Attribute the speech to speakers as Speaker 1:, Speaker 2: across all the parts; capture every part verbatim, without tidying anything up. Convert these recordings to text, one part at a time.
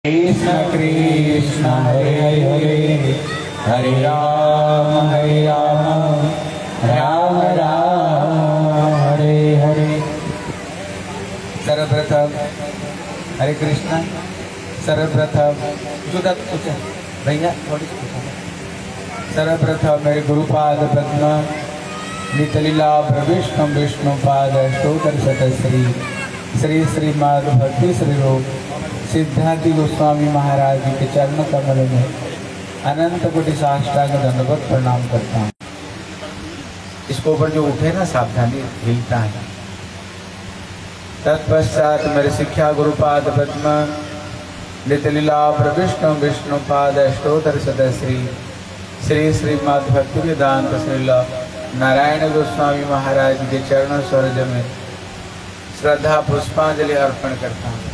Speaker 1: कृष्ण कृष्ण हरे हरे हरे राम हरे राम राम राम हरे हरे। सर्वप्रथम हरे कृष्ण। सर्वप्रथम भैया थोड़ी सर्वप्रथम मेरे गुरुपाद पद्म नितलीला विष्णु विष्णुपाद अष्टोत्तर शतश्री श्री श्रीमद् भक्ति श्री रूप सिद्धांति गोस्वामी महाराज जी के चरण कमल में अनंत कोटि साष्टांग दंडवत प्रणाम करता हूँ। इसको ऊपर जो उठे ना सावधानी हिलता है। तत्पश्चात मेरे शिक्षा गुरुपाद पद्म नितलीला विष्णु विष्णुपाद अष्टोत्तर शतश्री श्री श्रीमद् भक्ति वेदांत श्रीला नारायण गोस्वामी महाराज जी के चरणों स्वरज में श्रद्धा पुष्पांजलि अर्पण करता हूँ।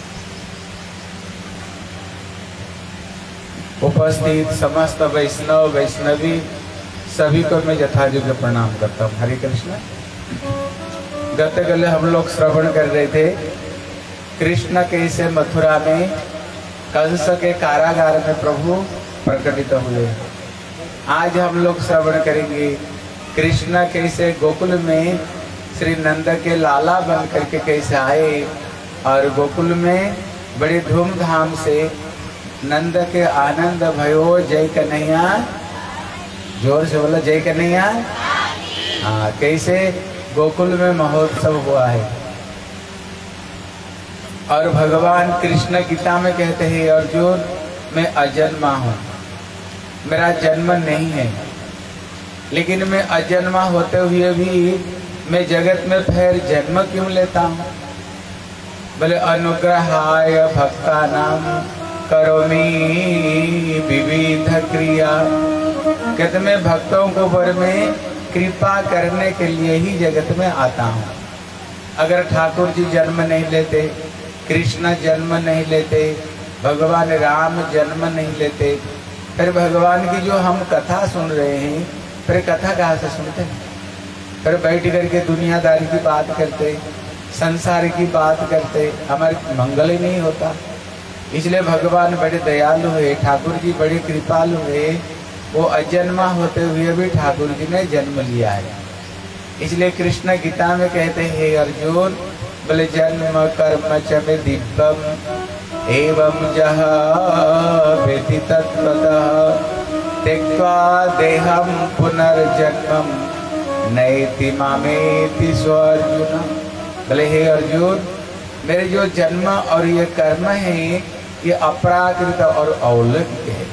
Speaker 1: उपस्थित समस्त वैष्णव वैष्णवी सभी को मैं यथायोग्य प्रणाम करता हूँ। हरे कृष्ण। गत कल हम लोग श्रवण कर रहे थे कृष्ण कैसे मथुरा में कंस के कारागार में प्रभु प्रकटित हुए। आज हम लोग श्रवण करेंगे कृष्ण कैसे गोकुल में श्री नंद के लाला बन करके कैसे आए और गोकुल में बड़े धूमधाम से नंद के आनंद भयो जय कन्हैया। जोर से बोला जय कन्हैया। हाँ, कैसे गोकुल में महोत्सव हुआ है। और भगवान कृष्ण गीता में कहते हैं अर्जुन मैं अजन्मा हूँ, मेरा जन्म नहीं है, लेकिन मैं अजन्मा होते हुए भी मैं जगत में फिर जन्म क्यों लेता हूँ। बोले अनुग्रहाय भक्ता नाम करोमि विविध क्रिया। कहते मैं भक्तों को ऊपर में कृपा करने के लिए ही जगत में आता हूँ। अगर ठाकुर जी जन्म नहीं लेते, कृष्ण जन्म नहीं लेते, भगवान राम जन्म नहीं लेते, फिर भगवान की जो हम कथा सुन रहे हैं फिर कथा कहाँ से सुनते हैं। फिर बैठ करके दुनियादारी की बात करते, संसार की बात करते, हमारे मंगल ही नहीं होता। इसलिए भगवान बड़े दयालु हुए, ठाकुर जी बड़े कृपालु हुए। वो अजन्मा होते हुए भी ठाकुर जी ने जन्म लिया है। इसलिए कृष्ण गीता में कहते हैं अर्जुन बोले जन्म कर्म च मे दिव्यम एवं जह वेति तत्त्वतः त्यक्त्वा देहं पुनर्जन्मं नैति मामेति स्वार्जुन। बोले हे अर्जुन मेरे जो जन्म और ये कर्म है ये अपराकृत और अलौकिक है।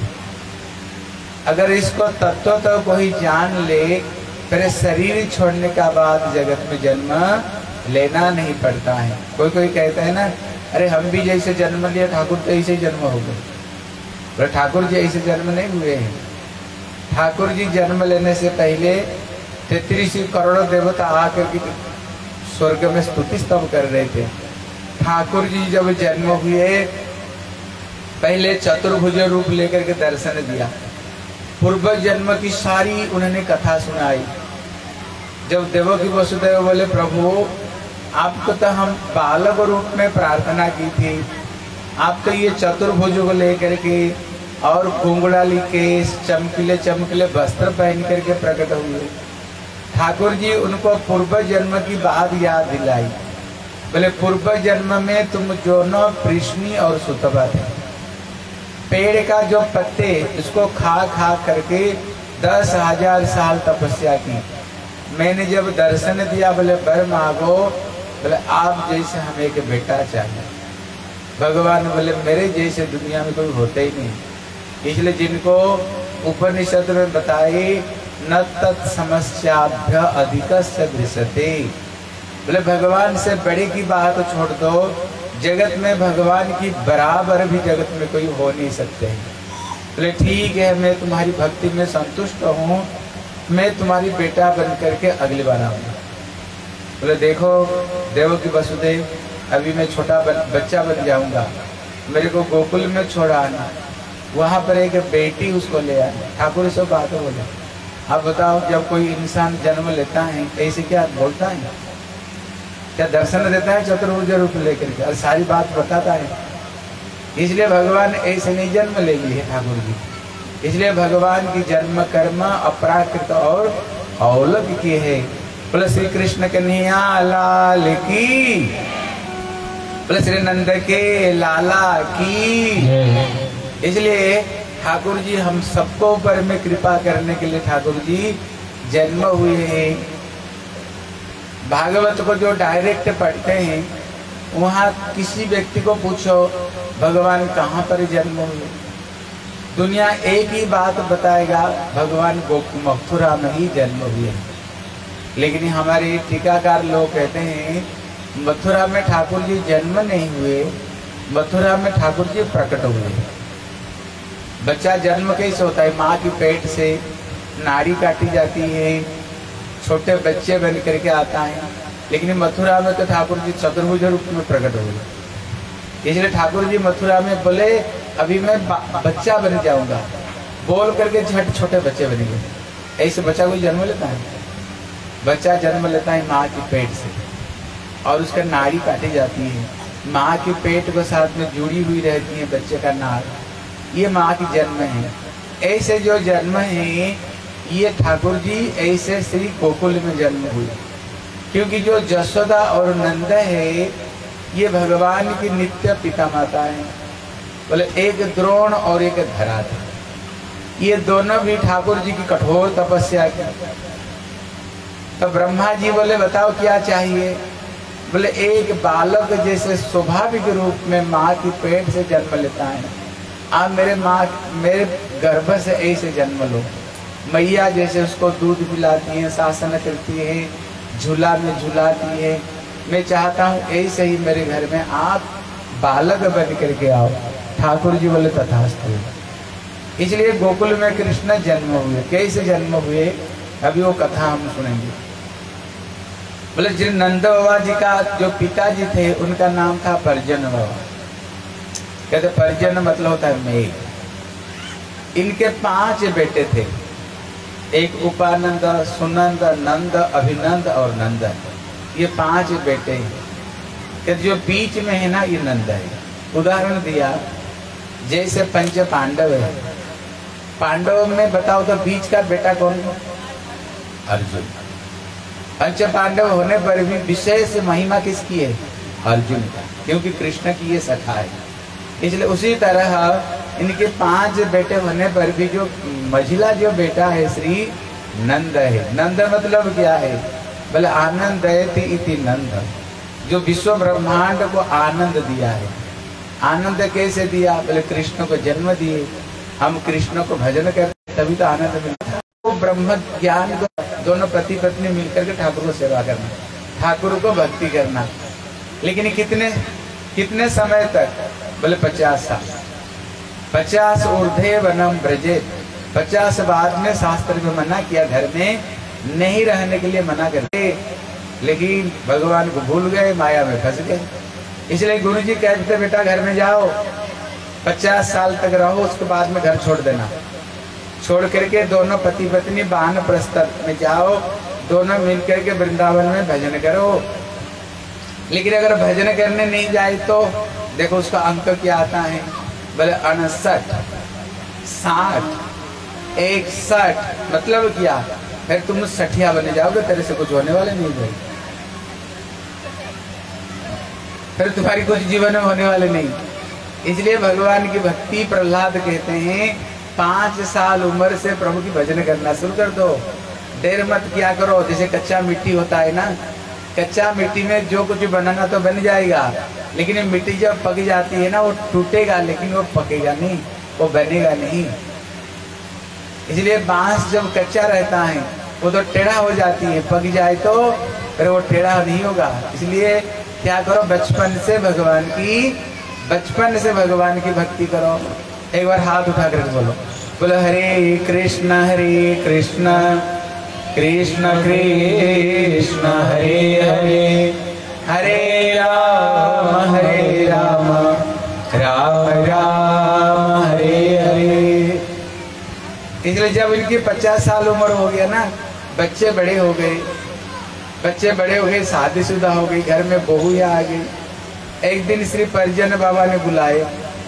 Speaker 1: अगर इसको तत्व तो कोई जान ले फिर शरीर छोड़ने का बाद जगत में जन्म लेना नहीं पड़ता है। कोई कोई कहता है ना अरे हम भी जैसे जन्म लिए ठाकुर तो ऐसे जन्म हो गए। पर ठाकुर जी ऐसे जन्म नहीं हुए हैं। ठाकुर जी जन्म लेने से पहले तैंतीस करोड़ देवता आकर के स्वर्ग में स्तुति स्तव कर रहे थे। ठाकुर जी जब जन्म हुए पहले चतुर्भुज रूप लेकर के दर्शन दिया। पूर्व जन्म की सारी उन्होंने कथा सुनाई। जब देवकी वसुदेव बोले प्रभु आपको तो हम बालक रूप में प्रार्थना की थी, आप तो ये चतुर्भुज को लेकर के और घुंघराली केस चमकीले चमकीले वस्त्र पहन करके प्रकट हुए। ठाकुर जी उनको पूर्व जन्म की बात याद दिलाई। बोले पूर्व जन्म में तुम जो न कृष्णी और सुतपा थे। पेड़ का जो पत्ते उसको खा खा करके दस हजार साल तपस्या की। मैंने जब दर्शन दिया बोले वर मांगो, बोले आप जैसे हमें एक बेटा चाहिए। भगवान बोले मेरे जैसे दुनिया में कोई होता ही नहीं। इसलिए जिनको उपनिषद में बताए न तत्समस्याभ्य अधिकस्य दृश्यते। बोले भगवान से बड़े की बात छोड़ दो, जगत में भगवान की बराबर भी जगत में कोई हो नहीं सकते हैं। बोले ठीक है मैं तुम्हारी भक्ति में संतुष्ट हूँ, मैं तुम्हारी बेटा बन करके अगली बार आऊँगा। बोले देखो देवकी वसुदेव अभी मैं छोटा बन, बच्चा बन जाऊँगा, मेरे को गोकुल में छोड़ा आना, वहाँ पर एक बेटी उसको ले आना। ठाकुर से बात बोले आप बताओ जब कोई इंसान जन्म लेता है ऐसे क्या बोलता है, क्या दर्शन देता है चतुर्भुज रूप लेकर के और सारी बात बताता है। इसलिए भगवान ऐसे नहीं जन्म ले लिए ठाकुर जी। इसलिए भगवान की जन्म कर्म अपराकृत और अलौकिक है। बोले श्री कृष्ण कन्हैया लाल की, बोले श्री नंद के लाला की। इसलिए ठाकुर जी हम सबको ऊपर में कृपा करने के लिए ठाकुर जी जन्म हुए हैं। भागवत को जो डायरेक्ट पढ़ते हैं वहाँ किसी व्यक्ति को पूछो भगवान कहाँ पर जन्म हुए, दुनिया एक ही बात बताएगा, भगवान गोकुल मथुरा में ही जन्म हुए। लेकिन हमारे टीकाकार लोग कहते हैं मथुरा में ठाकुर जी जन्म नहीं हुए, मथुरा में ठाकुर जी प्रकट हुए। बच्चा जन्म कैसे होता है, माँ की पेट से नाड़ी काटी जाती है, छोटे बच्चे बन करके आता है। लेकिन मथुरा में तो ठाकुर जी चतुर्भुज रूप में प्रकट हुए। इसलिए ठाकुर जी मथुरा में बोले अभी मैं बच्चा बन जाऊंगा, बोल करके झट छोटे बच्चे बन गए। ऐसे बच्चा कोई जन्म लेता है? बच्चा जन्म लेता है माँ की पेट से और उसका नाड़ी काटी जाती है, माँ की पेट के साथ में जुड़ी हुई रहती है बच्चे का नाड़, ये माँ की जन्म है। ऐसे जो जन्म है ये ठाकुर जी ऐसे श्री गोकुल में जन्म हुए। क्योंकि जो जसोदा और नंद है ये भगवान की नित्य पिता माता है। बोले एक द्रोण और एक धरा था, ये दोनों भी ठाकुर जी की कठोर तपस्या की। तो ब्रह्मा जी बोले बताओ क्या चाहिए? बोले एक बालक जैसे स्वाभाविक रूप में माँ की पेट से जन्म लेता है, आप मेरे माँ मेरे गर्भ से ऐसे जन्म लो। मैया जैसे उसको दूध पिलाती है, शासन करती है, झूला में झुलाती है, मैं चाहता हूँ ऐसे ही मेरे घर में आप बालक बन करके आओ। ठाकुर जी बोले तथास्तु। इसलिए गोकुल में कृष्ण जन्म हुए। कैसे जन्म हुए अभी वो कथा हम सुनेंगे। बोले जिन नंद बाबा जी का जो पिताजी थे उनका नाम था पर्जन बाबा। कहते पर्जन मतलब होता है मेघ। इनके पांच बेटे थे, एक उपानंद, सुनंद, नंद, अभिनंद और नंद। ये पांच बेटे हैं। जो बीच में है ना ये नंद है। उदाहरण दिया जैसे पंच पांडव है, पांडव में बताओ तो बीच का बेटा कौन है? अर्जुन। पंच पांडव होने पर भी विशेष महिमा किसकी है? अर्जुन का, क्योंकि कृष्ण की ये सखा है। इसलिए उसी तरह इनके पांच बेटे होने पर भी जो मझिला जो बेटा है श्री नंद है। नंद मतलब क्या है? बोले आनंद इति नंद, जो विश्व ब्रह्मांड को आनंद दिया है। आनंद कैसे दिया? बोले कृष्ण को जन्म दिए, हम कृष्ण को भजन करते तभी तो आनंद मिलता। वो ब्रह्म ज्ञान को दोनों पति पत्नी मिलकर के ठाकुर को सेवा करना, ठाकुर को भक्ति करना। लेकिन कितने कितने समय तक? बोले पचास साल। पचास ऊर्ध्वे वनम ब्रजे, पचास बाद में शास्त्र में मना किया, घर में नहीं रहने के लिए मना करते। लेकिन भगवान को भूल गए, माया में फंस गए। इसलिए गुरु जी कहते थे बेटा घर में जाओ, पचास साल तक रहो, उसके बाद में घर छोड़ देना। छोड़ करके दोनों पति पत्नी बान प्रस्थ में जाओ, दोनों मिल करके वृंदावन में भजन करो। लेकिन अगर भजन करने नहीं जाए तो देखो उसका अंक क्या आता है? बोले अड़सठ, साठ, इकसठ। मतलब क्या? फिर तुम सठिया बने जाओगे, तेरे से कुछ होने वाले नहीं भाई, फिर तुम्हारी कुछ जीवन में होने वाले नहीं। इसलिए भगवान की भक्ति प्रहलाद कहते हैं पांच साल उम्र से प्रभु की भजन करना शुरू कर दो, देर मत किया करो। जैसे कच्चा मिट्टी होता है ना, कच्चा मिट्टी में जो कुछ बनाना तो बन जाएगा, लेकिन मिट्टी जब पक जाती है ना वो टूटेगा, लेकिन वो पकेगा नहीं, वो बनेगा नहीं। इसलिए बांस जब कच्चा रहता है वो तो टेढ़ा हो जाती है, पक जाए तो फिर वो टेढ़ा नहीं होगा। इसलिए क्या करो, बचपन से भगवान की बचपन से भगवान की भक्ति करो। एक बार हाथ उठा कर बोलो, बोलो हरे कृष्ण हरे कृष्ण कृष्ण कृष्ण हरे हरे, हरे राम हरे राम राम राम हरे हरे। इसलिए जब इनकी पचास साल उम्र हो गया ना, बच्चे बड़े हो गए, बच्चे बड़े हो गए, शादीशुदा हो गई, घर में बहुएं आ गई। एक दिन श्री परिजन बाबा ने बुलाए,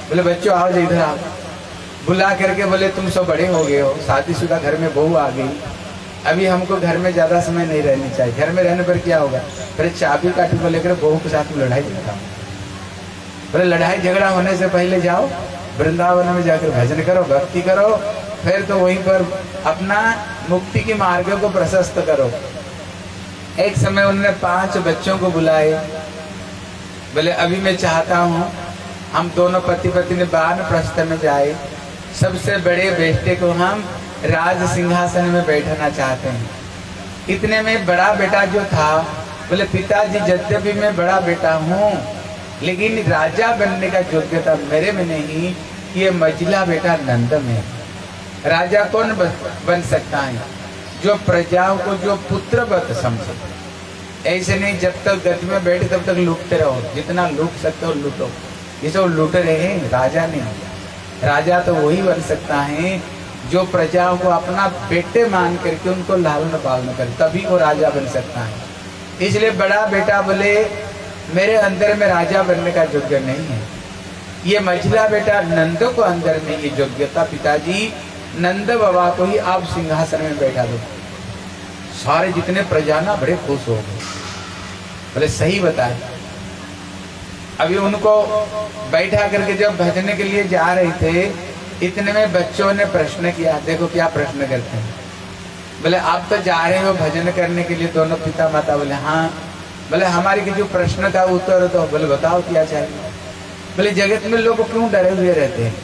Speaker 1: बोले बच्चों आओ इधर आओ, बुला करके बोले तुम सब बड़े हो गए हो, शादीशुदा घर में बहू आ गई, अभी हमको घर में ज्यादा समय नहीं रहनी चाहिए, घर में रहने पर क्या होगा, फिर चाबी काठी को लेकर बहू के साथ में लड़ाई झगड़ा। बोले लड़ाई झगड़ा होने से पहले जाओ वृंदावन में जाकर भजन करो, भक्ति करो, फिर तो वहीं पर अपना मुक्ति के मार्ग को प्रशस्त करो। एक समय उन्होंने पांच बच्चों को बुलाए, बोले अभी मैं चाहता हूँ हम दोनों पति पत्नी वानप्रस्थ में जाए, सबसे बड़े बेटे को हम राज सिंहासन में बैठाना चाहते हैं। इतने में बड़ा बेटा जो था बोले पिताजी यद्यपि मैं बड़ा बेटा हूँ लेकिन राजा बनने का योग्यता मेरे में नहीं, ये मझिला बेटा नंद में। राजा कौन बन सकता है, जो प्रजाओं को जो पुत्रवत समझे, ऐसे नहीं जब तक गद्दी में बैठे तब तक लूटते रहो, जितना लूट सकते हो लूटो। ये सब लूट रहे हैं, राजा नहीं। राजा तो वही बन सकता है जो प्रजाओं को अपना बेटे मान करके उनको लालन पालन करे, तभी वो राजा बन सकता है। इसलिए बड़ा बेटा बोले मेरे अंदर में राजा बनने का योग्य नहीं है, ये मझिला बेटा नंद को अंदर में ये योग्यता, पिताजी नंद बाबा को ही आप सिंहासन में बैठा दो। सारे जितने प्रजा ना बड़े खुश हो गए, बोले सही बताए। अभी उनको बैठा करके जब भजने के लिए जा रहे थे, इतने में बच्चों ने प्रश्न किया, देखो क्या प्रश्न करते हैं। बोले आप तो जा रहे हो भजन करने के लिए दोनों पिता माता। बोले हाँ। बोले हमारे के जो प्रश्न का उत्तर तो बोले बताओ क्या चाहिए। बोले जगत में लोग क्यों डरे हुए रहते हैं।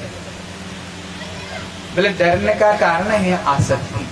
Speaker 1: बोले डरने का कारण है आसक्ति।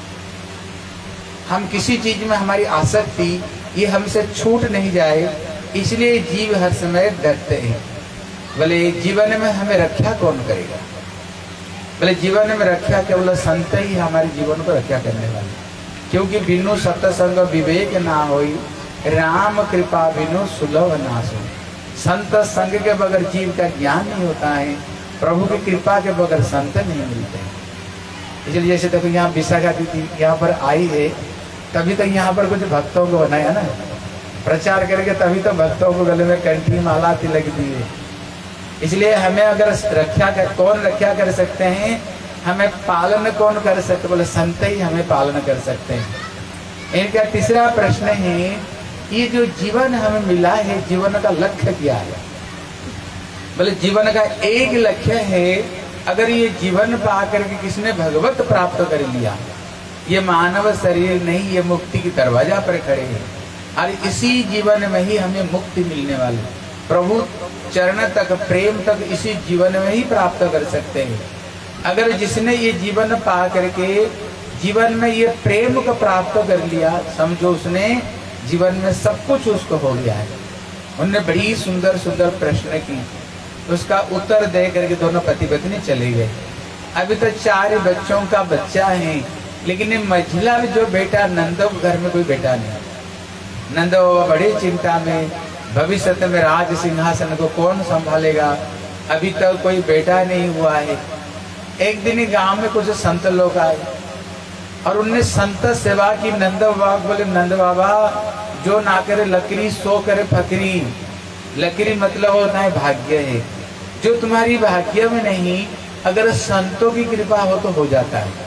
Speaker 1: हम किसी चीज में हमारी आसक्ति ये हमसे छूट नहीं जाए, इसलिए जीव हर समय डरते हैं। बोले जीवन में हमें रक्षा कौन करेगा। बोले जीवन में रक्षा केवल संत ही हमारे जीवन को रक्षा करने वाले, क्योंकि बिनु सत्संग विवेक ना होई, राम कृपा बिनु सुलभ नाश हो। संत संग के बगैर जीव का ज्ञान नहीं होता है, प्रभु की कृपा के बगैर संत नहीं मिलते। इसलिए जैसे देखो यहाँ विशाखा दीदी यहाँ पर आई है, तभी तो यहाँ पर कुछ भक्तों को बनाया ना, प्रचार करके तभी तो भक्तों को गले में कंठी माला तिलक दी है। इसलिए हमें अगर रक्षा कर, कौन रक्षा कर सकते हैं, हमें पालन कौन कर सकते, बोले संत ही हमें पालन कर सकते हैं। इनका तीसरा प्रश्न है, ये जो जीवन हमें मिला है जीवन का लक्ष्य क्या है। बोले जीवन का एक लक्ष्य है, अगर ये जीवन पा करके किसने भगवत प्राप्त कर लिया, ये मानव शरीर नहीं, ये मुक्ति की दरवाजा पर खड़े हैं और इसी जीवन में ही हमें मुक्ति मिलने वाली, प्रभु चरण तक प्रेम तक इसी जीवन में ही प्राप्त कर सकते हैं। अगर जिसने ये जीवन पा करके जीवन में ये प्रेम को प्राप्त कर लिया, समझो उसने जीवन में सब कुछ उसको हो गया है। उन्होंने बड़ी सुंदर सुंदर प्रश्न की, उसका उत्तर दे करके दोनों पति पत्नी चले गए। अभी तो चार बच्चों का बच्चा है, लेकिन ये मझिला में जो बेटा नंद, घर में कोई बेटा नहीं। नंद बड़ी चिंता में, भविष्य में राज सिंहासन को कौन संभालेगा, अभी तक तो कोई बेटा नहीं हुआ है। एक दिन गांव में कुछ संत लोग आए और उनने संत सेवा की। नंद बाबा बोले नंद बाबा जो ना करे लकड़ी सो करे फकरी। लकड़ी मतलब होता है भाग्य है, जो तुम्हारी भाग्य में नहीं, अगर संतों की कृपा हो तो हो जाता है।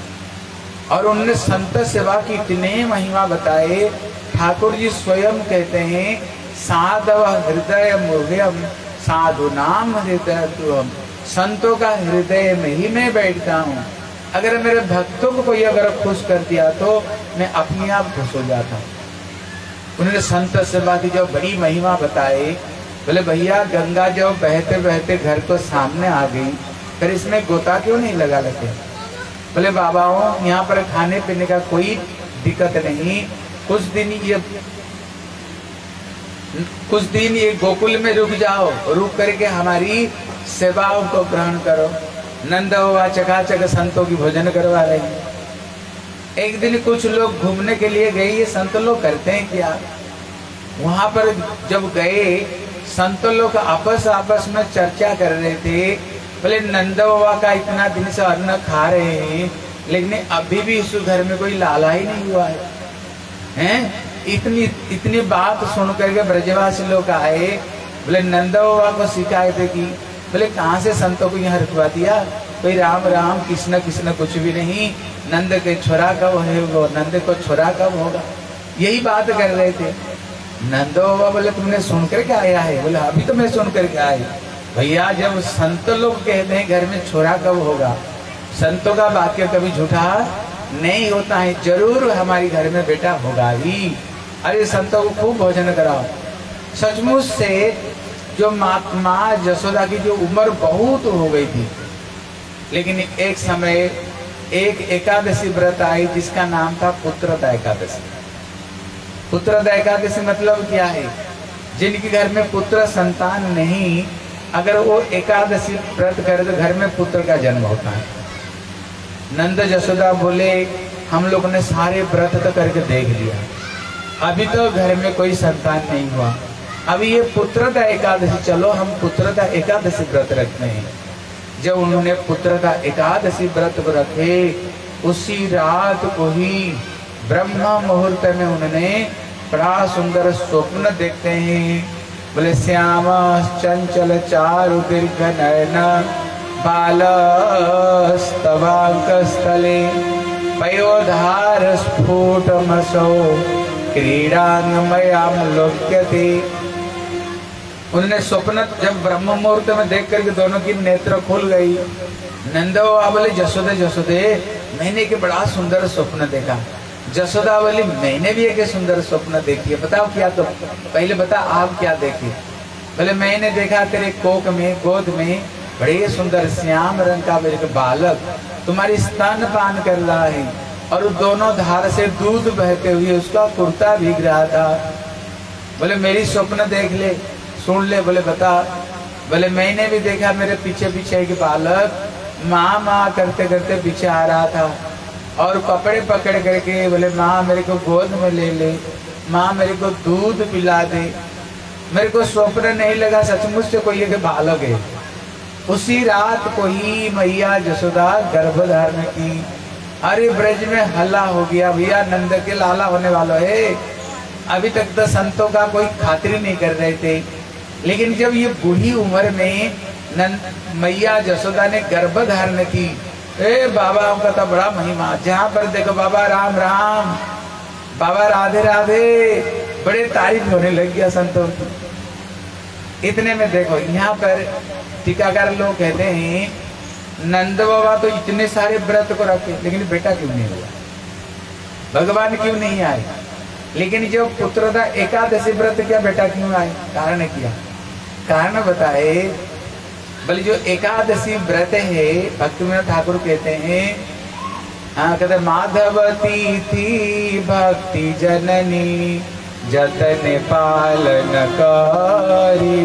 Speaker 1: और उनने संत सेवा की इतने महिमा बताए। ठाकुर जी स्वयं कहते हैं, साधव हृदय मुह्यम साधु नाम हृदय तुम। संतों का हृदय में ही मैं बैठता हूँ। अगर मेरे भक्तों को कोई अगर खुश कर दिया तो मैं अपने आप खुश हो जाता हूँ। उन्होंने संत सेवा की जो बड़ी महिमा बताए। बोले भैया गंगा जब बहते बहते घर को सामने आ गई, फिर इसमें गोता क्यों नहीं लगा लेते। बोले बाबाओं यहाँ पर खाने पीने का कोई दिक्कत नहीं, कुछ दिन ये कुछ दिन ये गोकुल में रुक जाओ, रुक करके हमारी सेवाओं को ग्रहण करो। नंद बाबा चकाचक संतों की भोजन करवा रहे हैं। एक दिन कुछ लोग घूमने के लिए गए, ये संत लोग करते हैं क्या, वहां पर जब गए संत लोग आपस आपस में चर्चा कर रहे थे। बोले नंद बाबा का इतना दिन से अन्न खा रहे हैं, लेकिन अभी भी इस घर में कोई लाला ही नहीं हुआ है, हैं? इतनी इतनी बात सुन करके ब्रजवासी लोग आए। बोले नंद बाबा को शिकायत की, बोले कहाँ से संतों को यहाँ रुकवा दिया? कोई राम राम कृष्ण कृष्ण कुछ भी नहीं, नंद के छोरा कब है वो, नंद को छोरा कब होगा, यही बात कर रहे थे। नंदो बाबा बोले तुमने सुन कर के आया है? बोले अभी तो मैं सुन कर के आया। भैया जब संत लोग कहते हैं घर में छोरा कब होगा, संतों का वाक्य कभी झूठा नहीं होता है, जरूर हमारी घर में बेटा होगा ही। अरे संतों को खूब भोजन कराओ। सचमुच से जो महात्मा यशोदा की जो उम्र बहुत हो गई थी, लेकिन एक समय एक एकादशी व्रत आई जिसका नाम था पुत्रदा एकादशी। पुत्रदा एकादशी मतलब क्या है? जिनके घर में पुत्र संतान नहीं, अगर वो एकादशी व्रत करे तो घर में पुत्र का जन्म होता है। नंद यशोदा बोले हम लोग ने सारे व्रत तो करके देख लिया, अभी तो घर में कोई संतान नहीं हुआ, अभी ये पुत्रदा एकादशी, चलो हम पुत्रदा एकादशी व्रत रखते हैं। जब उन्होंने पुत्रदा एकादशी व्रत को रखे, उसी रात को ही ब्रह्म मुहूर्त में उन्होंने बड़ा सुंदर स्वप्न देखते हैं। बोले श्याम चंचल चारु दीर्घ नयन बालस्तवांक स्थले पयोधार स्फुटमसो क्रीडांगमयाम लोक्यते। उन्होंने स्वप्न जब ब्रह्म मुहूर्त में देख करके दोनों की नेत्र खुल गई। नंदो बोले जसोदे जसोदे मैंने के बड़ा सुंदर स्वप्न देखा। जसोदा बोली मैंने भी एक सुंदर स्वप्न देखी है, बताओ क्या? तो पहले बता आप क्या देखे? बोले मैंने देखा तेरे कोक में गोद में बड़े सुंदर श्याम रंग का मेरे बालक तुम्हारी स्तन पान कर रहा है और दोनों धार से दूध बहते हुए उसका कुर्ता भीग रहा था। बोले मेरी स्वप्न देख ले, सुन ले। बोले बता। बोले मैंने भी देखा मेरे पीछे पीछे एक बालक माँ माँ करते करते पीछे आ रहा था और कपड़े पकड़ करके बोले माँ मेरे को गोद में ले ले, माँ मेरे को दूध पिला दे। मेरे को स्वप्न नहीं लगा सचमुच से कोई एक बालक है। उसी रात को ही मैया यशोदा गर्भ धारण की। अरे ब्रज में हल्ला हो गया, भैया नंद के लाला होने वाला है। अभी तक तो संतों का कोई खातिर नहीं कर रहे थे, लेकिन जब ये बूढ़ी उम्र में नंद मैया यशोदा ने गर्भ धारण की, ए बाबा उनका तो बड़ा महिमा। जहाँ पर देखो बाबा राम राम, बाबा राधे राधे, बड़े तारीफ होने लग गया संतों की। इतने में देखो यहाँ पर टीकाकार लोग कहते हैं नंद बाबा तो इतने सारे व्रत को रखे लेकिन बेटा क्यों नहीं हुआ, भगवान क्यों नहीं आए? लेकिन जो पुत्रदा एकादशी व्रत किया बेटा क्यों आए? कारण किया, कारण बताए। बोले जो एकादशी व्रत है भक्तिविनोद ठाकुर कहते हैं, हाँ कहते माधवती थी भक्ति जननी जतन पालन करी,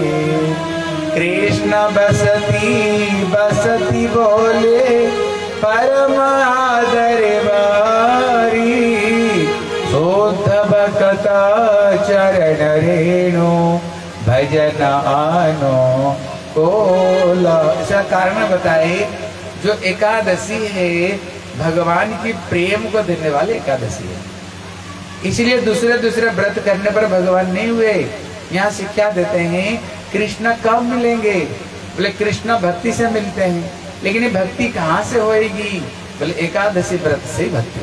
Speaker 1: कृष्ण बसती बसती बोले परम आदर बारी, शोध भक्त चरण रेणु भजन आनो कोला। इसका कारण बताए जो एकादशी है भगवान की प्रेम को देने वाले एकादशी है, इसलिए दूसरे दूसरे व्रत करने पर भगवान नहीं हुए। यहाँ शिक्षा देते हैं कृष्ण कब मिलेंगे? बोले कृष्ण भक्ति से मिलते हैं, लेकिन ये भक्ति कहाँ से होएगी? बोले एकादशी व्रत से ही भक्ति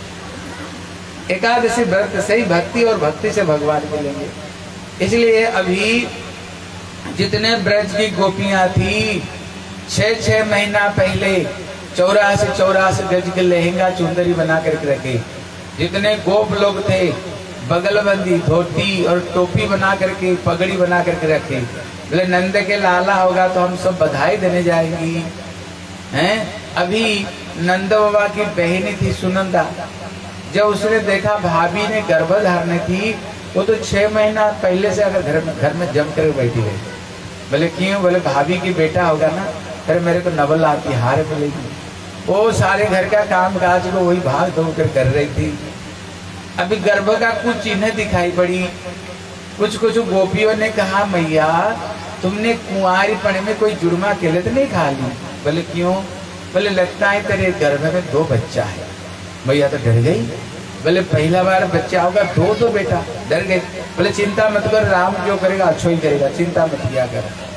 Speaker 1: होगी। एकादशी व्रत से ही भक्ति और भक्ति से भगवान मिलेंगे। इसलिए अभी जितने ब्रज की गोपियां थी छह छह महीना पहले चौरासी चौरासी गज के लहंगा चुंदरी बना करके रखे। जितने गोप लोग थे बगलबंदी धोती और टोपी बना करके पगड़ी बना करके रखे। बोले नंद के लाला होगा तो हम सब बधाई देने जाएंगी हैं। अभी नंद बाबा की बहनी थी सुनंदा, जब उसने देखा भाभी ने गर्भ धारण की, वो तो छह महीना पहले से अगर घर में घर में जम कर बैठी गई। बोले क्यों? बोले भाभी की बेटा होगा ना, फिर मेरे को नवल आती हार मिलेगी। वो सारे घर का काम काज को वही भाग दौड़ कर कर रही थी। अभी गर्भ का कुछ चिन्ह दिखाई पड़ी। कुछ कुछ गोपियों ने कहा मैया तुमने कुंवारीपण में कोई जुर्मा केले तो नहीं खा ली? बोले क्यों? बोले लगता है तेरे गर्भ में दो बच्चा है। मैया तो डर गई। बोले पहला बार बच्चा होगा, दो तो बेटा, डर गए। बोले चिंता मत कर, राम जो करेगा अच्छो ही करेगा, चिंता मत किया कर।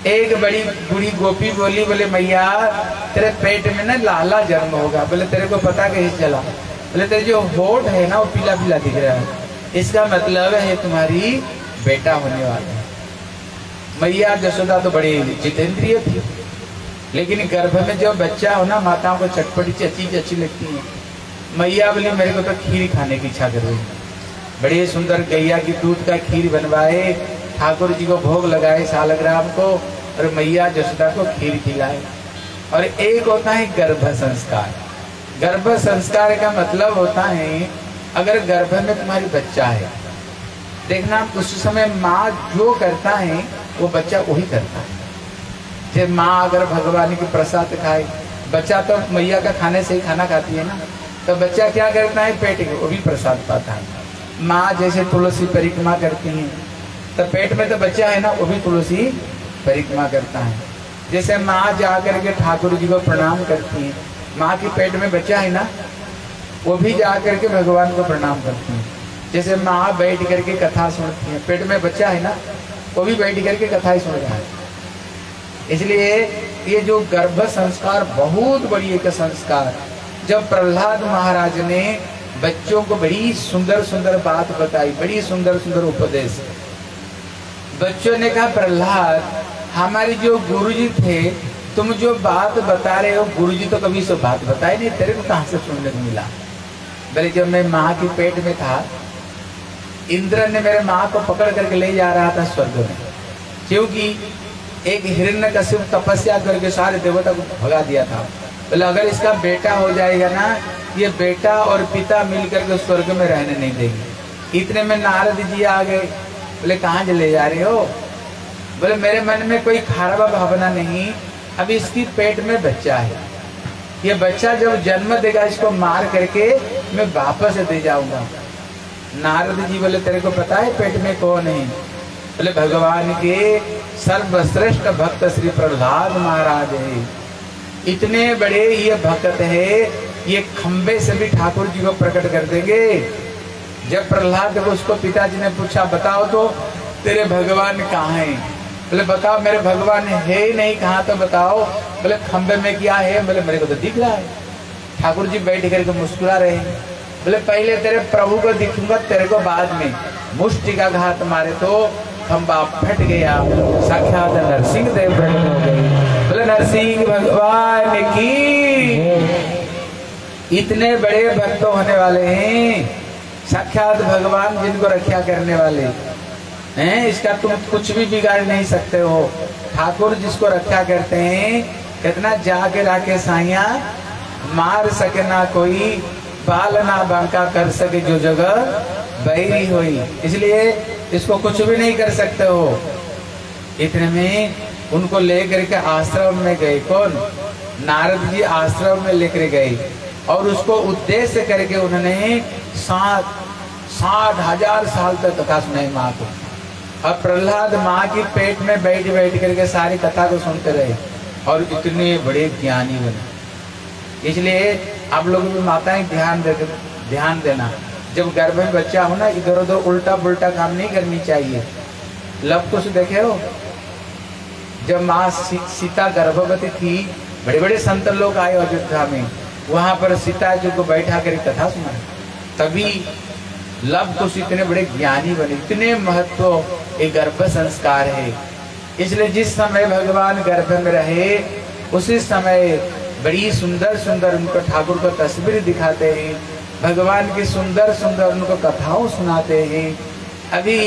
Speaker 1: एक बड़ी बूढ़ी गोपी बोली, बोले मैया तेरे पेट में ना लाला जन्म होगा। बोले तेरे को पता कैसे चला? बोले तेरे जो होठ है ना वो पीला पीला दिख रहा है, इसका मतलब है तुम्हारी बेटा होने वाला है। मैया जसोदा तो बड़ी जितेंद्रिय थी, लेकिन गर्भ में जो बच्चा हो ना माताओं को चटपटी चीज अच्छी लगती है। मैया बोली मेरे को तो खीर खाने की इच्छा कर रही है। बड़े सुंदर गैया की दूध का खीर बनवाए, ठाकुर जी को भोग लगाए सालग्राम को, और मैया जसोदा को खीर खिलाए। और एक होता है गर्भ संस्कार। गर्भ संस्कार का मतलब होता है अगर गर्भ में तुम्हारी बच्चा है, देखना उस समय माँ जो करता है वो बच्चा वही करता है। जब माँ अगर भगवान की प्रसाद खाए, बच्चा तो मैया का खाने से ही खाना खाती है ना, तो बच्चा क्या करता है पेट के वो भी प्रसाद पाता है। माँ जैसे तुलसी परिक्रमा करती है तो पेट में तो बच्चा है ना वो भी तुलसी परिक्रमा करता है। जैसे माँ जा करके ठाकुर जी को प्रणाम करती है, माँ की पेट में बच्चा है ना वो भी जा करके भगवान को प्रणाम करती है। जैसे माँ बैठ करके कथा सुनती है, पेट में बच्चा है ना वो भी बैठ करके कथा ही सुन रहा है। इसलिए ये जो गर्भ संस्कार बहुत बड़ी एक संस्कार। जब प्रहलाद महाराज ने बच्चों को बड़ी सुंदर सुंदर बात बताई, बड़ी सुंदर सुंदर उपदेश, बच्चों ने कहा प्रहलाद हमारे जो गुरुजी थे, तुम जो बात बता रहे हो गुरुजी तो कभी सो बात बताए नहीं, तेरे को कहां से सुनने को मिला? बोले जब मैं माँ के पेट में था, इंद्र ने मेरे माँ को पकड़ करके ले जा रहा था स्वर्ग में, क्योंकि एक हिरण्यकशिपु तपस्या करके सारे देवता को भगा दिया था। बोले अगर इसका बेटा हो जाएगा ना, ये बेटा और पिता मिलकर के स्वर्ग में रहने नहीं देंगे। इतने में नारद जी आ गए। बोले कहाँ ले जा रहे हो? बोले मेरे मन में कोई खराब भावना नहीं, अभी इसकी पेट में बच्चा है, ये बच्चा जब जन्म देगा इसको मार करके मैं वापस दे जाऊंगा। नारद जी बोले तेरे को पता है पेट में कौन है? बोले भगवान के सर्वश्रेष्ठ भक्त श्री प्रहलाद महाराज है। इतने बड़े ये भक्त है, ये खंबे से भी ठाकुर जी को प्रकट कर देंगे। जब प्रहलाद को उसको पिताजी ने पूछा बताओ तो तेरे भगवान कहाँ हैं? बोले बताओ मेरे भगवान है ही नहीं, कहाँ तो बताओ। बोले खंबे में क्या है? बोले मेरे को तो दिख रहा है। ठाकुर जी बैठ करके मुस्कुरा रहे हैं। बोले पहले तेरे प्रभु को दिखूंगा, तेरे को बाद में। मुष्टि का घात मारे तो खंबा फट गया, साक्षात नरसिंह देव प्रकट हो गए। बोले नरसिंह भगवान की। इतने बड़े भक्त होने वाले हैं, साक्षात भगवान जिनको रक्षा करने वाले हैं, इसका तुम कुछ भी बिगाड़ नहीं सकते हो। ठाकुर जिसको रक्षा करते हैं, कितना जाके राके साइया मार सके ना कोई, बाल ना बांका कर सके जो जगह बैरी हुई। इसलिए इसको कुछ भी नहीं कर सकते हो। इतने में उनको लेकर के आश्रम में गए। कौन? नारद जी आश्रम में लेकर गए और उसको उद्देश्य करके उन्होंने सात साठ हजार साल तक कथा सुनाई माँ को। और प्रहलाद माँ की पेट में बैठ बैठ करके सारी कथा को सुनते रहे और इतने बड़े ज्ञानी बने। इसलिए आप लोग भी माताएं ध्यान दे ध्यान देना, जब गर्भ में बच्चा हो ना इधर उधर उल्टा पुल्टा काम नहीं करनी चाहिए। लव कुश देखे हो, जब माँ सी, सीता गर्भवती थी, बड़े बड़े संत लोग आए अयोध्या में, वहां पर सीता जी को बैठा कर कथा सुना, तभी लव कुश इतने बड़े ज्ञानी बने। इतने महत्व एक गर्भ संस्कार है। इसलिए जिस समय भगवान गर्भ में रहे उसी समय बड़ी सुंदर सुंदर उनको ठाकुर को तस्वीर दिखाते हैं, भगवान की सुंदर सुंदर उनको कथाओं सुनाते हैं। अभी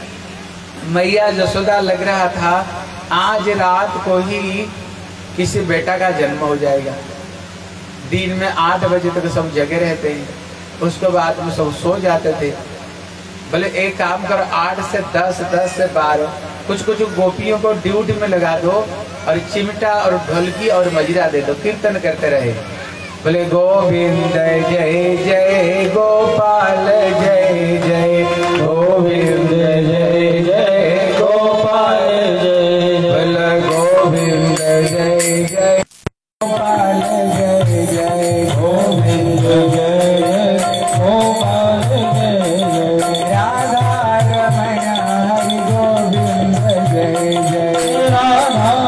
Speaker 1: मैया जसोदा लग रहा था आज रात को ही किसी बेटा का जन्म हो जाएगा। दिन में आठ बजे तक सब जगे रहते हैं, उसके बाद में सब सो जाते थे। बोले एक काम करो, आठ से दस, दस से बारह कुछ कुछ गोपियों को ड्यूटी में लगा दो और चिमटा और ढोलकी और मजरा दे दो, कीर्तन करते रहे। बोले गोविंद जय जय गोपाल जय जय, गोविंद जय जय गोपाल जय, बोले गोविंद जय जय गोपाल जय जय, गोविंद जय जय गोपाल जय जय, राधा रमण हरि गोविंद जय जय, राधा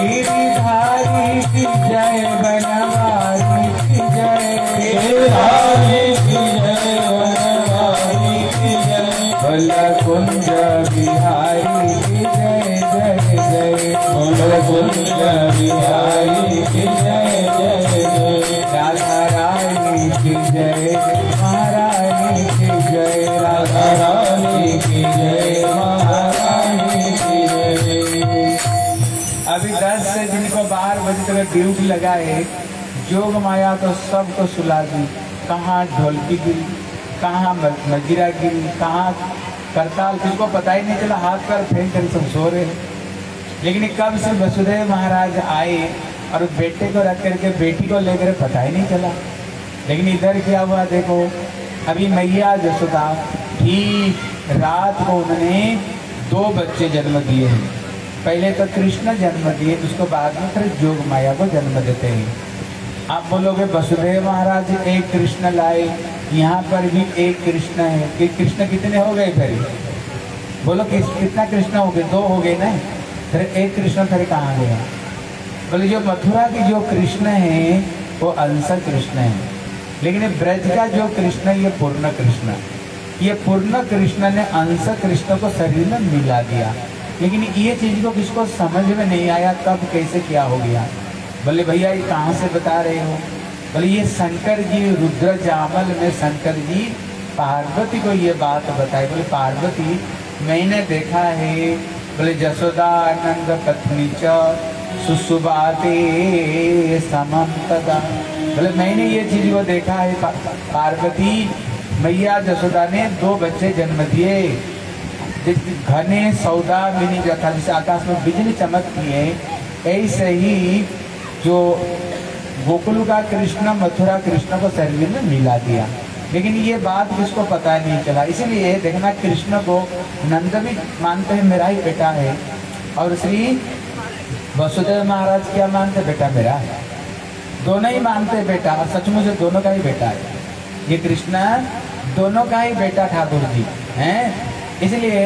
Speaker 1: गिरिधारी की जय, बनवारी की जय, गिरिधारी की जय, बनवारी की जय, बोल कुंज बिहारी की जय जय जय, बोल कुंज बिहारी की जय जय जय, राधा रानी की जय, महारानी की जय, राधा रानी की जय, महारानी की जय। अभी दस से जिनको बारह बजे तक ड्यूटी लगाए, जोग माया तो सबको सुला दी। कहाँ ढोलकी गिरी, कहाँ मजीरा गिरी, कहाँ करताल, किसको पता ही नहीं चला, हाथ पर फेंक कर सब सो रहे हैं। लेकिन कब से वसुदेव महाराज आए और बेटे को रख करके बेटी को लेकर पता ही नहीं चला। लेकिन इधर क्या हुआ देखो, अभी मैया यशोदा ठीक रात को उन्होंने दो बच्चे जन्म दिए हैं। पहले तो कृष्ण जन्म दिए, उसको बाद में फिर जोग माया को जन्म देते हैं। आप बोलोगे वसुदेव महाराज एक कृष्ण लाए, यहाँ पर भी एक कृष्ण है, कि कृष्ण कितने हो गए फिर? बोलो कि कितना कृष्ण हो गए? दो हो गए ना, फिर एक कृष्ण फिर कहाँ गया? बोले जो मथुरा की जो कृष्ण है वो अंश कृष्ण है, लेकिन ब्रज का जो कृष्ण ये पूर्ण कृष्ण, ये पूर्ण कृष्ण ने अंश कृष्ण को शरीर में मिला दिया। लेकिन ये चीज को किसको समझ में नहीं आया, कब कैसे क्या हो गया। बोले भैया ये कहाँ से बता रहे हो? बोले ये शंकर जी रुद्र जामल में शंकर जी पार्वती को ये बात बताई। बोले पार्वती मैंने देखा है, बोले जसोदा नंद पत्नी च सुसुबाते समम तदा। बोले मैंने ये चीज को देखा है, पार्वती मैया जसोदा ने दो बच्चे जन्म दिए। घने सौदा मिनी जथा, जैसे आकाश में बिजली चमकती है, ऐसे ही जो गोकुल का कृष्ण मथुरा कृष्ण को शरीर में मिला दिया। लेकिन ये बात किसको पता नहीं चला। इसीलिए देखना कृष्ण को नंद भी मानते हैं मेरा ही बेटा है, और श्री वसुदेव महाराज क्या मानते, बेटा मेरा है। दोनों ही मानते बेटा, और सचमुच दोनों का ही बेटा है। ये कृष्ण दोनों का ही बेटा ठाकुर जी हैं। इसलिए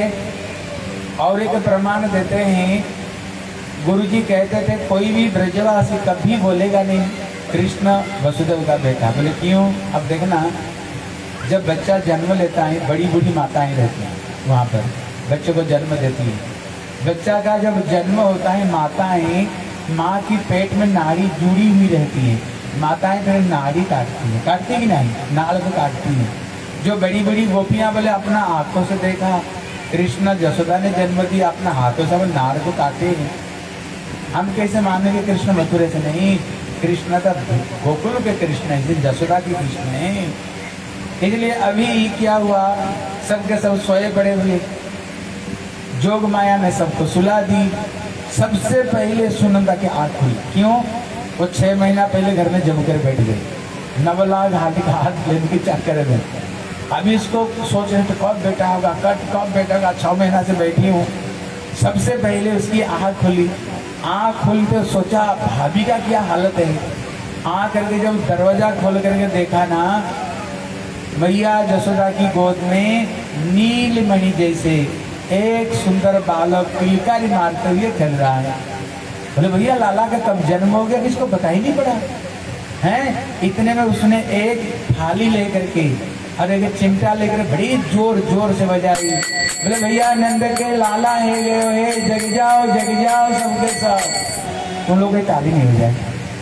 Speaker 1: और एक प्रमाण देते हैं, गुरु जी कहते थे कोई भी ब्रजवासी कभी बोलेगा नहीं कृष्ण वसुदेव का बेटा। बोले क्यों? अब देखना, जब बच्चा जन्म लेता है बड़ी बूढ़ी माताएं रहती हैं वहाँ पर, बच्चे को जन्म देती है। बच्चा का जब जन्म होता है, माताएं माँ की पेट में नाड़ी जुड़ी हुई रहती है, माताएं फिर नाड़ी काटती है, काटती कि नहीं? नाड़ को काटती है। जो बड़ी बड़ी गोपियाँ बोले अपना आंखों से देखा कृष्ण यशोदा ने जन्म दिया, अपना हाथों से नाड़ को काटे हैं। हम कैसे मानेंगे कृष्ण मथुरे से? नहीं, कृष्ण तो गोकुल के कृष्ण है, यशोदा की कृष्ण है। इसलिए अभी क्या हुआ, सबके सब सोए पड़े हुए, जोग माया ने सबको सुला दी। सबसे पहले सुनंदा की आँख खुली। क्यों? वो छह महीना पहले घर में जम कर बैठ गए, नवलाग हाथी का हाथ लेने के चक्कर में। अभी इसको सोच रहे थे कब बेटा होगा, कब कब बेटा होगा, छह महीना से बैठी हूँ। सबसे पहले उसकी आँख खुली। आँख खुलते सोचा भाभी का क्या हालत है। आँख करके जब दरवाजा खोल करके देखा ना, मैया यशोदा की गोद में नीलमणि जैसे एक सुंदर बालक किलकारी मारते हुए खेल रहा है। बोले भैया लाला का कब जन्म हो गया, किसको पता ही नहीं पड़ा है। इतने में उसने एक थाली लेकर के और एक चिमटा लेकर बड़ी जोर जोर से बजाई। बोले भैया नंद के लाला है गए हे, जग जाओ जग जाओ सबके सब। तुम लोग ताली नहीं हो जाए।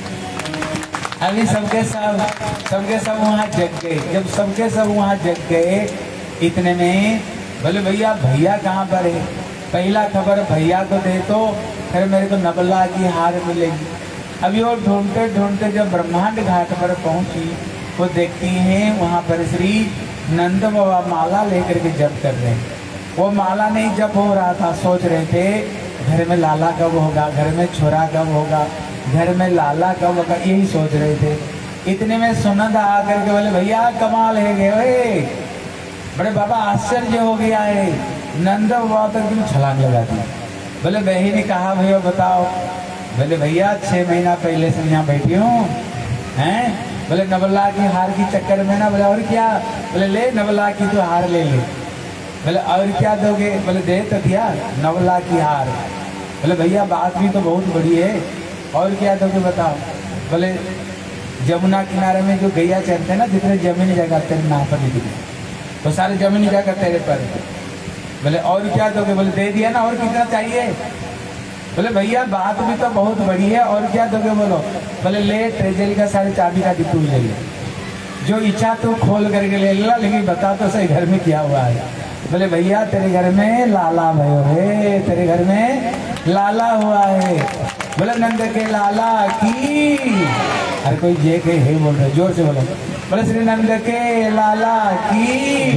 Speaker 1: अभी सबके सब सबके सब वहाँ जग गए। जब सबके सब वहाँ जग गए, इतने में बोले भैया भैया कहाँ पर है? पहला खबर भैया को दे तो फिर मेरे को नबला की हार मिलेगी। अभी वो ढूंढते ढूंढते जब ब्रह्मांड घाट पर पहुंची, वो देखती हैं वहाँ पर श्री नंद बाबा माला लेकर के जप कर रहे हैं। वो माला नहीं जप हो रहा था, सोच रहे थे घर में लाला कब होगा, घर में छोरा कब होगा, घर में लाला कब होगा, यही सोच रहे थे। इतने में सुनंद आकर के बोले भैया कमाल है गए, बड़े बाबा आश्चर्य हो गया है। नंद बाबा तो एकदम छलांग लगा दी। बोले बहन ने कहा भैया बताओ। बोले भैया छह महीना पहले से यहाँ बैठी हूँ हैं। बोले नवला की हार की चक्कर में ना। बोले और क्या? बोले ले नवला की तो हार ले ले। बोले और क्या दोगे? बोले दे तो दिया नवला की हार। बोले भैया बात भी तो बहुत बड़ी है, और क्या दोगे बताओ। बोले जमुना किनारे में जो गैया चलते हैं ना, जितने जमीनी जगह तेरे नाम पर लिख दिए, तो सारे जमीनी जगह तेरे पर। बोले और क्या दोगे। बोले दे दिया ना, और कितना चाहिए। बोले भैया बात भी तो बहुत बड़ी है, और क्या दोगे बोलो। बोले ले ट्रेजरी का सारी चाबी का डिब्बू ले ले, जो इच्छा तू खोल करके ले ला, लेकिन बता तो सही घर में क्या हुआ है। बोले भैया तेरे घर में लाला भयो है, तेरे घर में लाला हुआ है। बोले नंद के लाला की, हर कोई जे के है बोल रहे, जोर से बोलो। बोले श्री नंद के लाला की।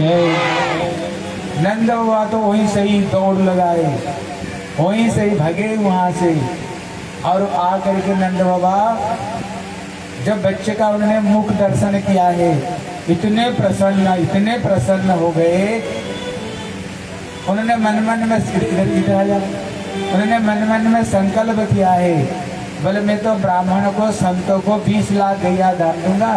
Speaker 1: नंद हुआ तो वहीं से ही दौड़ लगाए, वहीं से ही भगे वहां से, और आ करके नंद बाबा जब बच्चे का उन्होंने मुख दर्शन किया है, इतने प्रसन्न इतने प्रसन्न हो गए। उन्होंने मन मन में उन्होंने मन मन में संकल्प किया है, बोले मैं तो ब्राह्मण को संतों को बीस लाख गैया दान दूंगा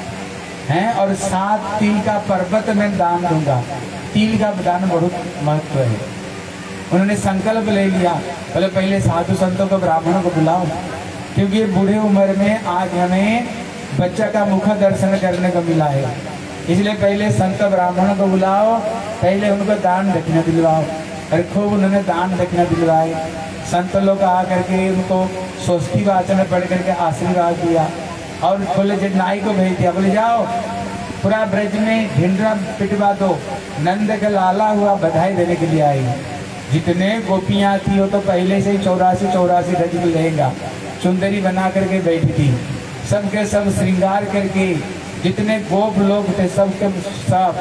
Speaker 1: हैं, और सात तिल का पर्वत में दान दूंगा। तिल का दान बहुत महत्व है। उन्होंने संकल्प ले लिया, बोले पहले साधु संतों को ब्राह्मणों को बुलाओ, क्योंकि बूढ़े उम्र में आज हमें बच्चा का मुख दर्शन करने को मिला है, इसलिए पहले संत ब्राह्मणों को बुलाओ, पहले उनको दान दक्षिणा दिलवाओ। और खूब उन्होंने दान दक्षिणा दिलवाए। संत लोग आ करके उनको स्वस्ति वाचन पढ़ करके आशीर्वाद दिया, और बोले नाई को भेज दिया, बोले जाओ पूरा ब्रज में ढिंडरा पिटवा दो, नंद का लाला हुआ बधाई देने के लिए आई। जितने गोपियाँ थी वो तो पहले से ही चौरासी चौरासी रज में रहेगा, चुंदरी बना करके बैठी थी, सबके सब श्रृंगार करके, जितने गोप लोग थे सबके सब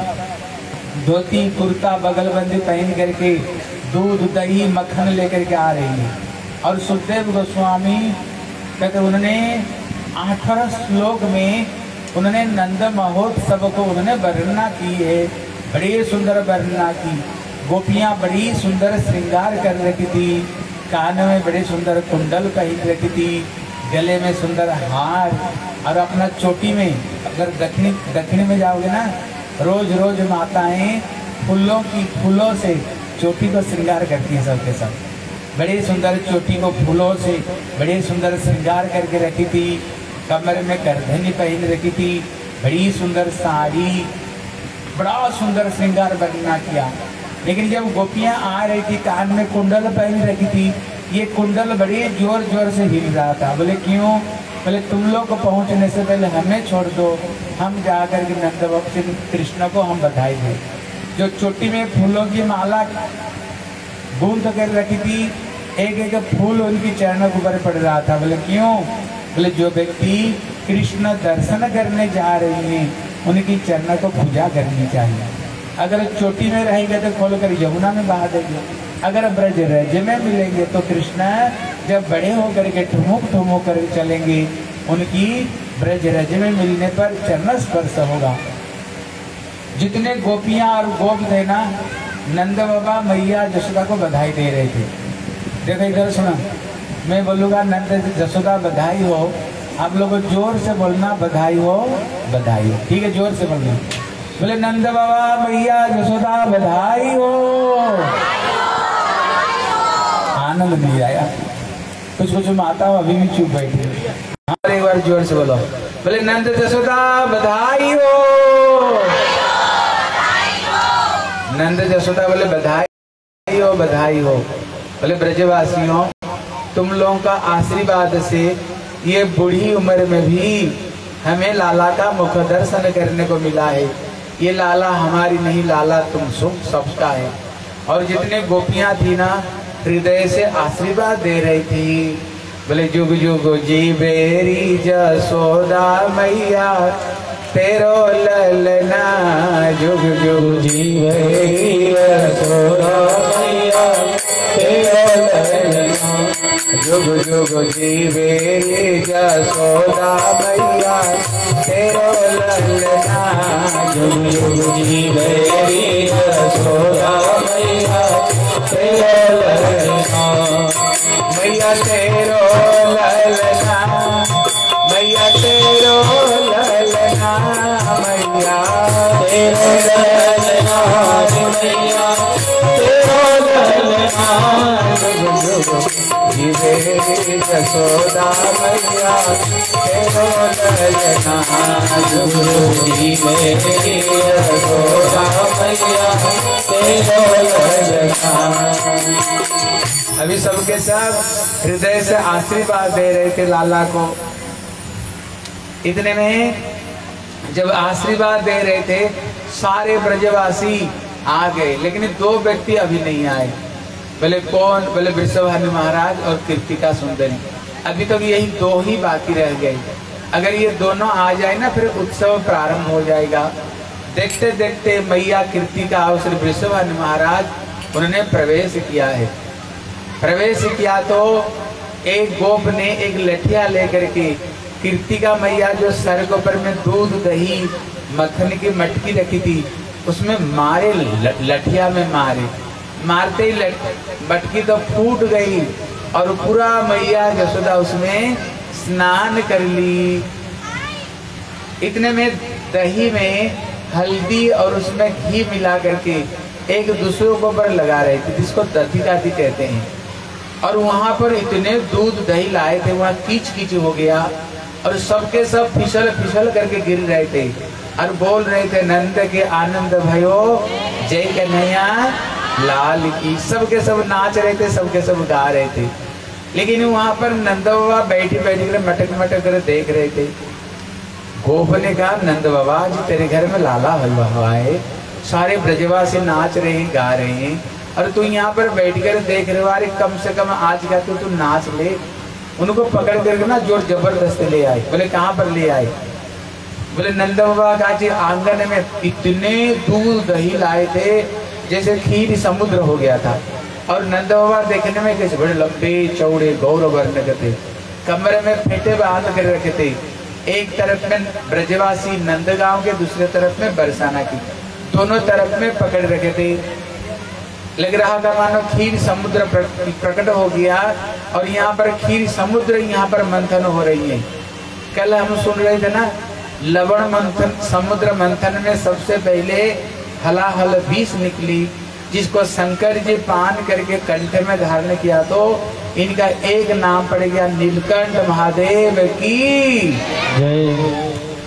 Speaker 1: धोती कुर्ता बगलबंदी पहन करके दूध दही मक्खन लेकर के आ रही है। और सुखदेव गोस्वामी कहते उन्होंने अठारह श्लोक में उन्होंने नंद महोत्सव को उन्होंने वर्णना की है, बड़ी सुंदर वर्णना की। गोपियाँ बड़ी सुंदर श्रृंगार कर रखी थी, कान में बड़े सुंदर कुंडल पहन रखी थी, गले में सुंदर हार, और अपना चोटी में, अगर दक्षिणी दक्षिणी में जाओगे ना, रोज रोज माताएं फूलों की फूलों से चोटी को श्रृंगार करती हैं सबके सब। बड़े सुंदर चोटी को फूलों से बड़े सुंदर श्रृंगार करके रखी थी, कमर में करधनी पहन रखी थी, बड़ी सुंदर साड़ी, बड़ा सुंदर श्रृंगार वर्णना किया। लेकिन जब गोपियां आ रही थी, कान में कुंडल पहन रखी थी, ये कुंडल बड़े जोर जोर से हिल रहा था। बोले क्यों। बोले तुम लोग को पहुंचने से पहले हमें छोड़ दो, हम जाकर के नंद भक्त कृष्ण को हम बधाई दें। जो चोटी में फूलों की माला गूंथ कर रखी थी, एक एक फूल उनकी चरणों के ऊपर पड़ रहा था। बोले क्यों। बोले जो व्यक्ति कृष्ण दर्शन करने जा रही हैं, उनकी चरण को पूजा करनी चाहिए। अगर चोटी में रहेंगे तो खोल कर यमुना में बहा देंगे, अगर ब्रज रज में मिलेंगे तो कृष्ण जब बड़े होकर के ठुमुक ठुमुक कर चलेंगे, उनकी ब्रज रज में मिलने पर चरण स्पर्श होगा। जितने गोपियां और गोप थे ना, नंद बाबा मैया यशोदा को बधाई दे रहे थे। देखो इधर सुना, मैं बोलूँगा नंद यशोदा बधाई हो, आप लोग जोर से बोलना बधाई हो बधाई हो, ठीक है, जोर से बोलना। बोले नंद बाबा मैया यशोदा बधाई हो। आनंद नहीं आया, कुछ कुछ माता हो अभी भी चुप बैठे। हाँ एक बार जोर से बोलो, बोले नंद यशोदा बधाई हो। नंद यशोदा बोले बधाई हो बधाई हो। बोले ब्रजवासियों, तुम लोगों का आशीर्वाद से ये बूढ़ी उम्र में भी हमें लाला का मुख दर्शन करने को मिला है। ये लाला हमारी नहीं, लाला तुम सुख सबका है। और जितने गोपियां थी ना, हृदय से आशीर्वाद दे रही थी। बोले जुग जुग जीवेरी जसोदा मैया तेरो ललना, जुग जुग जीवेरी जसोदा मैया तेरो ललना, जुग जुग जीवेरी जसोदा मैया तेरो ललना, जुग जुग जीवेरी जसोदा मैया तेरो ललना। मैया तेरो ललना, मैया तेरो ललना, मैया तेरो ललना, मैया तेरो ललना, जुग जुग जीवे यशोदा मैया तेरो ललना जीवे यशोदा मैया तेरो ललना। अभी सबके सब हृदय से आशीर्वाद दे रहे थे लाला को। इतने में जब आशीर्वाद दे रहे थे सारे ब्रजवासी आ गए, लेकिन दो व्यक्ति अभी नहीं आए। बोले कौन? बोले वृषभानु महाराज और कृतिका सुंदरी। अभी तक तो यही दो ही बाकी रह गए। अगर ये दोनों आ जाए ना फिर उत्सव प्रारंभ हो जाएगा। देखते देखते मैया कृतिका और श्री वृषभानु महाराज उन्होंने प्रवेश किया है। प्रवेश किया तो एक गोप ने एक लठिया लेकर के कृतिका मैया जो सर के ऊपर में दूध दही मक्खन की मटकी रखी थी उसमें मारे, लठिया में मारे। मारते ही मटकी तो फूट गई और पूरा मैया यशोदा उसमें स्नान कर ली। इतने में दही में हल्दी और उसमें घी मिला करके एक दूसरे को पर लगा रहे थे, जिसको दधी दादी कहते हैं। और वहां पर इतने दूध दही लाए थे, वहां कीच कीच हो गया और सबके सब फिसल फिसल करके गिर रहे थे और बोल रहे थे नंद के आनंद भयो जय कन्हैया लाल की। सबके सब नाच रहे थे, सबके सब गा रहे थे। लेकिन वहां पर नंद बाबा बैठी बैठी कर मटक मटक कर देख रहे थे। गोप ने कहा नंद बाबा जी तेरे घर में लाला हुआ है, सारे ब्रजवासी नाच रहे हैं गा रहे हैं और तू यहाँ पर बैठ कर देख रहे हो। अरे कम से कम आज का तो तू नाच ले। उनको पकड़ करके ना जोर जबरदस्त ले आए। बोले कहाँ पर ले आए? बोले नंद बाबा का जी आंगन में इतने दूध दही लाए थे जैसे खीर समुद्र हो गया था। और नंद बाबा देखने में कैसे बड़े लंबे चौड़े गौरव वर्ण के थे, कमरे में फेंटे बांध कर रखे थे। एक तरफ में ब्रजवासी नंदगांव के, दूसरे तरफ में बरसाना की, दोनों तरफ में पकड़ रखे थे। लग रहा था मानो खीर समुद्र प्रकट हो गया और यहाँ पर खीर समुद्र यहाँ पर मंथन हो रही है। कल हम सुन रहे थे ना लवण मंथन, समुद्र मंथन में सबसे पहले हलाहल विष निकली, जिसको शंकर जी पान करके कंठ में धारण किया तो इनका एक नाम पड़ गया नीलकंठ महादेव की जय।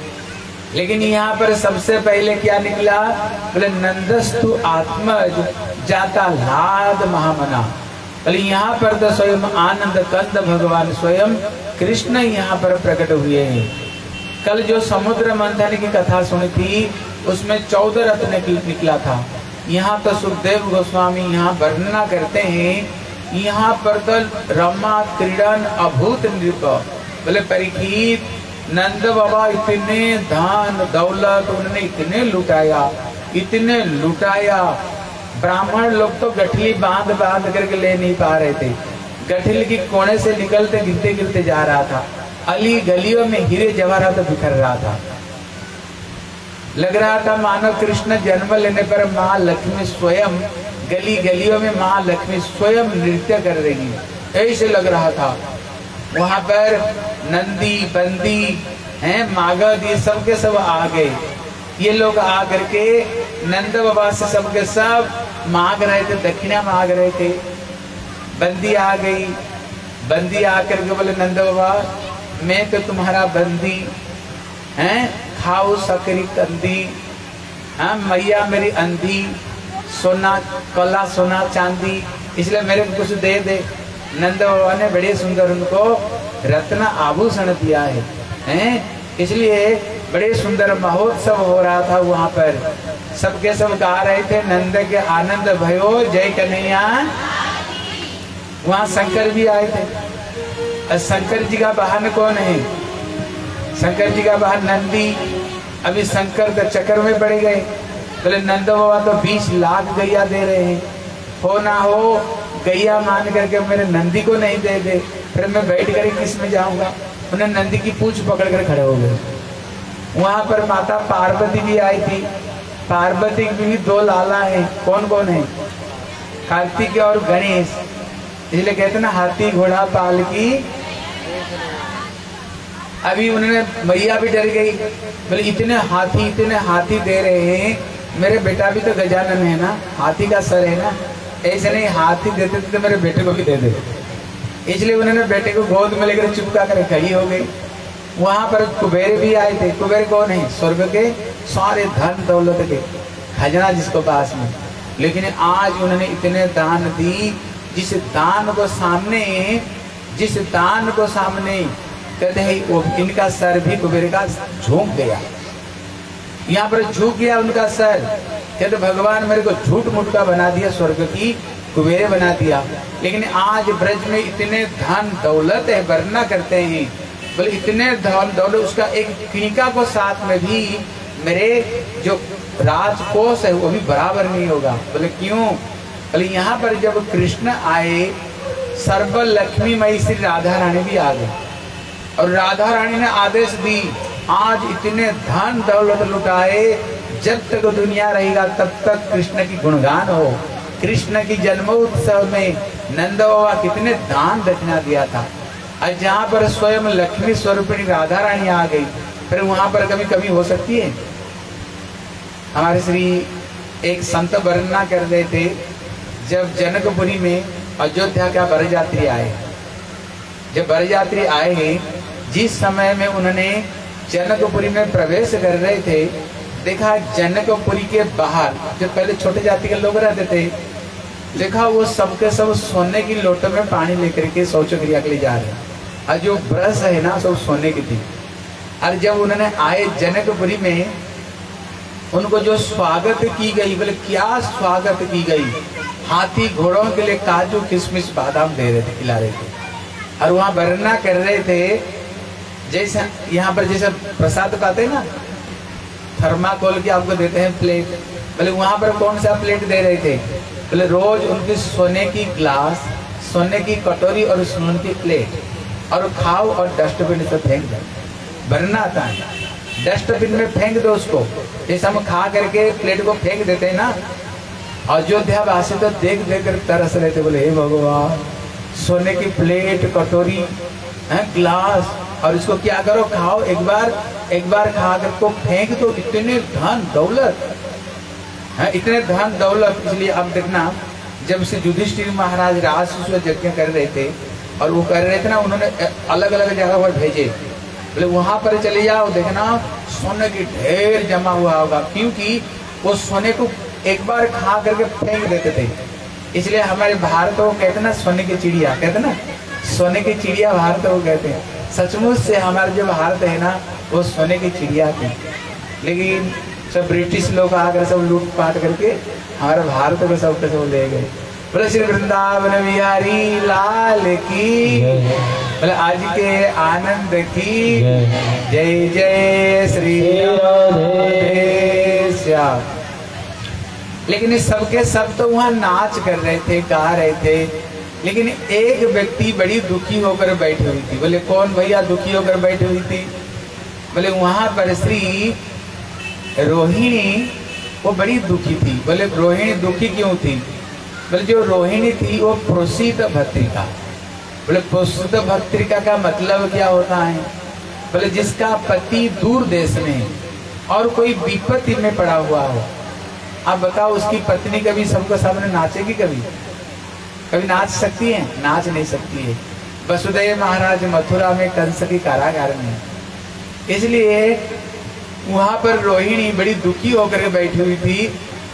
Speaker 1: लेकिन यहाँ पर सबसे पहले क्या निकला? बोले नंदस्तु आत्मज जाता लाद महामना। बोले यहाँ पर तो स्वयं आनंद कंद भगवान स्वयं कृष्ण यहाँ पर प्रकट हुए हैं। कल जो समुद्र मंथन की कथा सुनी थी उसमें चौदह रत्न निकला था। यहाँ तो सुखदेव गोस्वामी यहाँ वर्णना करते हैं, यहाँ पर तो रमा क्रीडन अभूत नृप। बोले परीक्षित नंद बाबा इतने धन दौलत उन्होंने इतने लुटाया, इतने लुटाया। ब्राह्मण लोग तो गठली बांध बांध करके ले नहीं पा रहे थे। गठली की कोने से निकलते गिरते गिरते जा रहा था। अली गलियों में हीरे जवाहरात तो बिखर रहा था। लग रहा था मानव कृष्ण जन्म लेने पर माँ लक्ष्मी स्वयं गली गलियों में माँ लक्ष्मी स्वयं नृत्य कर रही है, ऐसे लग रहा था। वहां पर नंदी बंदी हैं मागध ये सब के सब आ गए। ये लोग आ करके नंद बाबा से सबके सब मांग रहे थे, दक्षिणा मांग रहे थे। बंदी आ गई, बंदी आकर के बोले नंद बाबा मैं तो तुम्हारा बंदी हैं, खाओ सकरी कंदी, हाँ मैया मेरी अंधी, सोना कला सोना चांदी, इसलिए मेरे को कुछ दे दे। नंद बाबा ने बड़े सुंदर उनको रत्न आभूषण दिया है, हैं? इसलिए बड़े सुंदर महोत्सव हो रहा था। वहां पर सबके सब गा रहे थे नंद के आनंद भयो जय कन्हैया। वहां शंकर भी आए थे। और शंकर जी का वाहन कौन है? शंकर जी का वाहन नंदी। अभी शंकर के चक्कर में पड़ गए। बोले नंद बाबा तो बीस लाख गैया दे रहे हैं, हो ना हो गैया मान करके मेरे नंदी को नहीं दे दे, फिर मैं बैठ कर किस में जाऊंगा। उन्हें नंदी की पूंछ पकड़ कर खड़े हो गए। वहां पर माता पार्वती भी आई थी। पार्वती की भी दो लाला हैं। कौन कौन है? कार्तिक और गणेश। इसलिए कहते ना हाथी घोड़ा पाल की। अभी उन्होंने मैया भी डर गई। बोले इतने हाथी इतने हाथी दे रहे हैं, मेरे बेटा भी तो गजानन है ना, हाथी का सर है ना, ऐसे नहीं हाथी देते थे तो मेरे बेटे को भी दे दे। इसलिए उन्होंने बेटे को गोद में लेकर चिपका कर खड़ी हो गई। वहां पर कुबेर भी आए थे। कुबेर कौन है? स्वर्ग के सारे धन दौलत के खजाना जिसको पास में। लेकिन आज उन्होंने इतने दान दी, जिस दान को सामने जिस दान को सामने कहते हैं वो इनका सर भी कुबेर का झुक गया। यहाँ पर झुक गया उनका सर। कहते भगवान मेरे को झूठ मूठ का बना दिया, स्वर्ग की कुबेर बना दिया। लेकिन आज ब्रज में इतने धन दौलत है, वर्णना करते हैं बोले इतने धन दौलत, उसका एक किणिका को साथ में भी मेरे जो राजकोष है वो भी बराबर नहीं होगा। बोले क्यों? बोले यहाँ पर जब कृष्ण आए, सर्व लक्ष्मी मई श्री राधा रानी भी आ गई और राधा रानी ने आदेश दी आज इतने धन दौलत लुटाए, जब तक दुनिया रहेगा तब तक कृष्ण की गुणगान हो। कृष्ण की जन्मोत्सव में नंद बाबा कितने दान दक्षिणा दिया था। और जहाँ पर स्वयं लक्ष्मी स्वरूपिणी राधा रानी आ गई, फिर वहां पर कभी कभी हो सकती है? हमारे श्री एक संत वर्णना कर रहे थे, जब जनकपुरी में अयोध्या का बरयात्री आए, जब बरयात्री आए हैं, जिस समय में उन्होंने जनकपुरी में प्रवेश कर रहे थे, देखा जनकपुरी के बाहर जो पहले छोटे जाति के लोग रहते थे, देखा वो सबके सब सोने की लोटो में पानी लेकर के शौच क्रिया के लिए जा रहे हैं और जो ब्रश है ना सब सोने की थी। और जब उन्होंने आए जनकपुरी में, उनको जो स्वागत की गई, बोले क्या स्वागत की गई, हाथी घोड़ों के लिए काजू किशमिश बादाम दे रहे थे, खिला रहे थे। और वहां वर्णना कर रहे थे जैसे यहाँ पर जैसे प्रसाद पाते हैं ना, थर्माकोल की आपको देते हैं प्लेट, बोले वहां पर कौन सा प्लेट दे रहे थे? बोले रोज उनकी सोने की ग्लास, सोने की कटोरी और सोने की प्लेट, और खाओ और डस्टबिन से फेंक दो। भरना आता है, डस्टबिन में फेंक दो उसको। जैसे हम खा करके प्लेट को फेंक देते हैं ना, अयोध्या वासी तो देख देख कर तरस रहे थे, बोले हे भगवान, सोने की प्लेट कटोरी है ग्लास, और इसको क्या करो, खाओ, एक बार एक बार खा कर को फेंक दो। इतने धन दौलत है, इतने धन दौलत। इसलिए अब देखना, जब से युधिष्ठिर महाराज राजसूय यज्ञ कर रहे थे और वो कर रहे थे ना, उन्होंने अलग अलग जगह पर भेजे, बोले वहां पर चले जाओ, देखना सोने की ढेर जमा हुआ होगा, क्योंकि वो सोने को एक बार खा करके फेंक देते थे। इसलिए हमारे भारत को कहते ना सोने की चिड़िया, कहते ना सोने की चिड़िया भारत को कहते हैं। सचमुच से हमारे जो भारत है ना, वो सोने की चिड़िया थी। लेकिन सब ब्रिटिश लोग आकर सब लूट पाट करके हमारे भारत को सब सब ले गए। बोले श्री वृंदावन बिहारी लाल की, बोले आज के आनंद की जय जय श्री राधे श्याम। लेकिन इस सबके सब तो वहां नाच कर रहे थे, गा रहे थे, लेकिन एक व्यक्ति बड़ी दुखी होकर बैठी हुई थी। बोले कौन भैया दुखी होकर बैठी हुई थी? बोले वहां पर श्री रोहिणी, वो बड़ी दुखी थी। बोले रोहिणी दुखी क्यों थी? बोले जो रोहिणी थी वो प्रोसित भत्रिका। बोले प्रोसित भत्रिका का मतलब क्या होता है? बोले जिसका पति दूर देश में और कोई विपत्ति में पड़ा हुआ हो। अब बताओ, उसकी पत्नी कभी सबको सामने नाचेगी? कभी कभी नाच सकती है? नाच नहीं सकती है। वसुदेव महाराज मथुरा में कंस की कारागार में, इसलिए वहां पर रोहिणी बड़ी दुखी होकर बैठी हुई थी।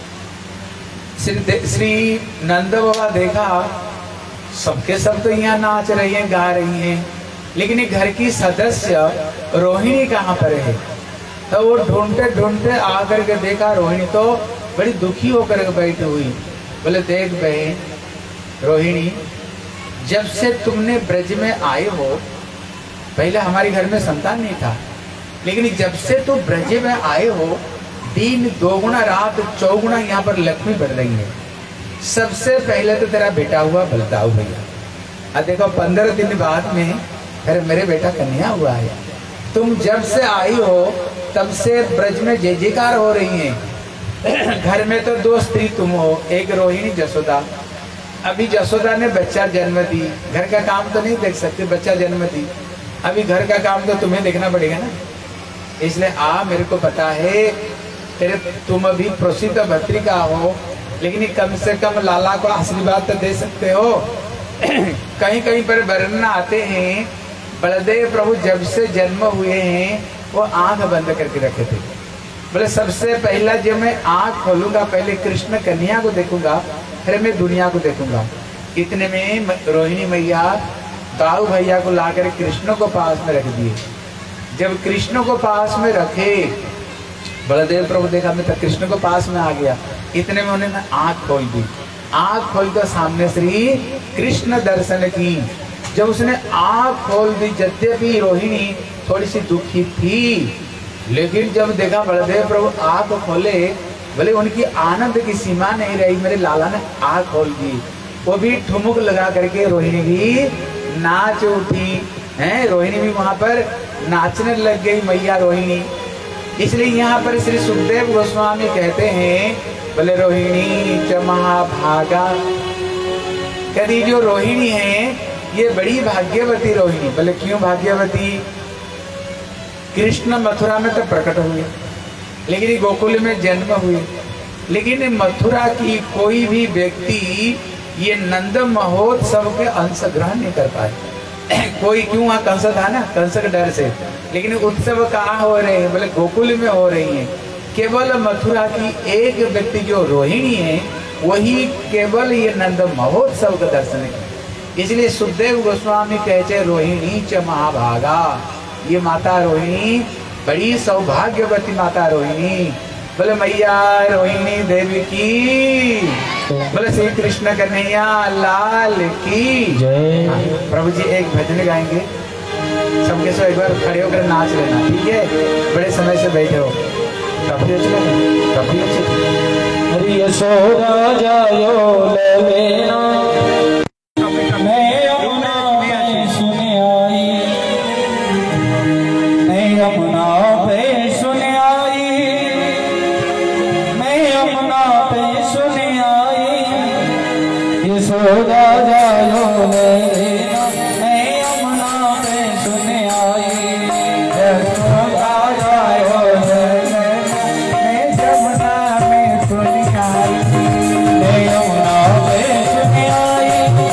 Speaker 1: श्री नंद बाबा देखा सबके सब तो यहाँ नाच रही हैं, गा रही हैं, लेकिन ये घर की सदस्य रोहिणी कहाँ पर है? तो वो ढूंढते ढूंढते आकर के देखा रोहिणी तो बड़ी दुखी होकर बैठी हुई। बोले देख बहन रोहिणी, जब से तुमने ब्रज में आए हो, पहले हमारे घर में संतान नहीं था, लेकिन जब से तुम ब्रज में आए हो, दिन दोगुना रात चौगुना यहाँ पर लक्ष्मी बढ़ रही है। सबसे पहले तो तेरा बेटा हुआ बलदाऊ भैया, और देखो पंद्रह दिन बाद में फिर मेरे बेटा कन्या हुआ है। तुम जब से आई हो तब से ब्रज में जय जयकार हो रही है। घर में तो दो स्त्री तुम हो, एक रोहिणी जसोदा। अभी जसोदा ने बच्चा जन्म दी, घर का काम तो नहीं देख सकते, बच्चा जन्म दी, अभी घर का काम तो तुम्हें देखना पड़ेगा ना। इसलिए आ मेरे को पता है तेरे तुम अभी प्रसिद्ध भत्रिका हो, लेकिन कम से कम लाला को आशीर्वाद तो दे सकते हो। कहीं कहीं पर वर्णन आते हैं बलदेव प्रभु जब से जन्म हुए हैं वो आंख बंद करके रखे थे। बोले सबसे पहला जब मैं आंख खोलूंगा पहले कृष्ण कन्या को देखूंगा, फिर मैं दुनिया को देखूंगा। इतने में रोहिणी मैया दाऊ भैया को लाकर कृष्ण को पास में रख दिए। जब कृष्ण को पास में रखे बलदेव प्रभु देखा मैं तो कृष्ण को पास में आ गया। इतने में उन्होंने आंख खोल दी। आंख खोल कर सामने श्री कृष्ण दर्शन की। जब उसने आंख खोल दी, यद्यपि रोहिणी थोड़ी सी दुखी थी, लेकिन जब देखा बलदेव प्रभु आंख खोले, बोले उनकी आनंद की सीमा नहीं रही। मेरे लाला ने आंख खोल दी। वो भी ठुमुक लगा करके रोहिणी भी नाच उठी है। रोहिणी भी वहां पर नाचने लग गई मैया रोहिणी। इसलिए यहाँ पर श्री सुखदेव गोस्वामी कहते हैं बोले रोहिणी च महाभागा, कभी जो रोहिणी है ये बड़ी भाग्यवती रोहिणी। बोले क्यों भाग्यवती? कृष्ण मथुरा में तो प्रकट हुए, लेकिन गोकुल में जन्म हुए, लेकिन मथुरा की कोई भी व्यक्ति ये नंद महोत्सव के अंश ग्रहण नहीं कर पाए। कोई क्यों? वहाँ कंस था ना, कंस के डर से। लेकिन उत्सव कहाँ हो रहे हैं? बोले गोकुल में हो रही हैं। केवल मथुरा की एक व्यक्ति जो रोहिणी है वही केवल ये नंद महोत्सव का दर्शन किया। इसलिए सुखदेव गोस्वामी कहते रोहिणी च महाभागा, ये माता रोहिणी बड़ी सौभाग्यवती माता रोहिणी। बोले मैया रोहिणी देवी की, बोले श्री कृष्ण कन्हैया लाल की जय। प्रभु जी एक भजन गाएंगे, सबके सब एक बार खड़े होकर नाच लेना, ठीक है? बड़े समय से बैठे हो, काफी अच्छे लगे, काफी अच्छे।
Speaker 2: हरि यशोदा जायो लेना मैं यमुना पे सुने आई, मैं यमुना पे सुने आई, मैं यमुना पे सुने आई। यशोदा जायो लेना मैं यमुना पे सुने आई। यशोदा जायो लेना मैं यमुना में सुने आई, मैं यमुना पे सुने आई।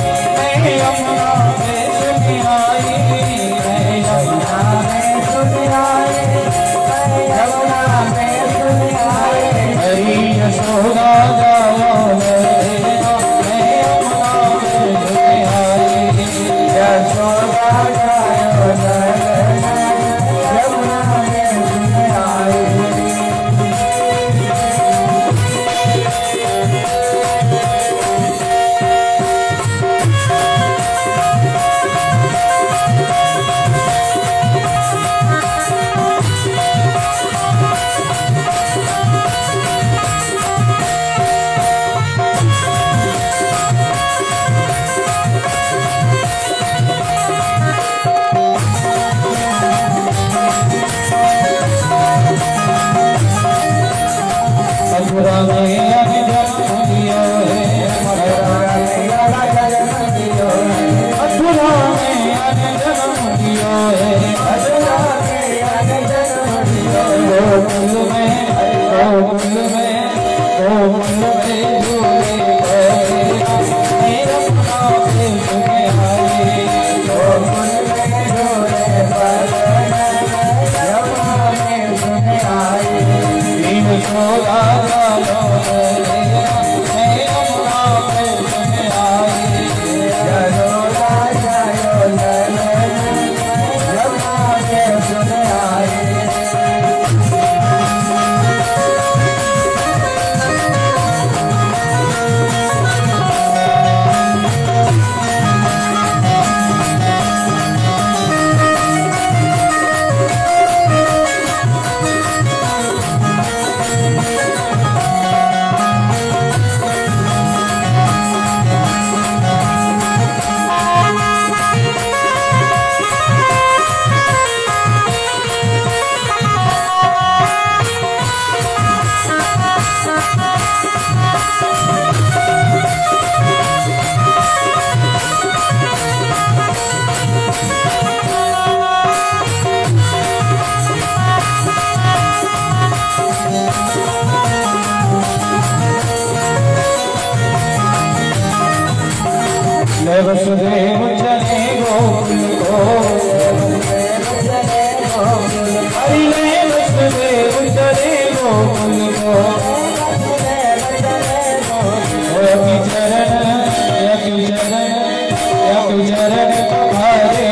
Speaker 2: वसुदेव चले गोकुल को, हरि ले वसुदेव चले गोकुल को। यज्ञ चरण यज्ञ चरण यज्ञ चरण तुम्हारे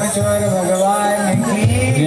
Speaker 1: रामेश्वर भगवान की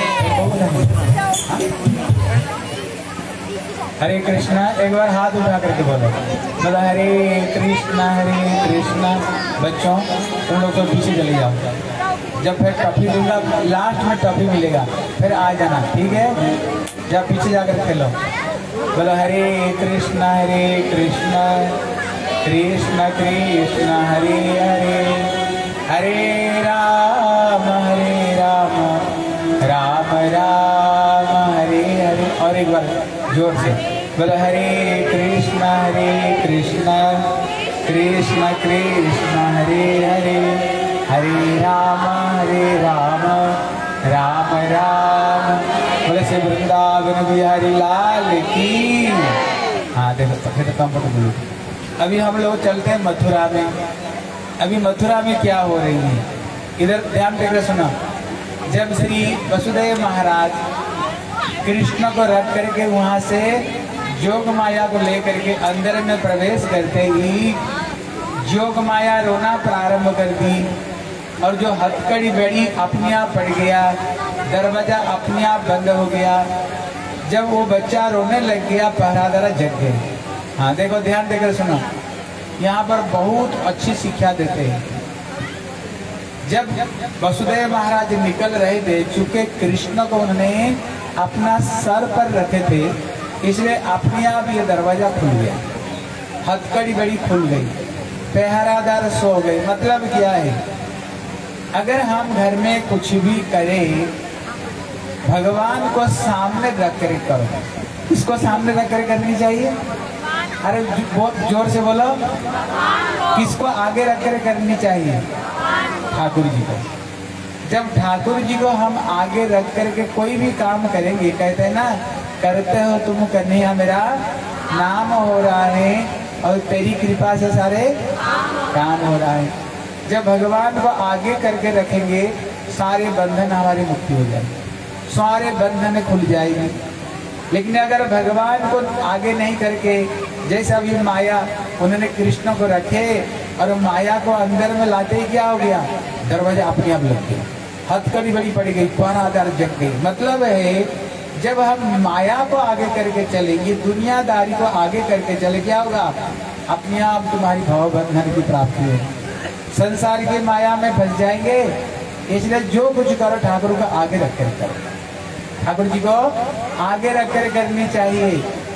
Speaker 1: हरे कृष्णा। एक बार हाथ उठा करके बोलो, बोलो हरे कृष्णा हरे कृष्णा। बच्चों तुम लोग तो पीछे चले जाओ, जब फिर टॉफी दूंगा लास्ट में टॉफी मिलेगा फिर आ जाना, ठीक है? जब पीछे जाकर खेलो, बोलो हरे कृष्णा हरे कृष्णा कृष्ण कृष्ण हरे हरे हरे राम हरे राम राम राम हरे हरे। और एक बार जोर से बोलो हरे कृष्णा हरे कृष्णा कृष्ण कृष्ण हरे हरे हरे राम हरे राम राम राम। बोले से वृंदावन बिहारी लाल की। हाँ देखो फिर कंफर्टेबल। अभी हम लोग चलते हैं मथुरा में। अभी मथुरा में क्या हो रही है इधर ध्यान देकर सुना। जब श्री वसुदेव महाराज कृष्ण को रख करके वहां से जोग माया को लेकर के अंदर में प्रवेश करते ही जोग माया रोना प्रारंभ कर दी और जो हथकड़ी बेड़ी अपने आप पड़ गया, दरवाजा अपने आप बंद हो गया। जब वो बच्चा रोने लग गया पहरादार जग गए। हाँ देखो ध्यान देकर सुनो, यहाँ पर बहुत अच्छी शिक्षा देते हैं। जब वसुदेव महाराज निकल रहे थे, चूंकि कृष्ण को उन्होंने अपना सर पर रखे थे इसलिए अपने आप ये दरवाजा खुल गया, हथकड़ी बड़ी खुल गई, पहरादार सो गए। मतलब क्या है, अगर हम घर में कुछ भी करें भगवान को सामने रख कर करो। किसको सामने रख कर करनी चाहिए? अरे बहुत जोर से बोलो। किसको आगे रख कर करनी चाहिए? ठाकुर जी को। जब ठाकुर जी को हम आगे रख करके कोई भी काम करेंगे, कहते हैं ना, करते हो तुम कन्हैया मेरा नाम हो रहा है और तेरी कृपा से सारे काम हो रहा है। जब भगवान को आगे करके रखेंगे सारे बंधन हमारी मुक्ति हो जाएगी, सारे बंधन खुल जाएगी। लेकिन अगर भगवान को आगे नहीं करके, जैसा अभी माया उन्होंने कृष्ण को रखे और माया को अंदर में लाते ही क्या हो गया, दरवाजा अपने आप लग गया, हथकड़ी बड़ी पड़ गई, पहरादार जग गई। मतलब है जब हम माया को आगे करके चलेंगे, दुनियादारी को आगे करके चले, क्या होगा, अपने आप तुम्हारी भाव बंधन की प्राप्ति होगी, संसार की माया में फंस जाएंगे। इसलिए जो कुछ करो ठाकुर को आगे रख कर करो, ठाकुर जी को आगे रख कर करनी चाहिए।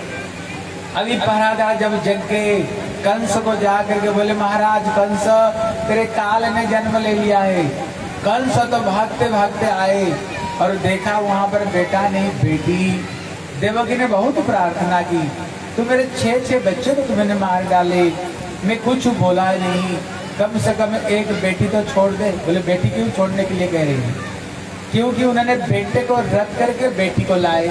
Speaker 1: अभी पहरादार जब जग गए, कंस को जा करके बोले महाराज कंस तेरे काल ने जन्म ले लिया है। कंस तो भागते भागते आए और देखा वहां पर बेटा नहीं बेटी। देवकी ने बहुत प्रार्थना की, तो मेरे छह छह बच्चे को तुमने मार डाले, मैं कुछ बोला नहीं, कम से कम एक बेटी तो छोड़ दे। बोले बेटी क्यों छोड़ने के लिए कह रही है? क्योंकि उन्होंने बेटे को रख करके बेटी को लाए।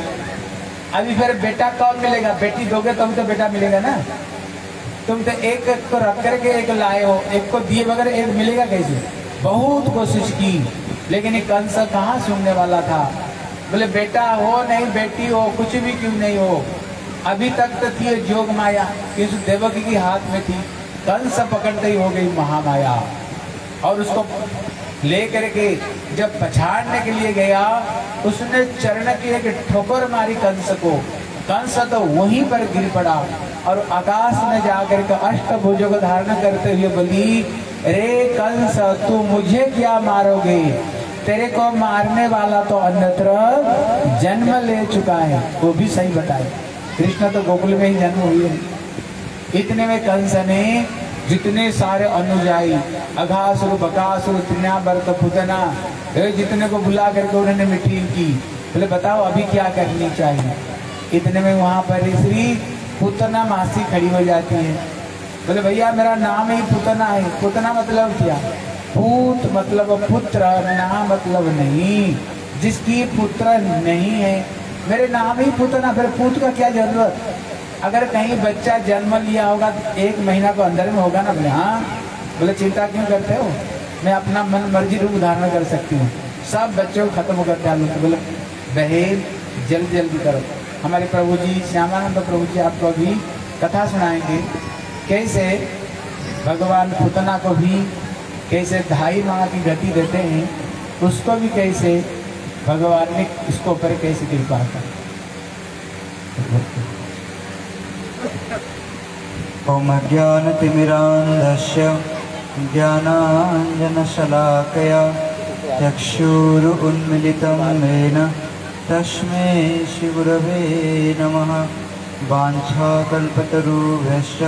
Speaker 1: अभी फिर बेटा कौन मिलेगा? बेटी दोगे तब तो बेटा मिलेगा ना। तुम तो एक को रख करके एक लाए हो, एक को दिए बगैर एक मिलेगा कैसे? बहुत कोशिश की लेकिन ये कंस कहाँ सुनने वाला था। बोले बेटा हो नहीं बेटी हो कुछ भी क्यों नहीं हो, अभी तक तो थी जोग माया, इस देवकी की हाथ में थी। कंस पकड़ते ही हो गई महामाया और उसको ले करके जब पछाड़ने के लिए गया, उसने चरण की एक ठोकर मारी कंस को। कंस तो वहीं पर गिर पड़ा और आकाश में जाकर के अष्टभुजों को धारण करते हुए बोली, रे कंस तू मुझे क्या मारोगे, तेरे को मारने वाला तो अन्यत्र जन्म ले चुका है। वो भी सही बताए, कृष्ण तो गोकुल में ही जन्म हुए हैं। इतने में कंस ने जितने सारे अनुयायी अघासुर बकासुर तृणावर्त पुतना जितने को बुला करके उन्होंने मीटिंग की। बोले बताओ अभी क्या करनी चाहिए। इतने में वहां पर श्री पुतना मासी खड़ी हो जाती है। बोले भैया मेरा नाम ही पुतना है। पुतना मतलब क्या? पूत मतलब पुत्र, नाम मतलब नहीं। जिसकी पुत्र नहीं है, मेरे नाम ही पुतना, फिर पूत का क्या जरूरत? अगर कहीं बच्चा जन्म लिया होगा एक महीना को अंदर में होगा ना। बोले हाँ। बोले चिंता क्यों करते हो, मैं अपना मन मर्जी रूप धारण कर सकती हूँ, सब बच्चों को खत्म कर डालू। तो बोले बहन जल्दी जल्दी करो। हमारे प्रभु जी श्यामानंद प्रभु जी आपको भी कथा सुनाएंगे, कैसे भगवान पुतना को भी कैसे ढाई माह की गति देते हैं उसको भी कैसे भगवान ने इसको ऊपर कैसे कृपा कर।
Speaker 3: ओम ज्ञानतिमिरान्धस्य ज्ञानाञ्जनशलाकया चक्षुरुन्मिलितं येन तस्मै श्रीगुरवे नमः। वाञ्छाकल्पतरुभ्यश्च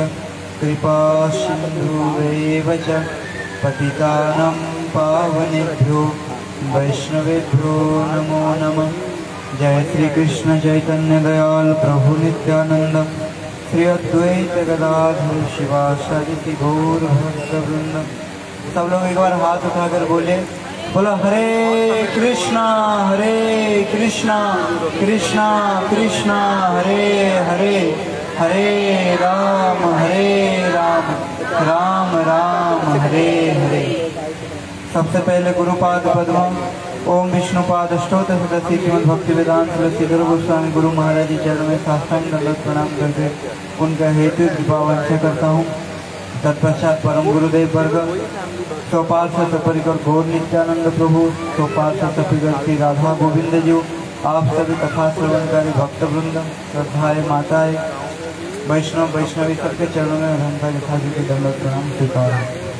Speaker 3: कृपासिन्धुभ्येव च पतितानां पावनेभ्यो वैष्णवेभ्यो नमो नमः। जय श्री कृष्ण चैतन्य दयाल प्रभु नित्यानंद श्री अद्वैत गदाधर शिवासादि गौर भक्तवृंद। सब लोग एक बार हाथ उठाकर बोले, बोलो हरे कृष्णा हरे कृष्णा कृष्णा कृष्णा हरे हरे, हरे राम हरे राम राम राम हरे हरे। सबसे पहले गुरुपाद पद्म ओम विष्णुपाद अष्टोत्तर सदस्य श्रीमद् भक्ति वेदांत श्रीधर गोस्वामी गुरु महाराज जी चरण में साष्टांग दंडवत प्रणाम करके उनका हेतु कृपा वंशा करता हूँ। तत्पश्चात परम गुरुदेव वर्ग चौपाल से सपरिकर गौर नित्यानंद प्रभु, चौपाल से सपरिकर श्री राधा गोविंद जी, आप सभी कथा श्रवणकारी भक्त वृंद, श्रद्धाएं माताएं, वैष्णव वैष्णवी सबके चरणों में हृदय यथा जी के दंडवत प्रणाम स्वीकार।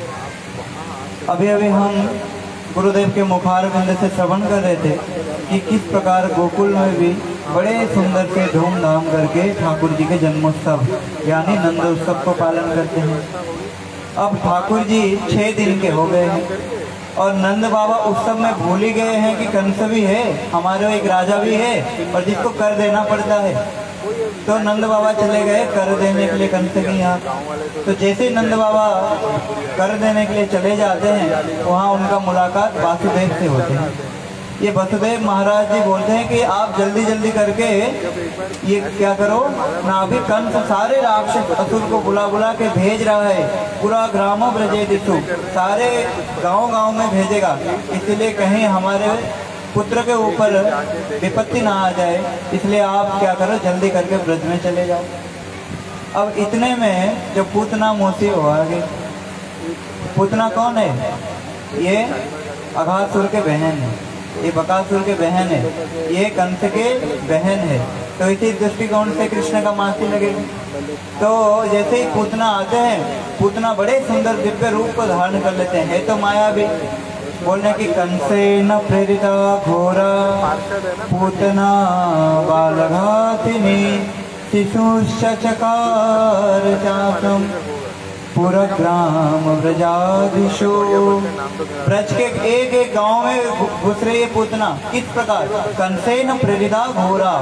Speaker 3: अभी अभी हम गुरुदेव के मुखारविंद से श्रवण कर रहे थे कि किस प्रकार गोकुल में भी बड़े सुंदर से धूमधाम करके ठाकुर जी के जन्मोत्सव यानी नंद उत्सव को पालन करते हैं। अब ठाकुर जी छह दिन के हो गए हैं और नंद बाबा उत्सव में भूल ही गए हैं कि कंस भी है, हमारे एक राजा भी है और जिसको कर देना पड़ता है। तो नंद बाबा चले गए कर देने के लिए कंस के यहाँ। तो जैसे ही नंद बाबा कर देने के लिए चले जाते हैं वहाँ उनका मुलाकात वासुदेव से होते हैं। ये वसुदेव महाराज जी बोलते हैं कि आप जल्दी जल्दी करके ये क्या करो ना, अभी कंस सारे राक्षस असुर को बुला बुला के भेज रहा है, पूरा ग्रामो ब्रजे दिशु सारे गांव गांव में भेजेगा, इसलिए कहीं हमारे पुत्र के ऊपर विपत्ति ना आ जाए, इसलिए आप क्या करो जल्दी करके ब्रज में चले जाओ। अब इतने में जब पूतना मौसी हो आगे, पूतना कौन है? ये अघासुर के बहन है, ये बकासुर के बहन है, ये कंस के बहन है। तो इसी दृष्टिकोण से कृष्ण का मासी लगेगी। तो जैसे ही पूतना आते हैं, पूतना बड़े सुंदर दिव्य रूप को धारण कर लेते हैं, है तो माया भी। बोलने की कंसेन प्रेरिता घोरा पूतना बालघातिनी शिशुश्च चकार चाकम पुरग्राम व्रजादिशो। ब्रज के एक एक गांव में घुस रही है पूतना। किस प्रकार? कंसेन प्रेरिता घोरा,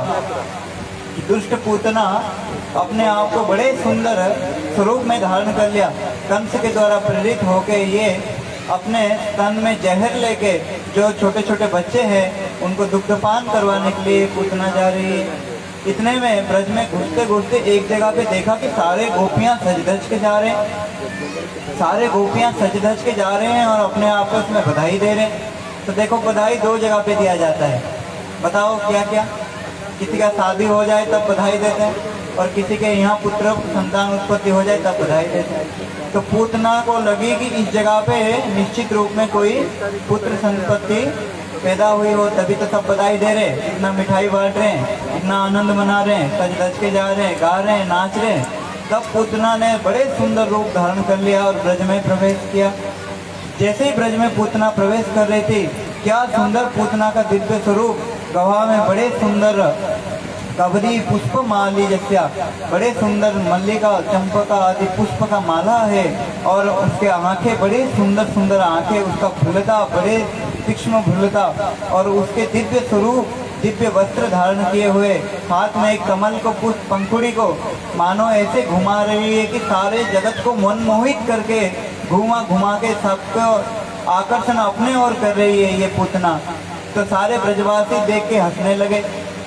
Speaker 3: दुष्ट पूतना अपने आप को बड़े सुंदर स्वरूप में धारण कर लिया। कंस के द्वारा प्रेरित होके ये अपने तन में जहर लेके जो छोटे छोटे बच्चे हैं उनको दुग्धपान करवाने के लिए पूतना जा रही है। इतने में ब्रज में घुसते घुसते एक जगह पे देखा कि सारे गोपियां सज धज के जा रहे हैं, सारे गोपियां सज धज के जा रहे हैं और अपने आपस में बधाई दे रहे हैं। तो देखो बधाई दो जगह पे दिया जाता है, बताओ क्या क्या? किसी का शादी हो जाए तब बधाई देते हैं और किसी के यहाँ पुत्र संतान उत्पत्ति हो जाए तब बधाई देते हैं। तो पूतना को लगी कि इस जगह पे निश्चित रूप में कोई पुत्र संपत्ति पैदा हुई हो, तभी तो सब बधाई दे रहे, इतना मिठाई बांट रहे हैं, इतना आनंद मना रहे हैं, सज धज के जा रहे हैं, गा रहे हैं, नाच रहे हैं। तब पूतना ने बड़े सुंदर रूप धारण कर लिया और ब्रज में प्रवेश किया। जैसे ही ब्रज में पूतना प्रवेश कर रही थी, क्या सुंदर पूतना का दिव्य स्वरूप, गवाह में बड़े सुंदर कबरी पुष्प माली जैसा बड़े सुंदर मल्लिका चंपका आदि पुष्प का माला है और उसके आंखें बड़े सुंदर सुंदर आंखें, उसका भ्रुलता बड़े तीक्ष्ण भ्रुलता और उसके दिव्य स्वरूप, दिव्य वस्त्र धारण किए हुए, हाथ में एक कमल को पुष्प पंखुड़ी को मानो ऐसे घुमा रही है कि सारे जगत को मनमोहित करके घुमा घुमा के सबको आकर्षण अपने ओर कर रही है ये पूतना। तो सारे ब्रजवासी देख के हंसने लगे।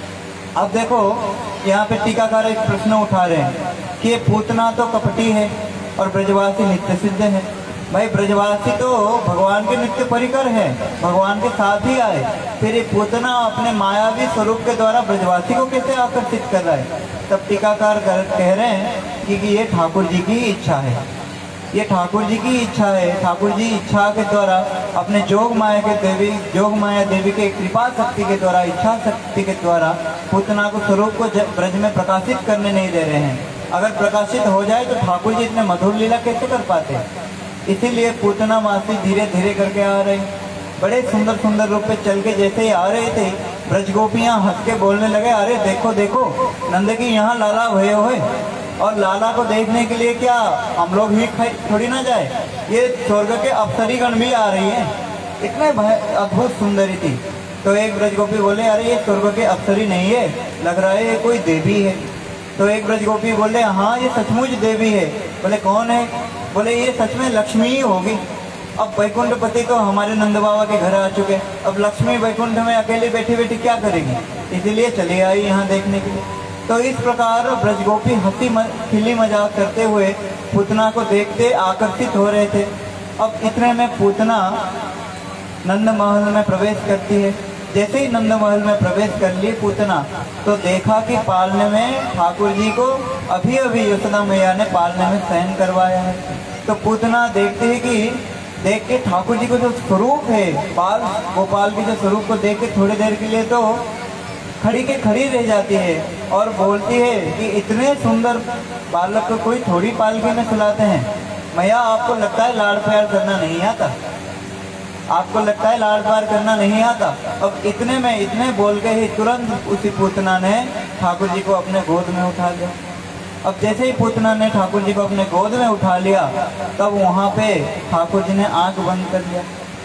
Speaker 3: अब देखो यहाँ पे टीकाकार एक प्रश्न उठा रहे हैं कि ये पूतना तो कपटी है और ब्रजवासी नित्य सिद्ध है। भाई ब्रजवासी तो भगवान के नित्य परिकर है, भगवान के साथ ही आए, फिर ये पूतना अपने मायावी स्वरूप के द्वारा ब्रजवासी को कैसे आकर्षित कर रहा है? तब टीकाकार कह रहे हैं कि, कि ये ठाकुर जी की इच्छा है। ये ठाकुर जी की इच्छा है। ठाकुर जी इच्छा के द्वारा अपने जोग माया के देवी जोग माया देवी के कृपा शक्ति के द्वारा, इच्छा शक्ति के द्वारा पूतना को स्वरूप को ब्रज में प्रकाशित करने नहीं दे रहे हैं। अगर प्रकाशित हो जाए तो ठाकुर जी इतने मधुर लीला कैसे कर पाते। इसीलिए पूतना मासी धीरे धीरे करके आ रहे, बड़े सुंदर सुंदर रूप में चल के जैसे ही आ रहे थे, ब्रज गोपियाँ हंस के बोलने लगे, अरे देखो देखो नंद की यहाँ लाला भये हुए, और लाला को देखने के लिए क्या हम लोग ही थोड़ी ना जाए, ये स्वर्ग के अप्सरीगण भी आ रही है। इतने अद्भुत सुंदरी थी। तो एक ब्रज गोपी बोले, अरे ये स्वर्ग के अप्सरी नहीं है, लग रहा है ये कोई देवी है। तो एक ब्रज गोपी बोले, हाँ ये सचमुच देवी है। बोले कौन है? बोले ये सच में लक्ष्मी ही होगी। अब वैकुंठपति तो हमारे नंद बाबा के घर आ चुके, अब लक्ष्मी वैकुंठ में अकेले बैठी बैठी क्या करेगी, इसीलिए चली आई यहाँ देखने के लिए। तो इस प्रकार ब्रजगोपी हंसी खिली मजाक करते हुए पूतना को देखते आकर्षित हो रहे थे। अब इतने में पूतना नंद महल में प्रवेश करती है। जैसे ही नंद महल में प्रवेश कर ली पूतना, तो देखा कि पालने में ठाकुर जी को अभी अभी यशोदा मैया ने पालने में शयन करवाया है। तो पूतना देखते ही कि देख के ठाकुर जी को जो स्वरूप है, बाल गोपाल के जो स्वरूप को देख के थोड़ी देर के लिए तो खड़ी के खड़ी रह जाती है और बोलती है कि इतने सुंदर बालक को कोई थोड़ी पालकी में सुलाते हैं। मैया आपको लगता है लाड़ प्यार करना नहीं आता, आपको लगता है लाड़ प्यार करना नहीं आता। अब इतने में इतने बोल के ही तुरंत उसी पूतना ने ठाकुर जी को अपने गोद में उठा लिया। अब जैसे ही पूतना ने ठाकुर जी को अपने गोद में उठा लिया, तब वहाँ पे ठाकुर जी ने आंख बंद कर लिया।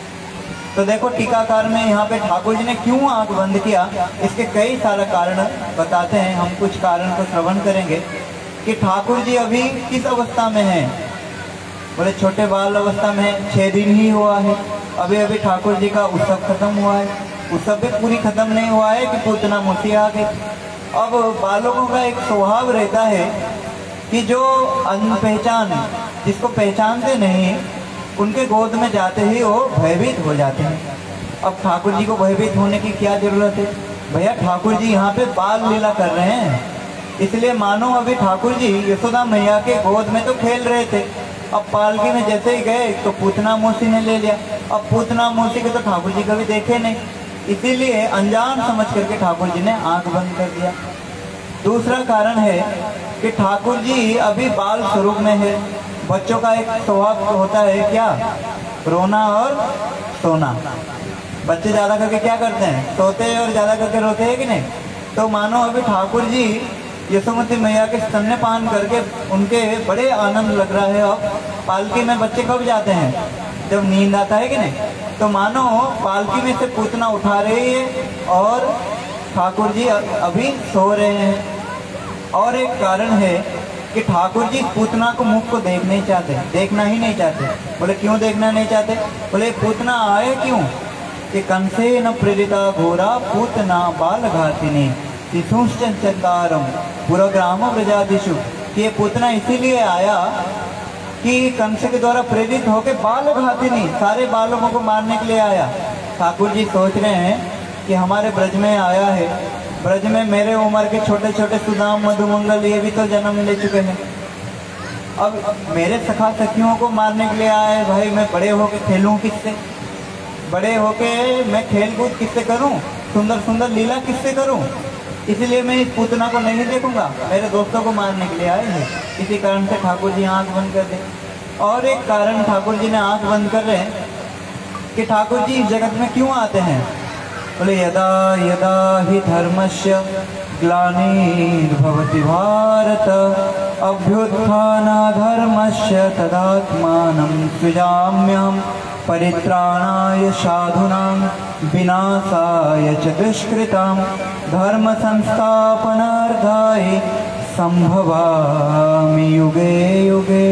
Speaker 3: तो देखो टीकाकार में यहाँ पे ठाकुर जी ने क्यों आंख बंद किया, इसके कई सारे कारण बताते हैं। हम कुछ कारण को श्रवण करेंगे कि ठाकुर जी अभी किस अवस्था में हैं। बोले छोटे बाल अवस्था में, छः दिन ही हुआ है। अभी अभी ठाकुर जी का उत्सव खत्म हुआ है, उत्सव भी पूरी खत्म नहीं हुआ है कि पूतना मोती आ गई। अब बालकों का एक स्वभाव रहता है कि जो अनपहचान, जिसको पहचानते नहीं, उनके गोद में जाते ही वो भयभीत हो जाते हैं। अब ठाकुर जी को भयभीत होने की क्या जरूरत है भैया, ठाकुर जी यहाँ पे बाल लीला कर रहे हैं। इसलिए मानो अभी ठाकुर जी यशोदा मैया के गोद में तो खेल रहे थे, अब पालकी में जैसे ही गए तो पूतना मौसी ने ले लिया। अब पूतना मौसी के तो ठाकुर जी कभी देखे नहीं, इसीलिए अनजान समझ करके ठाकुर जी ने आंख बंद कर दिया। दूसरा कारण है कि ठाकुर जी अभी बाल स्वरूप में है। बच्चों का एक स्वभाव होता है क्या, रोना और सोना। बच्चे ज़्यादा करके क्या करते हैं, सोते हैं और ज़्यादा करके रोते हैं कि नहीं। तो मानो अभी ठाकुर जी यशोमती मैया के स्तन्यपान करके उनके बड़े आनंद लग रहा है। अब पालकी में बच्चे कब जाते हैं, जब नींद आता है कि नहीं। तो मानो पालकी में से पूतना उठा रही है और ठाकुर जी अभी सो रहे हैं। और एक कारण है कि ठाकुर जी पूतना को मुख को देख नहीं चाहते, देखना ही नहीं चाहते। बोले क्यों देखना नहीं चाहते, बोले पूतना आए क्यों कि कंसे न प्रेरिता घोरा पूतना बाल घातिनी शिशुश्चंदारम पुरग्राम ब्रजादिशु। ये पूतना इसीलिए आया कि कंस के द्वारा प्रेरित होकर बाल घातिनी, सारे बालकों को मारने के लिए आया। ठाकुर जी सोच रहे हैं कि हमारे ब्रज में आया है, ब्रज में मेरे उम्र के छोटे छोटे सुदाम मधुमंगल ये भी तो जन्म ले चुके हैं। अब मेरे सखा सखियों को मारने के लिए आए, भाई मैं बड़े होके खेलूं किससे, बड़े होके मैं खेल कूद किससे करूं, सुंदर सुंदर लीला किससे करूं। इसलिए मैं इस पूतना को नहीं देखूंगा, मेरे दोस्तों को मारने के लिए आए हैं। इसी कारण से ठाकुर जी आंख बंद कर दे। और एक कारण ठाकुर जी ने आंख बंद कर रहे हैं कि ठाकुर जी इस जगत में क्यों आते हैं। बोले यदा यदा हि धर्मस्य ग्लानिर्भवति भारत अभ्युत्थानाधर्मस्य तदात्मानं सृजाम्यहं परित्राणाय साधूनां विनाशाय च दुष्कृतां धर्म संस्थापनार्थाय संभवामि युगे युगे।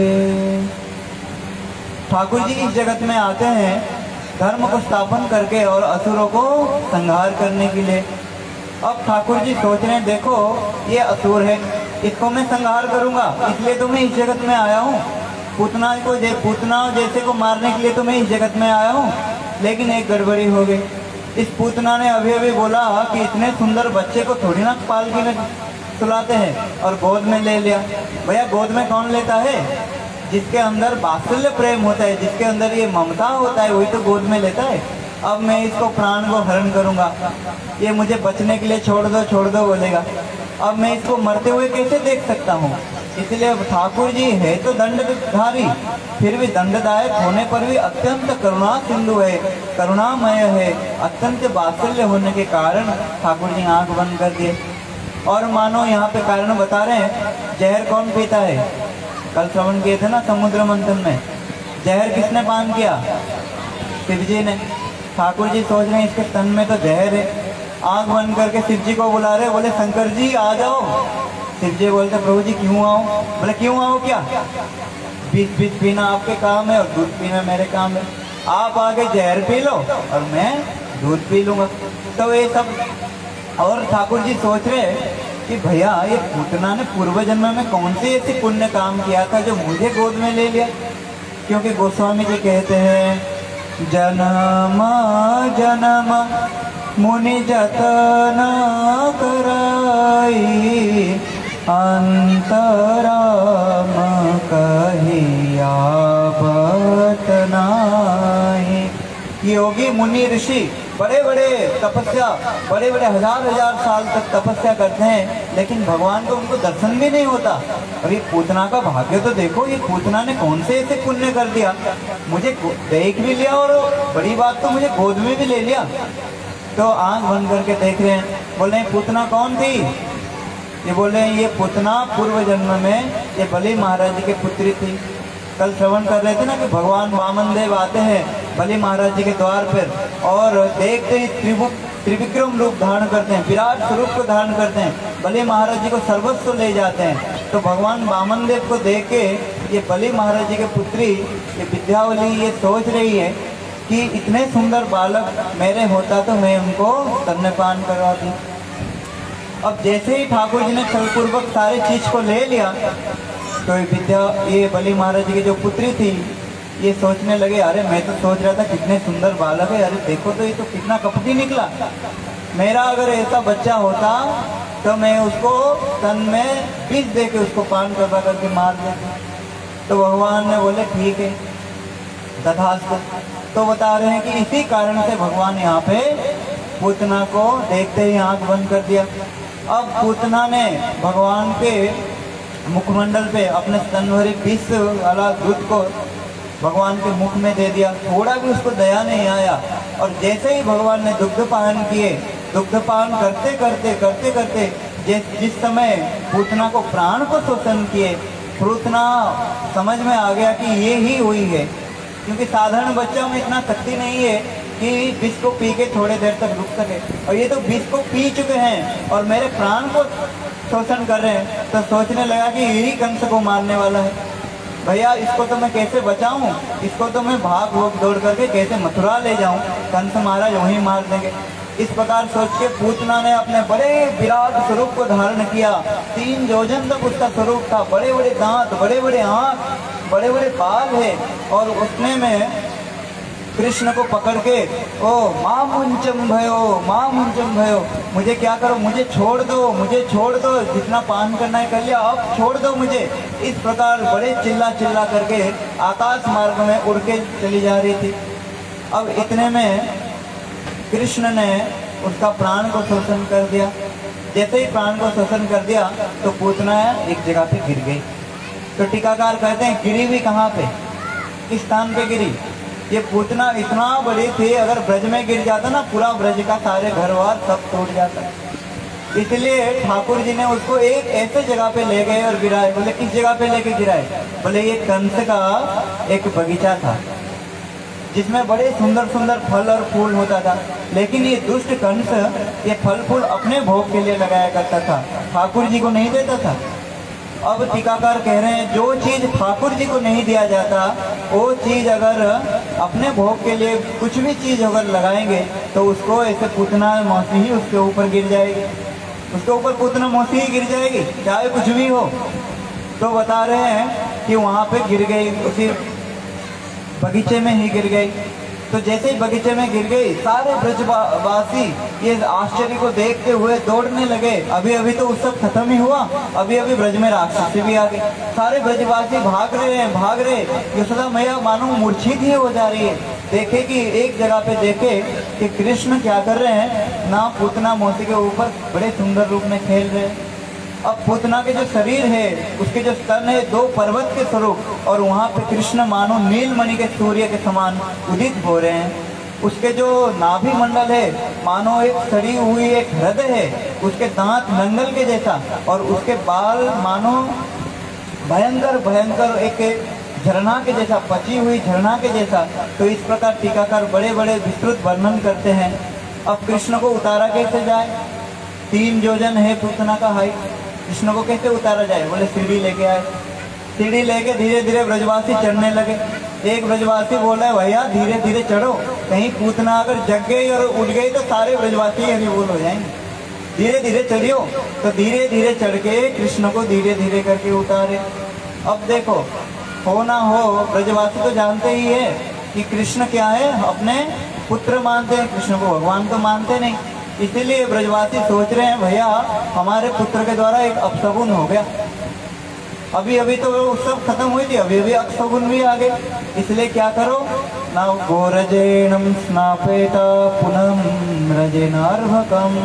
Speaker 3: ठाकुर जी इस जगत में आते हैं धर्म को स्थापन करके और असुरों को संहार करने के लिए। अब ठाकुर जी सोच रहे हैं देखो ये असुर है, इसको मैं संहार करूंगा, इसलिए तो मैं इस जगत में आया हूँ। पूतना को पूतना जैसे को मारने के लिए तो मैं इस जगत में आया हूँ। लेकिन एक गड़बड़ी हो गई। इस पूतना ने अभी अभी बोला कि इतने सुंदर बच्चे को थोड़ी ना पालकी में सुलाते हैं और गोद में ले लिया। भैया गोद में कौन लेता है, जिसके अंदर वात्सल्य प्रेम होता है, जिसके अंदर ये ममता होता है, वही तो गोद में लेता है। अब मैं इसको प्राण को हरण करूंगा, ये मुझे बचने के लिए छोड़ दो छोड़ दो बोलेगा, अब मैं इसको मरते हुए कैसे देख सकता हूँ। इसलिए अब ठाकुर जी है तो दंडधारी, फिर भी दंडदायक होने पर भी अत्यंत करुणा सिंधु है, करुणामय है। अत्यंत वात्सल्य होने के कारण ठाकुर जी आंख बंद कर दिए। और मानो यहाँ पे कारण बता रहे हैं, जहर कौन पीता है? कल श्रवण किए थे ना समुद्र मंथन में, जहर किसने पान किया? शिव जी ने। ठाकुर जी सोच रहे हैं इसके तन में तो जहर है, आंख बंद करके शिव जी को बुला रहे, बोले शंकर जी आ जाओ। शिव जी बोलते प्रभु जी क्यों आओ? बोले क्यों आओ क्या? बीस बीस पीना आपके काम है और दूध पीना मेरे काम है, आप आगे जहर पी लो और मैं दूध पी लूंगा। तो ये सब, और ठाकुर जी सोच रहे कि भैया ये पूतना ने पूर्व जन्म में कौन से ऐसे पुण्य काम किया था जो मुझे गोद में ले लिया। क्योंकि गोस्वामी जी कहते हैं जन्म जन्म मुनि जतन कराई, अंतराम कहिया बतनाई। योगी मुनि ऋषि बड़े बड़े तपस्या, बड़े बड़े हजार हजार साल तक तपस्या करते हैं, लेकिन भगवान को उनको दर्शन भी नहीं होता। और ये पूतना का भाग्य तो देखो, ये पूतना ने कौन से ऐसे पुण्य कर दिया, मुझे देख भी लिया और बड़ी बात तो मुझे गोद में भी ले लिया। तो आंख बंद करके देख रहे हैं, बोले पूतना कौन थी? ये बोले ये पूतना पूर्व जन्म में ये बलि महाराज जी की पुत्री थी। कल श्रवण कर रहे थे ना कि भगवान वामन देव आते हैं बलि महाराज जी के द्वार पर और देखते ही त्रिभुक त्रिविक्रम रूप धारण करते हैं, विराट स्वरूप को धारण करते हैं, बलि महाराज जी को सर्वस्व ले जाते हैं। तो भगवान वामन देव को देख के ये बलि महाराज जी की पुत्री ये विद्यावली ये सोच रही है कि इतने सुंदर बालक मेरे होता तो मैं उनको स्तन्यपान करवाती। अब जैसे ही ठाकुर जी ने छलपूर्वक सारे चीज को ले लिया तो ये विद्या ये बलि महाराज जी की जो पुत्री थी ये सोचने लगे, अरे मैं तो सोच रहा था कितने सुंदर बालक है, अरे देखो तो ये तो कितना कपटी निकला। मेरा अगर ऐसा बच्चा होता तो मैं उसको तन में विष दे के उसको पान करवा करके मार देता। तो भगवान ने बोले ठीक है तथास्तु। तो बता रहे हैं कि इसी कारण से भगवान यहाँ पे पूतना को देखते ही आंख बंद कर दिया। अब पूतना ने भगवान के मुखमंडल पे अपने स्तनभरी विष वाला दूध को भगवान के मुख में दे दिया, थोड़ा भी उसको दया नहीं आया। और जैसे ही भगवान ने दुग्धपान किए, दुग्धपान करते करते करते करते जिस जिस समय पूतना को प्राण को शोषण किए, पूतना समझ में आ गया कि ये ही हुई है। क्योंकि साधारण बच्चों में इतना शक्ति नहीं है कि विष को पी के थोड़े देर तक रुक सके, और ये तो विष को पी चुके हैं और मेरे प्राण को शोषण कर रहे हैं। तो सोचने लगा कि यही कंस को मारने वाला है, भैया इसको तो मैं कैसे बचाऊं, इसको तो मैं भाग भोग दौड़ करके कैसे मथुरा ले जाऊं, कंस महाराज वहीं मार देंगे। इस प्रकार सोच के पूतना ने अपने बड़े विराट स्वरूप को धारण किया। तीन योजन तक उसका स्वरूप था, बड़े बड़े दांत, बड़े बड़े आँख, बड़े बड़े बाल है। और उसने में कृष्ण को पकड़ के ओ माँ मुंचम भयो, माँ मुंचम भयो, मुझे क्या करो, मुझे छोड़ दो, मुझे छोड़ दो, जितना पान करना है कर लिया, अब छोड़ दो मुझे। इस प्रकार बड़े चिल्ला चिल्ला करके आकाश मार्ग में उड़ के चली जा रही थी। अब इतने में कृष्ण ने उसका प्राण को शोषण कर दिया। जैसे ही प्राण को शोषण कर दिया तो पूतना एक जगह पे गिर गई। तो टीकाकार कहते हैं गिरी भी कहाँ पे, किस स्थान पे गिरी? ये पूतना इतना बड़ी थी, अगर ब्रज में गिर जाता ना पूरा ब्रज का सारे घर वार सब टूट जाता। इसलिए ठाकुर जी ने उसको एक ऐसे जगह पे ले गए और गिराए। बोले किस जगह पे लेके गिराए? बोले ये कंस का एक बगीचा था जिसमें बड़े सुंदर सुंदर फल और फूल होता था, लेकिन ये दुष्ट कंस ये फल फूल अपने भोग के लिए लगाया करता था, ठाकुर जी को नहीं देता था। अब टीकाकार कह रहे हैं जो चीज ठाकुर जी को नहीं दिया जाता वो चीज अगर अपने भोग के लिए कुछ भी चीज अगर लगाएंगे तो उसको ऐसे पूतना मौसी ही उसके ऊपर गिर जाएगी, उसके ऊपर पूतना मौसी ही गिर जाएगी, चाहे कुछ भी हो। तो बता रहे हैं कि वहाँ पे गिर गई, उसी बगीचे में ही गिर गई। तो जैसे ही बगीचे में गिर गई, सारे ब्रजवासी ये आश्चर्य को देखते हुए दौड़ने लगे। अभी अभी तो उत्सव खत्म ही हुआ, अभी अभी ब्रज में राक्षसी भी आ गए। सारे ब्रजवासी भाग रहे हैं भाग रहे यशोदा मैया मानो मूर्छित ही हो जा रही है। देखे कि एक जगह पे देखे कि कृष्ण क्या कर रहे हैं, ना पूतना मौसी के ऊपर बड़े सुंदर रूप में खेल रहे हैं। अब पूतना के जो शरीर है, उसके जो स्तन है दो पर्वत के स्वरूप, और वहाँ पे कृष्ण मानो नीलमणि के सूर्य के समान उदित हो रहे हैं। उसके जो नाभि मंडल है मानो एक सड़ी हुई एक हृदय है, उसके दांत नंगल के जैसा, और उसके बाल मानो भयंकर भयंकर एक झरना के जैसा, पची हुई झरना के जैसा। तो इस प्रकार टीकाकार बड़े बड़े विस्तृत वर्णन करते हैं। अब कृष्ण को उतारा कैसे जाए, तीन योजन है पूतना का हाइट, कृष्ण को कैसे उतारा जाए? बोले सीढ़ी लेके आए। सीढ़ी लेके धीरे धीरे ब्रजवासी चढ़ने लगे। एक ब्रजवासी बोला है भैया धीरे धीरे चढ़ो, कहीं पूतना अगर जग गई और उठ गई तो सारे ब्रजवासी हरि बोल हो जाएंगे, धीरे धीरे चढ़ियो। तो धीरे धीरे चढ़ के कृष्ण को धीरे धीरे करके उतारे। अब देखो हो ना हो ब्रजवासी तो जानते ही है कि कृष्ण क्या है, अपने पुत्र मानते हैं, कृष्ण को भगवान तो मानते नहीं। इसीलिए ब्रजवासी सोच रहे हैं भैया हमारे पुत्र के द्वारा एक अपशगुन हो गया। अभी अभी तो उत्सव खत्म हुई थी, अभी अभी अपशगुन भी आ गए। इसलिए क्या करो ना, गोरजेनम स्नापेता पुनः रजेनार्भकम,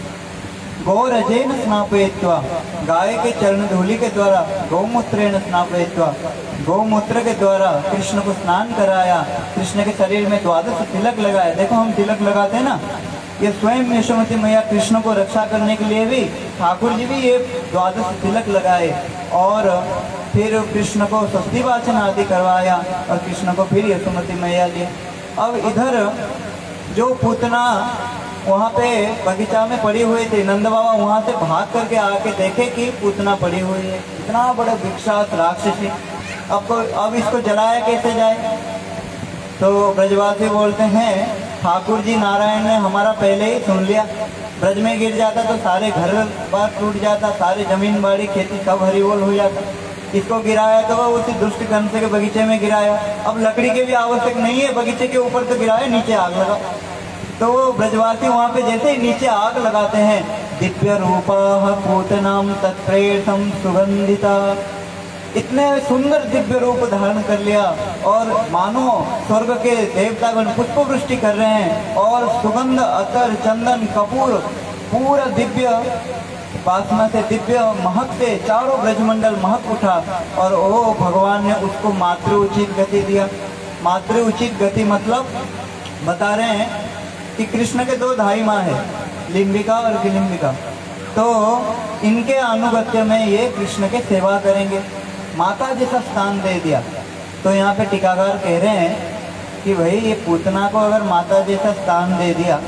Speaker 3: गोरजेन स्नापयित्वा, गाय के चरण धूलि के द्वारा, गौमूत्रेण स्नापयित्वा, गौमूत्र के द्वारा कृष्ण को स्नान कराया। कृष्ण के शरीर में द्वादश तिलक लगाया। देखो हम तिलक लगाते हैं ना, ये स्वयं यशोमती मैया कृष्ण को रक्षा करने के लिए भी ठाकुर जी भी ये द्वादश तिलक लगाए, और फिर कृष्ण को षष्ठी वाचन आदि करवाया, और कृष्ण को फिर यशोमती मैया लिए। अब इधर जो पूतना वहाँ पे बगीचा में पड़ी हुई थी, नंद बाबा वहाँ से भाग करके आके देखे कि पूतना पड़ी हुई है, इतना बड़ा विक्षात राक्षसी। अब अब इसको जलाया कैसे जाए? तो ब्रजवासी बोलते हैं ठाकुर जी नारायण ने हमारा पहले ही सुन लिया, ब्रज में गिर जाता तो सारे घर बार टूट जाता, सारे जमीन बाड़ी खेती सब हरिबोल हो जाता। इसको गिराया तो वह उसी दुष्ट कंस के बगीचे में गिराया। अब लकड़ी के भी आवश्यक नहीं है, बगीचे के ऊपर तो गिराया, नीचे आग लगा। तो ब्रजवासी वहाँ पे जैसे ही नीचे आग लगाते हैं, दिव्य रूपा पूतनाम तत्प्रेषम सुगंधिता, इतने सुंदर दिव्य रूप धारण कर लिया, और मानो स्वर्ग के देवतागण पुष्प वृष्टि कर रहे हैं, और सुगंध अतर चंदन कपूर पूरा दिव्य वासना से दिव्य महक से चारों ब्रजमंडल महक उठा। और ओ भगवान ने उसको मातृ उचित गति दिया। मातृ उचित गति मतलब बता रहे हैं कि कृष्ण के दो धाई माँ है, लिंबिका और विलिंबिका, तो इनके अनुगत्य में ये कृष्ण के सेवा करेंगे, माता जैसा स्थान दे दिया। तो यहाँ पे टीकाकार कह रहे हैं कि भाई ये पूतना को अगर माता जैसा स्थान दे दिया,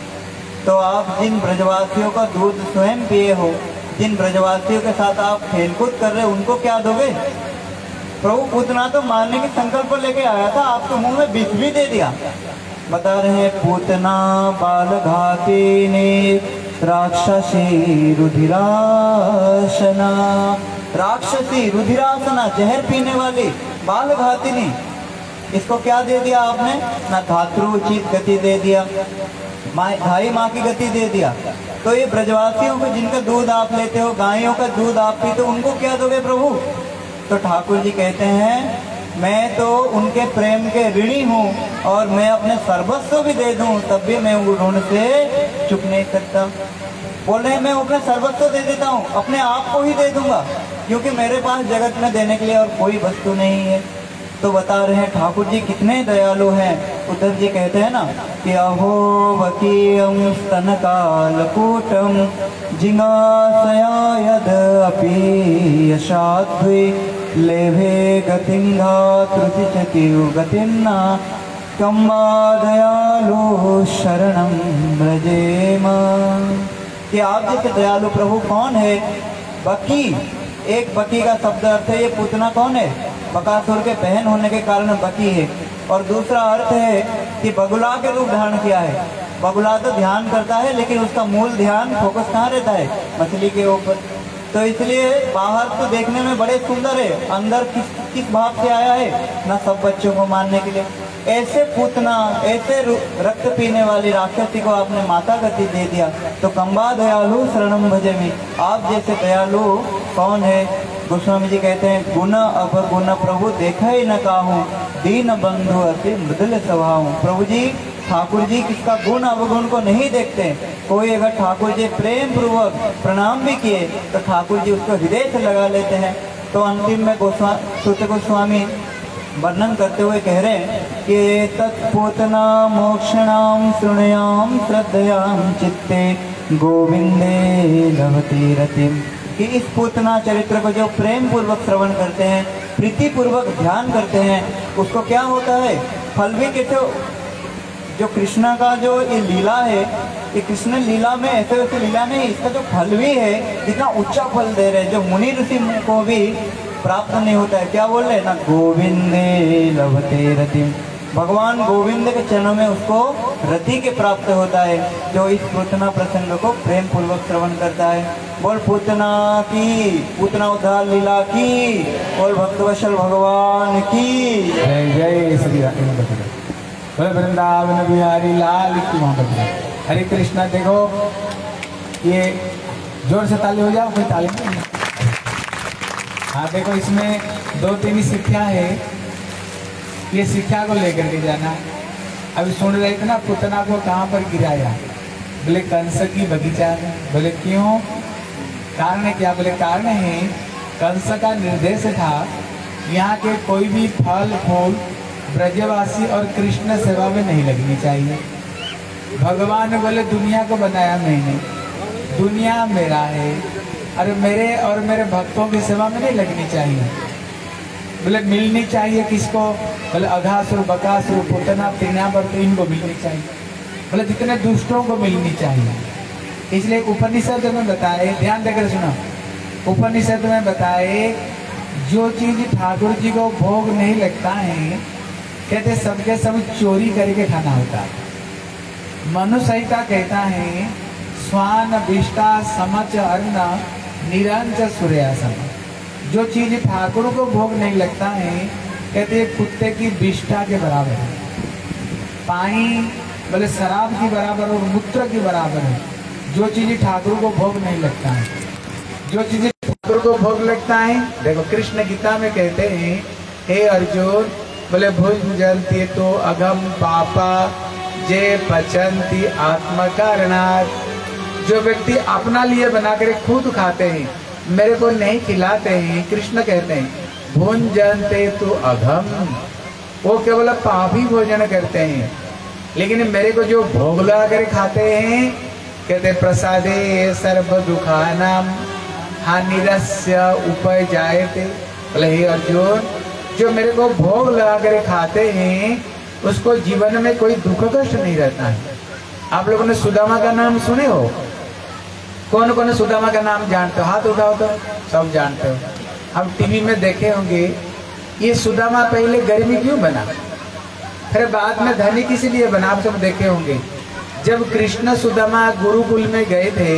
Speaker 3: तो आप जिन ब्रजवासियों का दूध स्वयं पिए हो, जिन ब्रजवासियों के साथ आप खेलकूद कर रहे हो, उनको क्या दोगे? प्रभु पूतना तो मारने के संकल्प लेके आया था, आपके मुंह में विष भी दे दिया। बता रहे हैं पूतना बाल घातिनी राक्षसी रुधिरासना, राक्षसी रुधिरासना जहर पीने वाली बाल घातिनी, इसको क्या दे दिया आपने? ना धातृ उचित गति दे दिया, माँ धाई माँ की गति दे दिया। तो ये ब्रजवासियों को जिनका दूध आप लेते हो, गायों का दूध आप पीते हो, उनको क्या दोगे प्रभु? तो ठाकुर जी कहते हैं मैं तो उनके प्रेम के ऋणी हूँ, और मैं अपने सर्वस्व भी दे दूँ तब भी मैं ऋण से चुप नहीं सकता। बोल रहे मैं अपने सर्वस्व दे देता हूँ, अपने आप को ही दे दूंगा, क्योंकि मेरे पास जगत में देने के लिए और कोई वस्तु नहीं है। तो बता रहे हैं ठाकुर जी कितने दयालु हैं। उद्धव जी कहते हैं ना कि अहो वकीयम स्तन कालकूटम जिंगासया यद अपि यशाद्वि लेभे गतिंगा त्रुतिचति गतिन्ना कम्बा दयालु शरणम ब्रजेमा। कि आप जैसे दयालु प्रभु कौन है? बकी, एक बकी का शब्द अर्थ है, ये पूतना कौन है? बकासुर के बहन होने के कारण बकी है। और दूसरा अर्थ है कि बगुला के रूप धारण किया है। बगुला तो ध्यान करता है, लेकिन उसका मूल ध्यान फोकस कहाँ रहता है? मछली के ऊपर। तो इसलिए बाहर तो देखने में बड़े सुंदर है, अंदर किस किस भाव से आया है? ना सब बच्चों को मारने के लिए, ऐसे पूतना, ऐसे रक्त पीने वाली राक्षसी को आपने माता गति दे दिया, तो कंबा दयालु शरणम भजे में, आप जैसे दयालु कौन है। गोस्वामी जी कहते हैं गुण अवगुण प्रभु देखा ही न काहूँ, दीन बंधु अति मृदुल स्वभाव। प्रभु जी, ठाकुर जी किसका गुण अवगुण को नहीं देखते। कोई अगर ठाकुर जी प्रेम पूर्वक प्रणाम भी किए तो ठाकुर जी उसको हृदय से लगा लेते हैं। तो अंतिम में गोस्वामी सूत गोस्वामी वर्णन करते हुए कह रहे हैं कि तत्पूतना मोक्षणाम शृणयाम श्रद्धयाम चित्ते गोविंदे लभते रतिम, कि इस पूतना चरित्र को जो प्रेम पूर्वक श्रवण करते हैं, प्रीति पूर्वक ध्यान करते हैं, उसको क्या होता है, फल भी कैसे, जो कृष्ण का जो ये लीला है, ये कृष्ण लीला में ऐसे वैसे लीला नहीं, इसका जो फल भी है इतना उच्चा फल दे रहे हैं जो मुनि ऋषि को भी प्राप्त नहीं होता है। क्या बोल रहे ना, गोविंदे लभते रतिम, भगवान गोविंद के चरणों में उसको रति के प्राप्त होता है जो इस पूतना प्रसंग को प्रेम पूर्वक श्रवण करता है। बोल पूतना की, पूतना उद्धार लीला की, बोल भक्तवत्सल भगवान की
Speaker 1: जय जय श्री राम। बोले वृंदावन बिहारी लाल की मोहब्बत। हरे कृष्णा। देखो ये जोर से ताली हो जाओ, कोई ताली नहीं। हाँ देखो, इसमें दो तीन शिक्षा है, ये शिक्षा को लेकर के जाना। अभी सुन रहे थे ना, पुतना को कहाँ पर गिराया, बोले कंस की बगीचा में। बोले क्यों, कारण है क्या, बोले कारण है कंस का निर्देश था यहाँ के कोई भी फल फूल ब्रजवासी और कृष्ण सेवा में नहीं लगनी चाहिए। भगवान बोले दुनिया को बनाया मैंने, दुनिया मेरा है, अरे मेरे और मेरे भक्तों की सेवा में नहीं लगनी चाहिए। बोले मिलनी चाहिए किसको, बोले अघासुर बकासुर पुतना तृणावर्त, इनको मिलनी चाहिए। बोले जितने दुष्टों को मिलनी चाहिए। इसलिए उपनिषद में बताए, ध्यान देकर सुनो, उपनिषद में बताए जो चीज ठाकुर जी को भोग नहीं लगता है, कहते सबके सब चोरी करके खाना होता है। मनु संहिता कहता है स्वान विष्टा समच अन्न निरंज सूर्यासन, जो चीज ठाकुर को भोग नहीं लगता है कहते कुत्ते की विष्ठा के बराबर है। पानी बोले शराब की बराबर और मूत्र की बराबर है। जो चीज ठाकुर को भोग नहीं लगता है, जो चीज ठाकुर को भोग लगता है, देखो कृष्ण गीता में कहते हैं हे अर्जुन, बोले भुज जलती तो अगम पापा जे पचंती आत्म कारणात्, जो व्यक्ति अपना लिए बनाकर खुद खाते हैं, मेरे को नहीं खिलाते हैं, कृष्ण कहते हैं भुंजनते तो अघम, वो केवल पापी भोजन करते हैं। लेकिन मेरे को जो भोग लगा कर खाते हैं, कहते प्रसादे सर्व दुखानाम हानिरस्य उपजायते। बोले हे अर्जुन, जो मेरे को भोग लगा कर खाते हैं उसको जीवन में कोई दुख कष्ट नहीं रहता है। आप लोगों ने सुदामा का नाम सुने हो? कौन कौन सुदामा का नाम जानते हो? हाथ उठाओ तो सब जानते हो। अब टीवी में देखे होंगे ये सुदामा पहले गर्मी क्यों बना, फिर बाद में धनिक इसलिए बना। आप सब देखे होंगे जब कृष्ण सुदामा गुरुकुल में गए थे,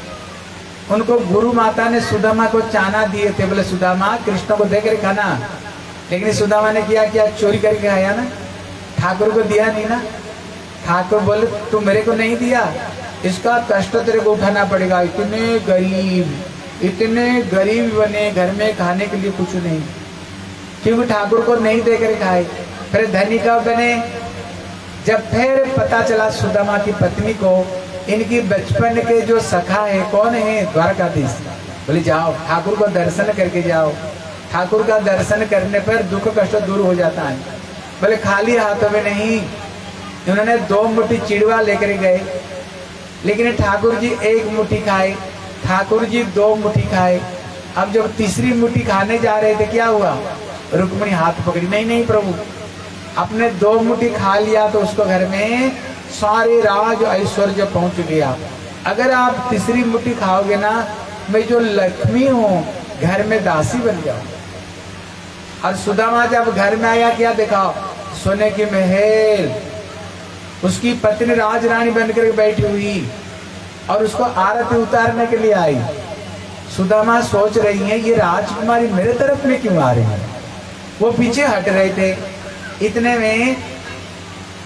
Speaker 1: उनको गुरु माता ने सुदामा को चाना दिए थे, बोले सुदामा कृष्ण को देकर खाना। लेकिन सुदामा ने किया क्या, चोरी करके खाया ना, ठाकुर को दिया नहीं ना। ठाकुर बोले तू मेरे को नहीं दिया, इसका कष्ट तेरे को उठाना पड़ेगा। इतने गरीब इतने गरीब बने, घर में खाने के लिए कुछ नहीं, क्योंकि ठाकुर को नहीं देकर खाए। फिर धनी कब बने, जब फिर पता चला सुदामा की पत्नी को इनकी बचपन के जो सखा है, कौन है, द्वारकाधीश। बोले जाओ ठाकुर को दर्शन करके जाओ। ठाकुर का दर्शन करने पर दुख कष्ट दूर हो जाता है। बोले खाली हाथों में नहीं, उन्होंने दो मुट्ठी चिड़वा लेकर गए, लेकिन ठाकुर जी एक मुट्ठी खाए, ठाकुर जी दो मुट्ठी खाए। अब जब तीसरी मुट्ठी खाने जा रहे थे, क्या हुआ, रुक्मिणी हाथ पकड़ी, नहीं नहीं प्रभु, आपने दो मुट्ठी खा लिया तो उसको घर में सारे राज ऐश्वर्य पहुंच गया। अगर आप तीसरी मुट्ठी खाओगे ना, मैं जो लक्ष्मी हूँ घर में दासी बन जाऊं। और सुदामा जब घर में आया, क्या देखा, सोने की महल, उसकी पत्नी राजरानी बनकर बैठी हुई और उसको आरती उतारने के लिए आई। सुदामा सोच रही है ये राजकुमारी मेरे तरफ में क्यों आ रही है, वो पीछे हट रहे थे। इतने में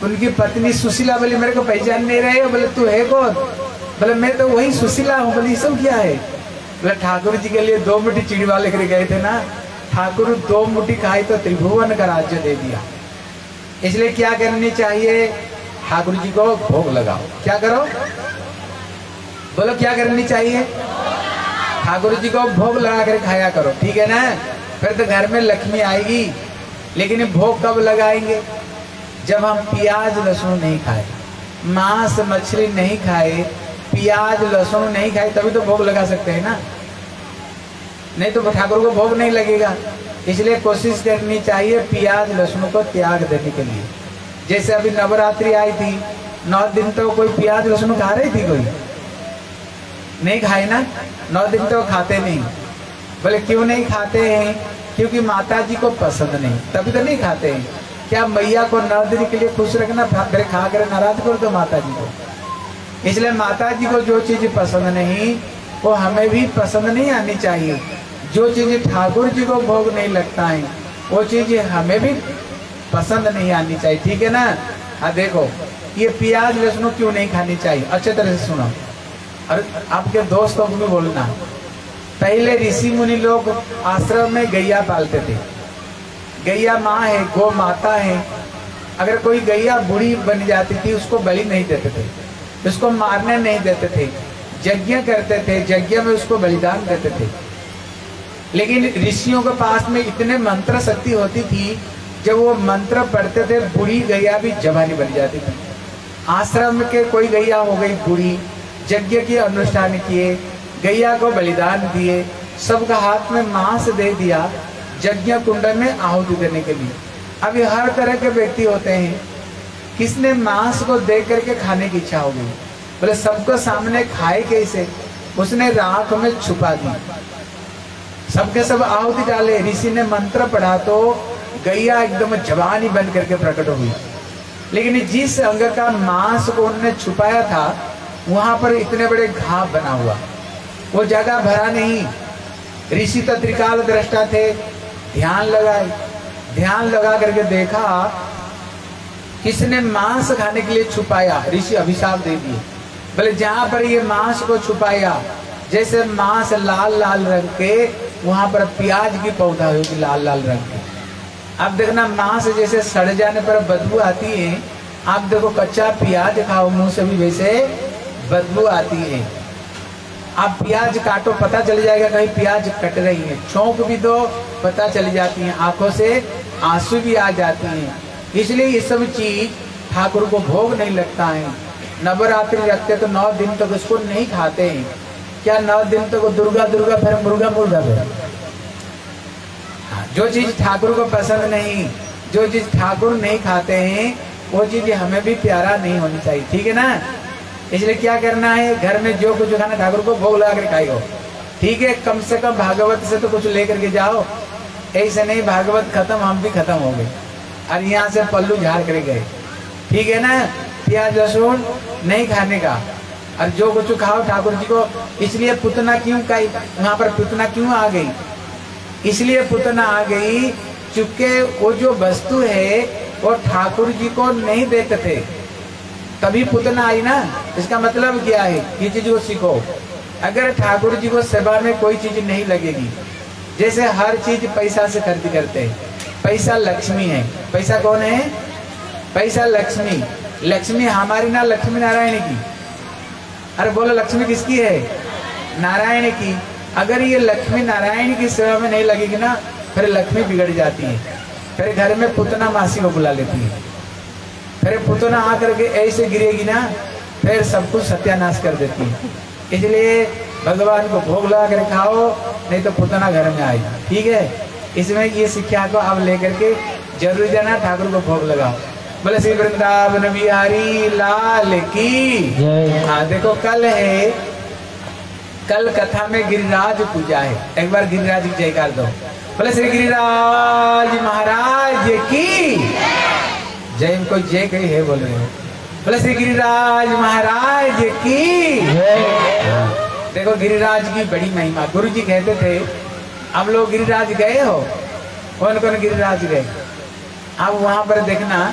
Speaker 1: उनकी पत्नी सुशीला बोली मेरे को पहचान नहीं रहे हो? बोले तू है कौन? बोले मैं तो वही सुशीला हूँ। बोले सब क्या है? बोले ठाकुर जी के लिए दो मुट्ठी चिड़वा लेकर गए थे ना, ठाकुर दो मुट्ठी खाई तो त्रिभुवन का राज्य दे दिया। इसलिए क्या करनी चाहिए? ठाकुर जी को भोग लगाओ। क्या करो? बोलो क्या करनी चाहिए? ठाकुर जी को भोग लगा कर खाया करो, ठीक है ना? फिर तो घर में लक्ष्मी आएगी। लेकिन भोग कब लगाएंगे? जब हम प्याज लहसुन नहीं खाए, मांस मछली नहीं खाए, प्याज लहसुन नहीं खाए, तभी तो भोग लगा सकते हैं ना। नहीं तो ठाकुर को भोग नहीं लगेगा। इसलिए कोशिश करनी चाहिए प्याज लहसुन को त्याग देने के लिए। जैसे अभी नवरात्रि आई थी, नौ दिन तो कोई प्याज लहसुन खा रही थी? कोई नहीं खाए ना, नौ दिन तो खाते नहीं। बोले क्यों नहीं खाते हैं? क्योंकि माता जी को पसंद नहीं, तभी तो नहीं खाते हैं। क्या मैया को नौ दिन के लिए खुश रखना, फिर खा कर नाराज कर दो माता जी को? इसलिए माता जी को जो चीज पसंद नहीं वो हमें भी पसंद नहीं आनी चाहिए। जो चीज ठाकुर जी को भोग नहीं लगता है वो चीज हमें भी पसंद नहीं आनी चाहिए, ठीक है ना? हाँ देखो, ये प्याज लहसुन क्यों नहीं खानी चाहिए? अच्छे तरह से सुनो और आपके दोस्तों को भी बोलना। पहले ऋषि मुनि लोग आश्रम में गैया पालते थे। गैया माँ है, गौ माता है। अगर कोई गैया बूढ़ी बन जाती थी उसको बलि नहीं देते थे, उसको मारने नहीं देते थे, यज्ञ करते थे, यज्ञ में उसको बलिदान देते थे। लेकिन ऋषियों के पास में इतने मंत्र शक्ति होती थी, जब वो मंत्र पढ़ते थे बूढ़ी गैया भी जवानी बन जाती थी। आश्रम के कोई गैया हो गई बूढ़ी, यज्ञ के अनुष्ठान किए, गैया को बलिदान दिए, सबका हाथ में मांस दे दिया यज्ञ कुंड में आहुति देने के लिए। अभी हर तरह के व्यक्ति होते हैं, किसने मांस को देख करके खाने की इच्छा हो गई, बोले सबको सामने खाए कैसे? उसने राख में छुपा दी, सबके सब आहुति डाले। ऋषि ने मंत्र पढ़ा तो गैया एकदम जवानी बन करके प्रकट हुई। लेकिन जिस अंग का मांस को उन्होंने छुपाया था वहां पर इतने बड़े घाव बना हुआ, वो जगह भरा नहीं। ऋषि तो त्रिकाल दृष्टा थे, ध्यान लगाए, ध्यान लगा करके देखा किसने मांस खाने के लिए छुपाया। ऋषि अभिशाप दे दिए, बोले जहां पर ये मांस को छुपाया, जैसे मांस लाल लाल रंग के, वहां पर प्याज की पौधा होगी लाल लाल रंग के। अब देखना मांस जैसे सड़ जाने पर बदबू आती है, आप देखो कच्चा प्याज खाओ मुंह से भी वैसे बदबू आती है। आप प्याज काटो पता चल जाएगा कहीं प्याज कट रही है, चौंक भी दो पता चल जाती है, आंखों से आंसू भी आ जाती हैं। इसलिए ये सब चीज ठाकुर को भोग नहीं लगता है। नवरात्रि रखते तो नौ दिन तक उसको नहीं खाते हैं। क्या नौ दिन तक दुर्गा दुर्गा फिर मुर्गा मुर्गा फिर? जो चीज ठाकुर को पसंद नहीं, जो चीज ठाकुर नहीं खाते हैं, वो चीज हमें भी प्यारा नहीं होनी चाहिए, ठीक है ना? इसलिए क्या करना है, घर में जो कुछ खाना ठाकुर को भोग लगा कर खाएगा, ठीक है? कम से कम भागवत से तो कुछ लेकर के जाओ। ऐसे नहीं भागवत खत्म हम भी खत्म हो गए और यहाँ से पल्लू झाड़ कर गए, ठीक है ना? प्याज लहसुन नहीं खाने का और जो कुछ खाओ ठाकुर जी को। इसलिए पुतना क्यों कही वहां पर, पुतना क्यों आ गई? इसलिए पुतना आ गई चूंकि वो जो वस्तु है वो ठाकुर जी को नहीं देते थे, तभी पुतना आई ना। इसका मतलब क्या है, ये चीज को सीखो। अगर ठाकुर जी को सेवा में कोई चीज नहीं लगेगी, जैसे हर चीज पैसा से खरीद करते हैं, पैसा लक्ष्मी है। पैसा कौन है? पैसा लक्ष्मी। लक्ष्मी हमारी ना, लक्ष्मी नारायण की। अरे बोलो लक्ष्मी किसकी है? नारायण की। अगर ये लक्ष्मी नारायण की सेवा में नहीं लगेगी ना, फिर लक्ष्मी बिगड़ जाती है, फिर घर में पुतना मासी को बुला लेती है, फिर पुतना आकर के ऐसे गिरेगी ना, फिर सब कुछ सत्यानाश कर देती है। इसलिए भगवान को भोग लगा कर खाओ, नहीं तो पुतना घर में आएगी, ठीक है? इसमें ये शिक्षा को आप लेकर के जरूर जाना, ठाकुर को भोग लगाओ। बोले श्री वृंदावन बिहारी लाल की। हाँ देखो कल है, कल कथा में गिरिराज पूजा है। एक बार गिरिराज की जयकार दो। बोले श्री गिरिराज महाराज की जय। इनको जय कही है बोल रहे हो। बोले श्री गिरिराज महाराज की। देखो गिरिराज की बड़ी महिमा। गुरु जी कहते थे आप लोग गिरिराज गए हो? कौन कौन गिरिराज गए? आप वहां पर देखना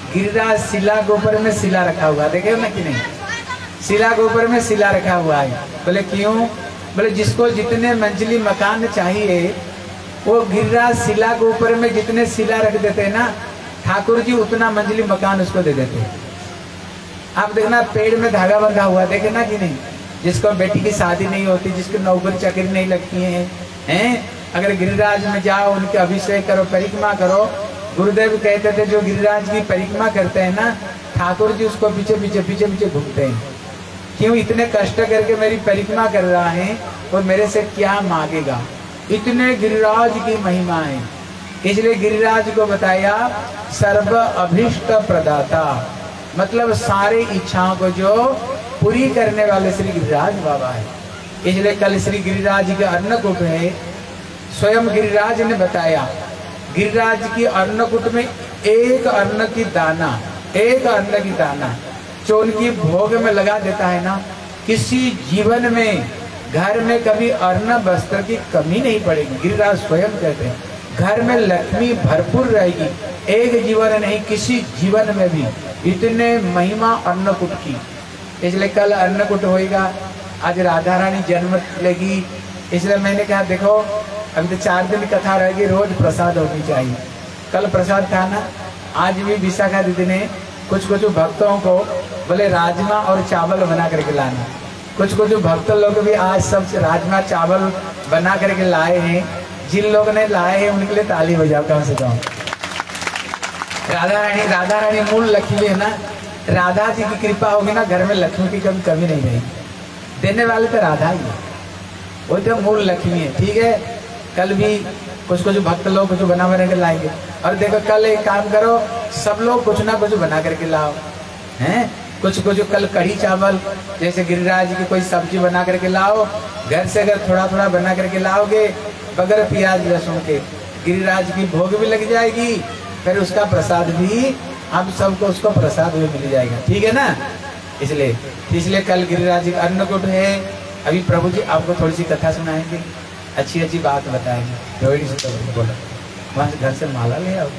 Speaker 1: गिरिराज शिला के ऊपर में शिला रखा हुआ, देखे हो ना कि नहीं? शिला के ऊपर में शिला रखा हुआ है। बोले क्यों? बोले जिसको जितने मंजिली मकान चाहिए वो गिरिराज शिला के ऊपर में जितने शिला रख देते हैं ना, ठाकुर जी उतना मंजिली मकान उसको दे देते हैं। आप देखना पेड़ में धागा बंधा हुआ, देखे ना कि नहीं? जिसको बेटी की शादी नहीं होती, जिसकी नौकरी चाकरी नहीं लगती है, हैं? अगर गिरिराज में जाओ, उनके अभिषेक करो, परिक्रमा करो। गुरुदेव कहते थे जो गिरिराज की परिक्रमा करते हैं ना, ठाकुर जी उसको पीछे पीछे पीछे पीछे घूमते हैं। क्यों? इतने कष्ट करके मेरी परिक्रमा कर रहा है और मेरे से क्या मांगेगा? इतने गिरिराज की महिमा है। इसलिए गिरिराज को बताया सर्व अभीष्ट प्रदाता, मतलब सारे इच्छाओं को जो पूरी करने वाले श्री गिरिराज बाबा है। इसलिए कल श्री गिरिराज के अन्नकूट है, स्वयं गिरिराज ने बताया गिरिराज की अन्नकूट में एक अन्न की दाना, एक अन्न की दाना जो उनकी भोग में लगा देता है ना, किसी जीवन में घर में कभी अन्न वस्त्र की कमी नहीं पड़ेगी। गिरिराज स्वयं कहते हैं घर में लक्ष्मी भरपूर रहेगी। एक जीवन नहीं, किसी जीवन में भी इतने महिमा अन्नकूट की। इसलिए कल अन्नकूट होएगा। आज राधा रानी जन्म लेगी, इसलिए मैंने कहा देखो अभी तो चार दिन कथा रहेगी, रोज प्रसाद होनी चाहिए। कल प्रसाद था ना, आज भी विशाखा दीदी ने कुछ कुछ भक्तों को बोले राजमा और चावल बना करके लाना। कुछ कुछ भक्त लोग भी आज सब राजमा चावल बना करके लाए हैं। जिन लोग ने लाए हैं उनके लिए ताली बजाओ कम से कम। राधा रानी राधा रानी मूल लक्ष्मी है ना, राधा जी की कृपा होगी ना, घर में लक्ष्मी की कभी कमी नहीं रहेगी। देने वाले तो राधा ही है, वो तो मूल लक्ष्मी है। ठीक है, कल भी कुछ कुछ भक्त लोग कुछ बना बना के लाएंगे। और देखो कल एक काम करो, सब लोग कुछ ना कुछ बना करके लाओ, हैं? कुछ कुछ कल कढ़ी चावल, जैसे गिरिराज की कोई सब्जी बना करके लाओ। घर से अगर थोड़ा थोड़ा बना करके लाओगे बगैर प्याज लहसुन के, गिरिराज की भोग भी लग जाएगी, फिर उसका प्रसाद भी हम सबको उसको प्रसाद भी मिल जाएगा। ठीक है ना? इसलिए इसलिए कल गिरिराज जी का अन्नकूट है। अभी प्रभु जी आपको थोड़ी सी कथा सुनाएंगे, अच्छी अच्छी बात बताएंगे। रोहिणी से तो बोला वहाँ घर से माला ले आओ।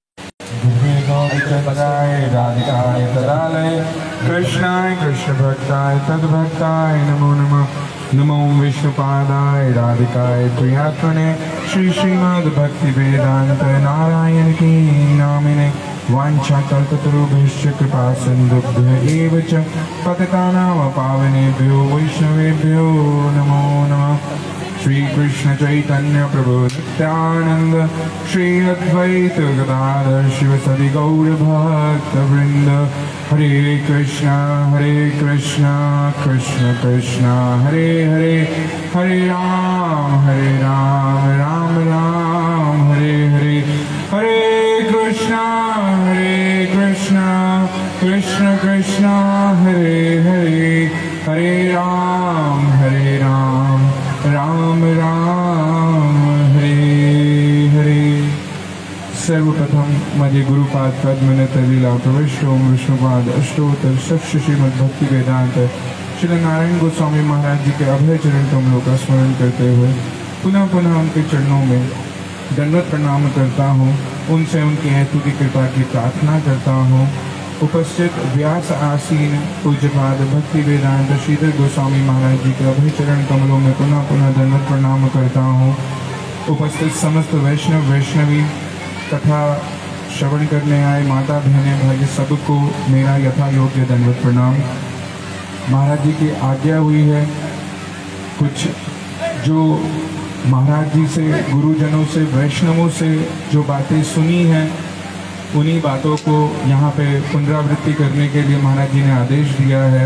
Speaker 4: राधिकाय तदालय कृष्णाय कृष्ण भक्ताय तद्भक्ताय नमो नमः। नमो विष्णुपादाय राधिकाय प्रियात्मने श्री श्रीमद् भक्ति वेदांत नारायण की नामिने। वाञ्छाकल्पतरुभ्यश्च कृपा सिन्धुभ्य एव च पतितानां पावनेभ्यो वैष्णवेभ्यो नमो नमः। श्री कृष्ण चैतन्य प्रभु नित्यानंद श्री अद्वैत गदाधर शिव सदि गौर भक्त वृंद। हरे कृष्णा हरे कृष्णा कृष्ण कृष्णा हरे हरे, हरे राम हरे राम राम राम हरे हरे। हरे कृष्णा हरे कृष्णा कृष्ण कृष्णा हरे हरे, हरे राम हरे राम राम राम हरे हरे। सर्वप्रथम मध्य गुरुपाद पद्मनत लीला प्रविष्टो विष्णुपाद अष्टोत्तर सप्त श्रीमद् भक्ति वेदांत श्री नारायण गोस्वामी महाराज जी के अभय चरण कमलों का स्मरण करते हुए पुनः पुनः उनके चरणों में दंडवत प्रणाम करता हूँ। उनसे उनकी हेतु की कृपा की प्रार्थना करता हूँ। उपस्थित व्यास आसीन पूज्यपाद भक्ति वेदांत श्रीधर गोस्वामी महाराज जी के अभय चरण कमलों में पुनः पुनः दंडवत प्रणाम करता हूँ। उपस्थित समस्त वैष्णव वैष्णवी तथा श्रवण करने आए माता बहनें भाई सबको मेरा यथा योग्य दंडवत प्रणाम। महाराज जी की आज्ञा हुई है, कुछ जो महाराज जी से गुरुजनों से वैष्णवों से जो बातें सुनी हैं उन्हीं बातों को यहाँ पे पुनरावृत्ति करने के लिए महाराज जी ने आदेश दिया है।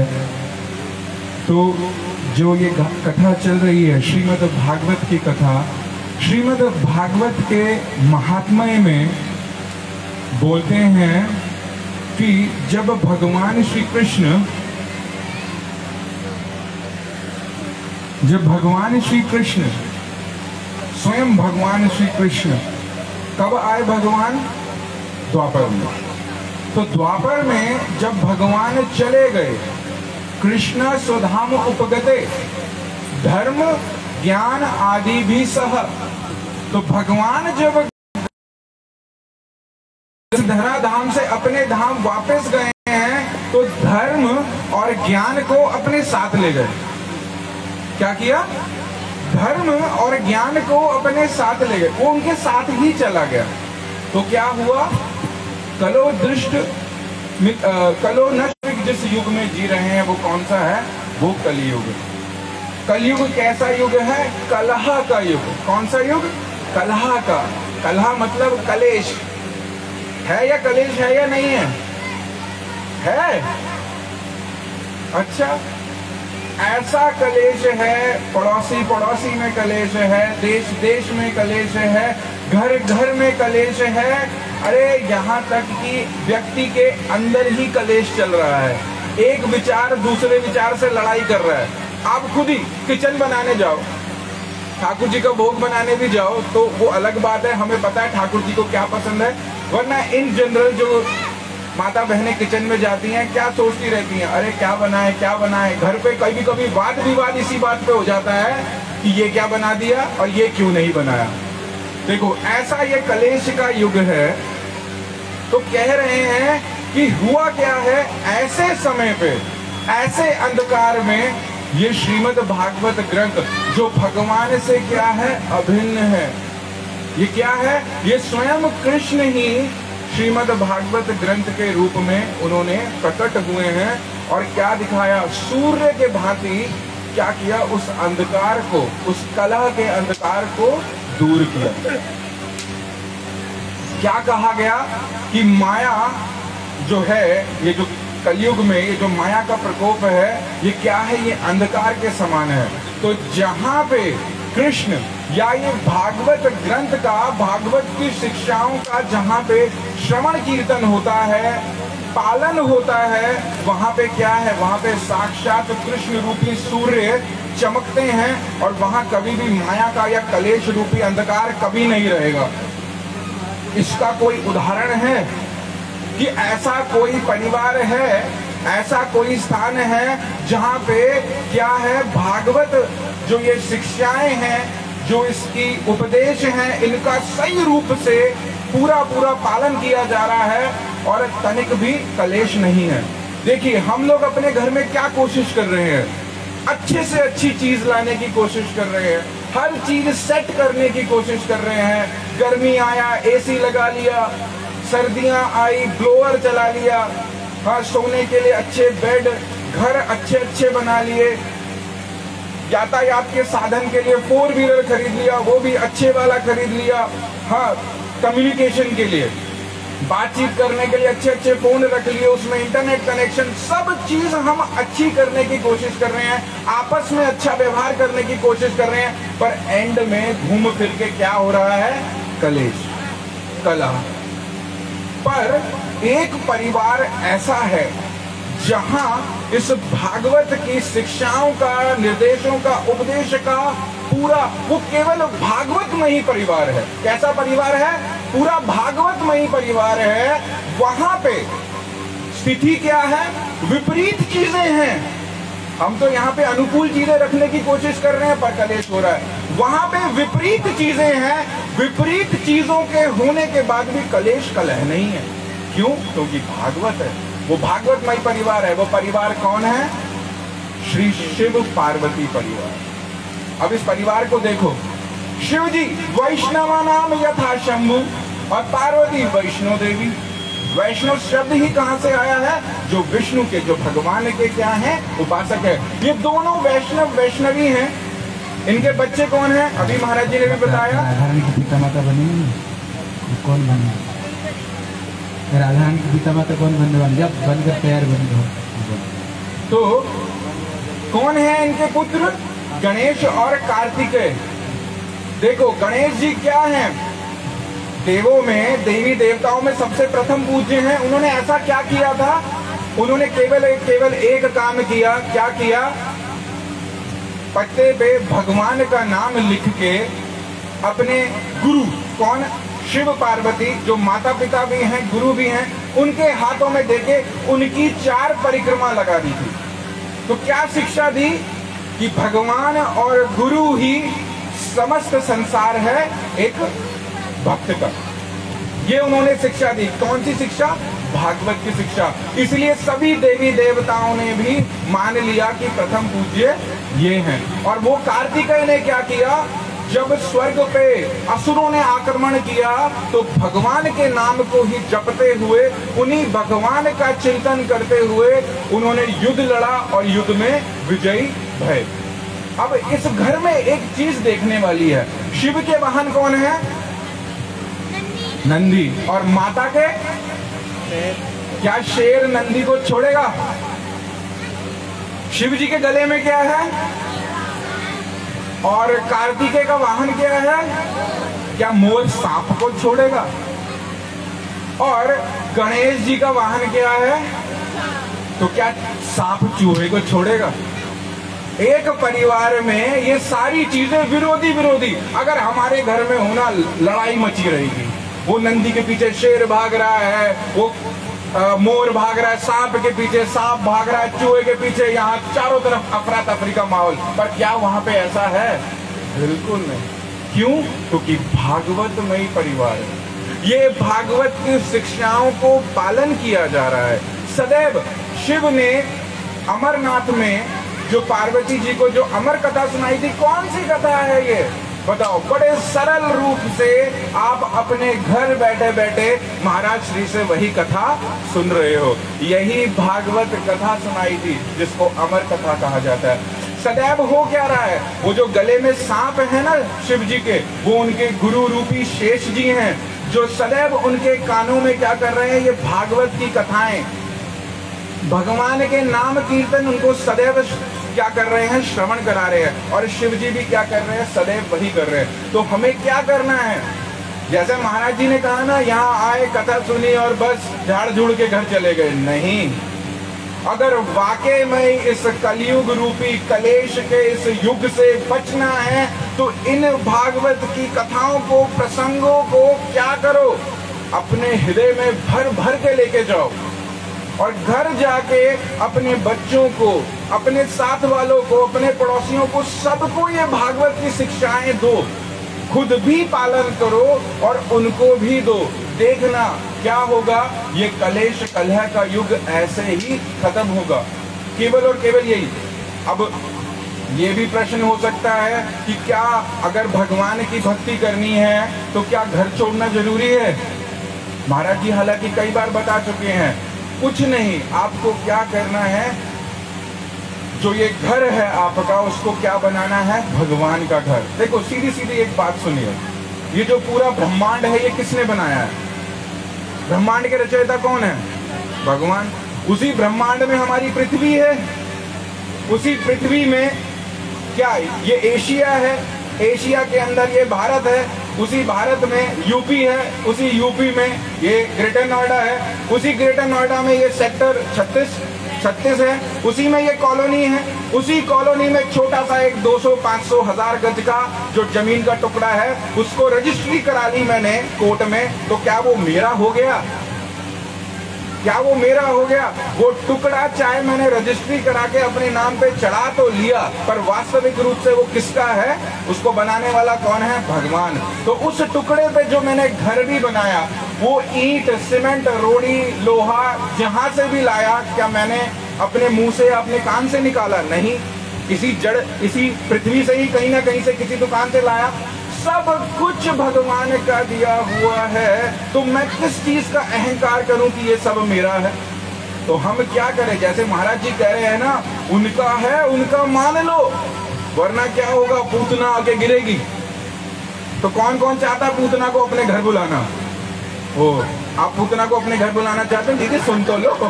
Speaker 4: तो जो ये कथा चल रही है श्रीमद् भागवत की कथा, श्रीमद् भागवत के महात्म्य में बोलते हैं कि जब भगवान श्री कृष्ण जब भगवान श्री कृष्ण स्वयं भगवान श्री कृष्ण कब आए भगवान? द्वापर में। तो द्वापर में जब भगवान चले गए, कृष्ण स्वधाम उपगते धर्म ज्ञान आदि भी सह, तो भगवान जब धराधाम से अपने धाम वापस गए हैं तो धर्म और ज्ञान को अपने साथ ले गए। क्या किया? धर्म और ज्ञान को अपने साथ ले गए, वो उनके साथ ही चला गया। तो क्या हुआ? कलो दृष्ट कलो नष्ट जिस युग में जी रहे हैं वो कौन सा है? वो कलयुग। कलयुग कैसा युग है? कलह का युग। कौन सा युग? कलह का। कलह मतलब कलेश है, या कलेश है या नहीं है? है। अच्छा, ऐसा कलेश है, पड़ोसी पड़ोसी में कलेश है, देश देश में कलेश है, घर घर में कलेश है, अरे यहाँ तक कि व्यक्ति के अंदर ही कलेश चल रहा है। एक विचार दूसरे विचार से लड़ाई कर रहा है। आप खुद ही किचन बनाने जाओ, ठाकुर जी का भोग बनाने भी जाओ तो वो अलग बात है, हमें पता है ठाकुर जी को क्या पसंद है, वरना इन जनरल जो माता बहनें किचन में जाती हैं क्या सोचती रहती हैं? अरे क्या बनाए क्या बनाए। घर पे कभी कभी वाद विवाद इसी बात पे हो जाता है कि ये क्या बना दिया और ये क्यों नहीं बनाया। देखो, ऐसा ये कलेश का युग है। तो कह रहे हैं कि हुआ क्या है, ऐसे समय पे, ऐसे अंधकार में ये श्रीमद् भागवत ग्रंथ जो भगवान से क्या है? अभिन्न है। ये क्या है? ये स्वयं कृष्ण ही श्रीमद् भागवत ग्रंथ के रूप में उन्होंने प्रकट हुए हैं। और क्या दिखाया? सूर्य के भांति क्या किया? उस अंधकार को, उस कलह के अंधकार को दूर किया। क्या कहा गया कि माया जो है, ये जो कलयुग में ये जो माया का प्रकोप है, ये क्या है? ये अंधकार के समान है। तो जहां पे कृष्ण या ये भागवत ग्रंथ का, भागवत की शिक्षाओं का जहां पे श्रवण कीर्तन होता है, पालन होता है, वहां पे क्या है? वहां पे साक्षात कृष्ण रूपी सूर्य चमकते हैं और वहां कभी भी माया का या कलेश रूपी अंधकार कभी नहीं रहेगा। इसका कोई उदाहरण है कि ऐसा कोई परिवार है, ऐसा कोई स्थान है जहां पे क्या है? भागवत जो ये शिक्षाएं हैं, जो इसकी उपदेश हैं, इनका सही रूप से पूरा पूरा पालन किया जा रहा है और तनिक भी कलेश नहीं है। देखिए, हम लोग अपने घर में क्या कोशिश कर रहे हैं? अच्छे से अच्छी चीज लाने की कोशिश कर रहे हैं, हर चीज सेट करने की कोशिश कर रहे हैं। गर्मी आया एसी लगा लिया, सर्दियां आई ब्लोअर चला लिया, हाँ, सोने के लिए अच्छे बेड, घर अच्छे अच्छे बना लिए, यातायात के साधन के लिए फोर व्हीलर खरीद लिया, वो भी अच्छे वाला खरीद लिया, हाँ, कम्युनिकेशन के लिए, बातचीत करने के लिए अच्छे अच्छे फोन रख लिए, उसमें इंटरनेट कनेक्शन, सब चीज हम अच्छी करने की कोशिश कर रहे हैं, आपस में अच्छा व्यवहार करने की कोशिश कर रहे हैं, पर एंड में घूम फिर के क्या हो रहा है? कलेश, कलह। पर एक परिवार ऐसा है जहां इस भागवत की शिक्षाओं का, निर्देशों का, उपदेश का पूरा, वो केवल भागवत में ही परिवार है। कैसा परिवार है? पूरा भागवत में ही परिवार है। वहां पे स्थिति क्या है? विपरीत चीजें हैं। हम तो यहाँ पे अनुकूल चीजें रखने की कोशिश कर रहे हैं पर कलेश हो रहा है। वहां पे विपरीत चीजें हैं। विपरीत चीजों के होने के बाद भी कलेश कलह नहीं है। क्यों? क्योंकि भागवत है, वो भागवतमय परिवार है। वो परिवार कौन है? श्री शिव पार्वती परिवार। अब इस परिवार को देखो, शिव जी वैष्णवा नाम यथा शंभु और पार्वती वैष्णो देवी। वैष्णव शब्द ही कहां से आया है? जो विष्णु के, जो भगवान के क्या हैं? उपासक है। ये दोनों वैष्णव वैष्णवी हैं। इनके बच्चे कौन हैं? अभी महाराज जी ने भी बताया।
Speaker 3: राधारानी की पिता माता बनी, कौन बनी? राधारानी की पिता माता कौन बनने वाली? जब बनकर तैयार बन गए।
Speaker 4: तो कौन है इनके पुत्र? गणेश और कार्तिकेय। देखो, गणेश जी क्या हैं? देवों में, देवी देवताओं में सबसे प्रथम पूज्य हैं। उन्होंने ऐसा क्या किया था? उन्होंने केवल एक केवल एक काम किया। क्या किया? पत्ते पे भगवान का नाम लिख के अपने गुरु, कौन? शिव पार्वती, जो माता पिता भी हैं, गुरु भी हैं, उनके हाथों में देके उनकी चार परिक्रमा लगा दी थी। तो क्या शिक्षा दी? कि भगवान और गुरु ही समस्त संसार है एक भक्त का। ये उन्होंने शिक्षा दी। कौन सी शिक्षा? भागवत की शिक्षा। इसलिए सभी देवी देवताओं ने भी मान लिया कि प्रथम पूज्य ये हैं। और वो कार्तिकेय ने क्या किया, जब स्वर्ग पे असुरों ने आक्रमण किया तो भगवान के नाम को ही जपते हुए, उन्हीं भगवान का चिंतन करते हुए उन्होंने युद्ध लड़ा और युद्ध में विजयी भये। अब इस घर में एक चीज देखने वाली है, शिव के वाहन कौन है? नंदी। और माता के? क्या शेर नंदी को छोड़ेगा? शिव जी के गले में क्या है? और कार्तिकेय का वाहन क्या है? क्या मोर सांप को छोड़ेगा? और गणेश जी का वाहन क्या है? तो क्या सांप चूहे को छोड़ेगा? एक परिवार में ये सारी चीजें विरोधी विरोधी। अगर हमारे घर में होना, लड़ाई मची रहेगी। वो नंदी के पीछे शेर भाग रहा है, वो आ, मोर भाग रहा है, सांप के पीछे सांप भाग रहा है, चूहे के पीछे, यहाँ चारों तरफ अफरा तफरी का माहौल। पर क्या वहां पे ऐसा है? बिल्कुल नहीं। क्यों? क्योंकि भागवतमयी परिवार है। ये भागवत की शिक्षाओं को पालन किया जा रहा है सदैव। शिव ने अमरनाथ में जो पार्वती जी को जो अमर कथा सुनाई थी, कौन सी कथा है ये बताओ? बड़े सरल रूप से आप अपने घर बैठे बैठे महाराज श्री से वही कथा सुन रहे हो। यही भागवत कथा सुनाई थी, जिसको अमर कथा कहा जाता है। सदैव हो क्या रहा है, वो जो गले में सांप है ना शिव जी के, वो उनके गुरु रूपी शेष जी हैं, जो सदैव उनके कानों में क्या कर रहे हैं? ये भागवत की कथाएं, भगवान के नाम कीर्तन उनको सदैव क्या कर रहे हैं? श्रवण करा रहे हैं। और शिव जी भी क्या कर रहे हैं? सदैव वही कर रहे हैं। तो हमें क्या करना है? जैसे महाराज जी ने कहा ना, यहाँ आए, कथा सुनी और बस झाड़ झूड़ के घर चले गए, नहीं। अगर वाकई में इस कलयुग रूपी कलेश के इस युग से बचना है तो इन भागवत की कथाओं को, प्रसंगों को क्या करो? अपने हृदय में भर भर के लेके जाओ और घर जाके अपने बच्चों को, अपने साथ वालों को, अपने पड़ोसियों को, सबको ये भागवत की शिक्षाएं दो। खुद भी पालन करो और उनको भी दो। देखना क्या होगा, ये कलेश कलह का युग ऐसे ही खत्म होगा, केवल और केवल यही। अब ये भी प्रश्न हो सकता है कि क्या अगर भगवान की भक्ति करनी है तो क्या घर छोड़ना जरूरी है? महाराज जी हालांकि कई बार बता चुके हैं, कुछ नहीं। आपको क्या करना है, जो ये घर है आपका, उसको क्या बनाना है? भगवान का घर। देखो सीधी सीधी एक बात सुनिए, ये जो पूरा ब्रह्मांड है ये किसने बनाया है? ब्रह्मांड के रचयिता कौन है? भगवान। उसी ब्रह्मांड में हमारी पृथ्वी है, उसी पृथ्वी में क्या ये एशिया है, एशिया के अंदर ये भारत है, उसी भारत में यूपी है, उसी यूपी में ये ग्रेटर नोएडा है, उसी ग्रेटर नोएडा में ये सेक्टर छत्तीस छत्तीस है, उसी में ये कॉलोनी है, उसी कॉलोनी में छोटा सा एक दो सौ पाँच सौ हजार गज का जो जमीन का टुकड़ा है, उसको रजिस्ट्री करा ली मैंने कोर्ट में, तो क्या वो मेरा हो गया? क्या वो मेरा हो गया? वो टुकड़ा चाहे मैंने रजिस्ट्री करा के अपने नाम पे चढ़ा तो लिया, पर वास्तविक रूप से वो किसका है? उसको बनाने वाला कौन है? भगवान। तो उस टुकड़े पे जो मैंने घर भी बनाया, वो ईंट, सीमेंट, रोड़ी, लोहा जहां से भी लाया, क्या मैंने अपने मुंह से, अपने कान से निकाला? नहीं, इसी जड़, इसी पृथ्वी से ही कहीं ना कहीं से किसी दुकान से लाया। सब कुछ भगवान का दिया हुआ है, तो मैं किस चीज का अहंकार करूं कि ये सब मेरा है? तो हम क्या करें? जैसे महाराज जी कह रहे हैं ना, उनका है, उनका मान लो, वरना क्या होगा? पूतना आके गिरेगी। तो कौन कौन चाहता पूतना को अपने घर बुलाना? ओ, आप पूतना को अपने घर बुलाना चाहते हैं? दीदी सुन तो लो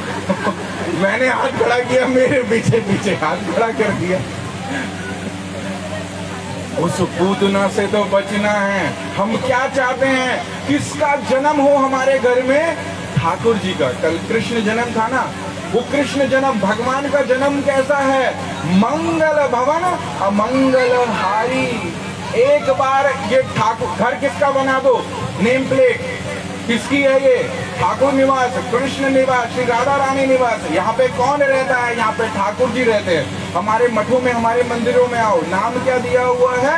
Speaker 4: मैंने हाथ खड़ा किया, मेरे पीछे पीछे हाथ खड़ा कर दिया। उस पूतना से तो बचना है। हम क्या चाहते हैं? किसका जन्म हो हमारे घर में? ठाकुर जी का। कल कृष्ण जन्म था ना, वो कृष्ण जन्म, भगवान का जन्म कैसा है? मंगल भवन अमंगल हारी। एक बार ये ठाकुर घर किसका बना दो, नेम प्लेट किसकी है? ये ठाकुर निवास, कृष्ण निवास, श्री राधा रानी निवास। यहाँ पे कौन रहता है? यहाँ पे ठाकुर जी रहते हैं। हमारे मठों में, हमारे मंदिरों में आओ, नाम क्या दिया हुआ है?